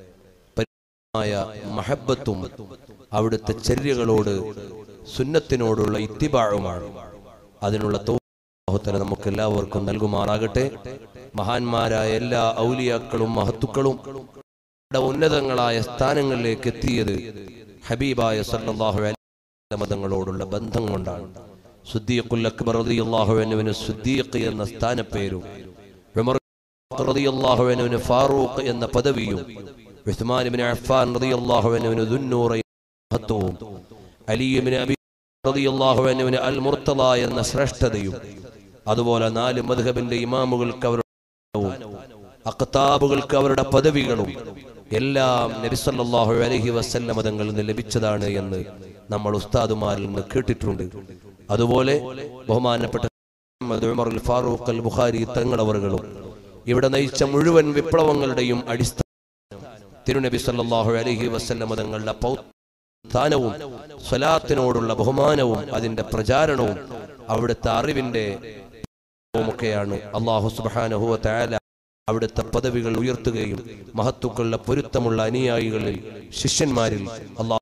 മഹബത്തും അവിടുത്തെ ചര്യകളോട് സുന്നത്തിനോടുള്ള ഇത്തിബാഴുമാണ്. അതിനുള്ള തൗഫീഖ് നമുക്ക് എല്ലാവർക്കും നൽകുമാറാകട്ടെ. മഹാന്മാരായ എല്ലാ ഔലിയാക്കളും മഹത്തുക്കളും ഉന്നതങ്ങളായ സ്ഥാനങ്ങളിലേക്ക് എത്തിയത് ഹബീബായ സല്ലല്ലാഹു അലൈഹി വസല്ലം തങ്ങളോടുള്ള ബന്ധം കൊണ്ടാണ്. സിദ്ദീഖുൽ അക്ബർ റളിയല്ലാഹു അൻഹുവിന് സിദ്ദീഖ് എന്ന സ്ഥാനപ്പേരും, ഉമർ റളിയല്ലാഹു അൻഹുവിന് ഫാറൂഖ് എന്ന പദവിയും, ഉസ്മാൻ ഇബ്നു അഫ്ഫാൻ റളിയല്ലാഹു അൻഹുവിന് ദുന്നൂറൈൻ മഹത്വവും, അലി ഇബ്നു അബീ റളിയല്ലാഹു അൻഹുവിന് അൽ മുർത്തള എന്ന ശ്രേഷ്ഠതയും, അതുപോലെ നാല് മദ്ഹബിന്റെ ഇമാമുകൾക്ക് അവരുടെ അഖ്താബുകൾക്ക് അവരുടെ പദവികളും എല്ലാം നബി സല്ലല്ലാഹു അലൈഹി വസല്ലം തങ്ങളിൽ നിന്ന് ലഭിച്ചതാണ് എന്ന് നമ്മൾ ഉസ്താദുമാരിൽ നിന്ന് കേട്ടിട്ടുണ്ട്. അതുപോലെ ബഹുമാനപ്പെട്ട ഉമർ അൽ ഫാറൂഖ് അൽ ബുഖാരി തങ്ങളവറുകളും ഇവിടെ നയിച്ച മുഴുവൻ വിപ്ലവങ്ങളുടെയും അടിസ്ഥാനം തിരുനബി സല്ലല്ലാഹു അലൈഹി വസല്ലം തങ്ങളുടെ സ്ഥാനവും സ്വലാത്തിനോടുള്ള ബഹുമാനവും അതിന്റെ പ്രചാരണവും അവിടുത്തെ അറിവിന്റെ ഒക്കെയാണ്. അല്ലാഹു സുബ്ഹാനഹു വ തആല അവിടുത്തെ പദവികൾ ഉയർത്തുകയും മഹത്തുക്കളുടെ പൊരുത്തമുള്ള അനുയായികളിൽ ശിഷ്യന്മാരിൽ അല്ലാഹു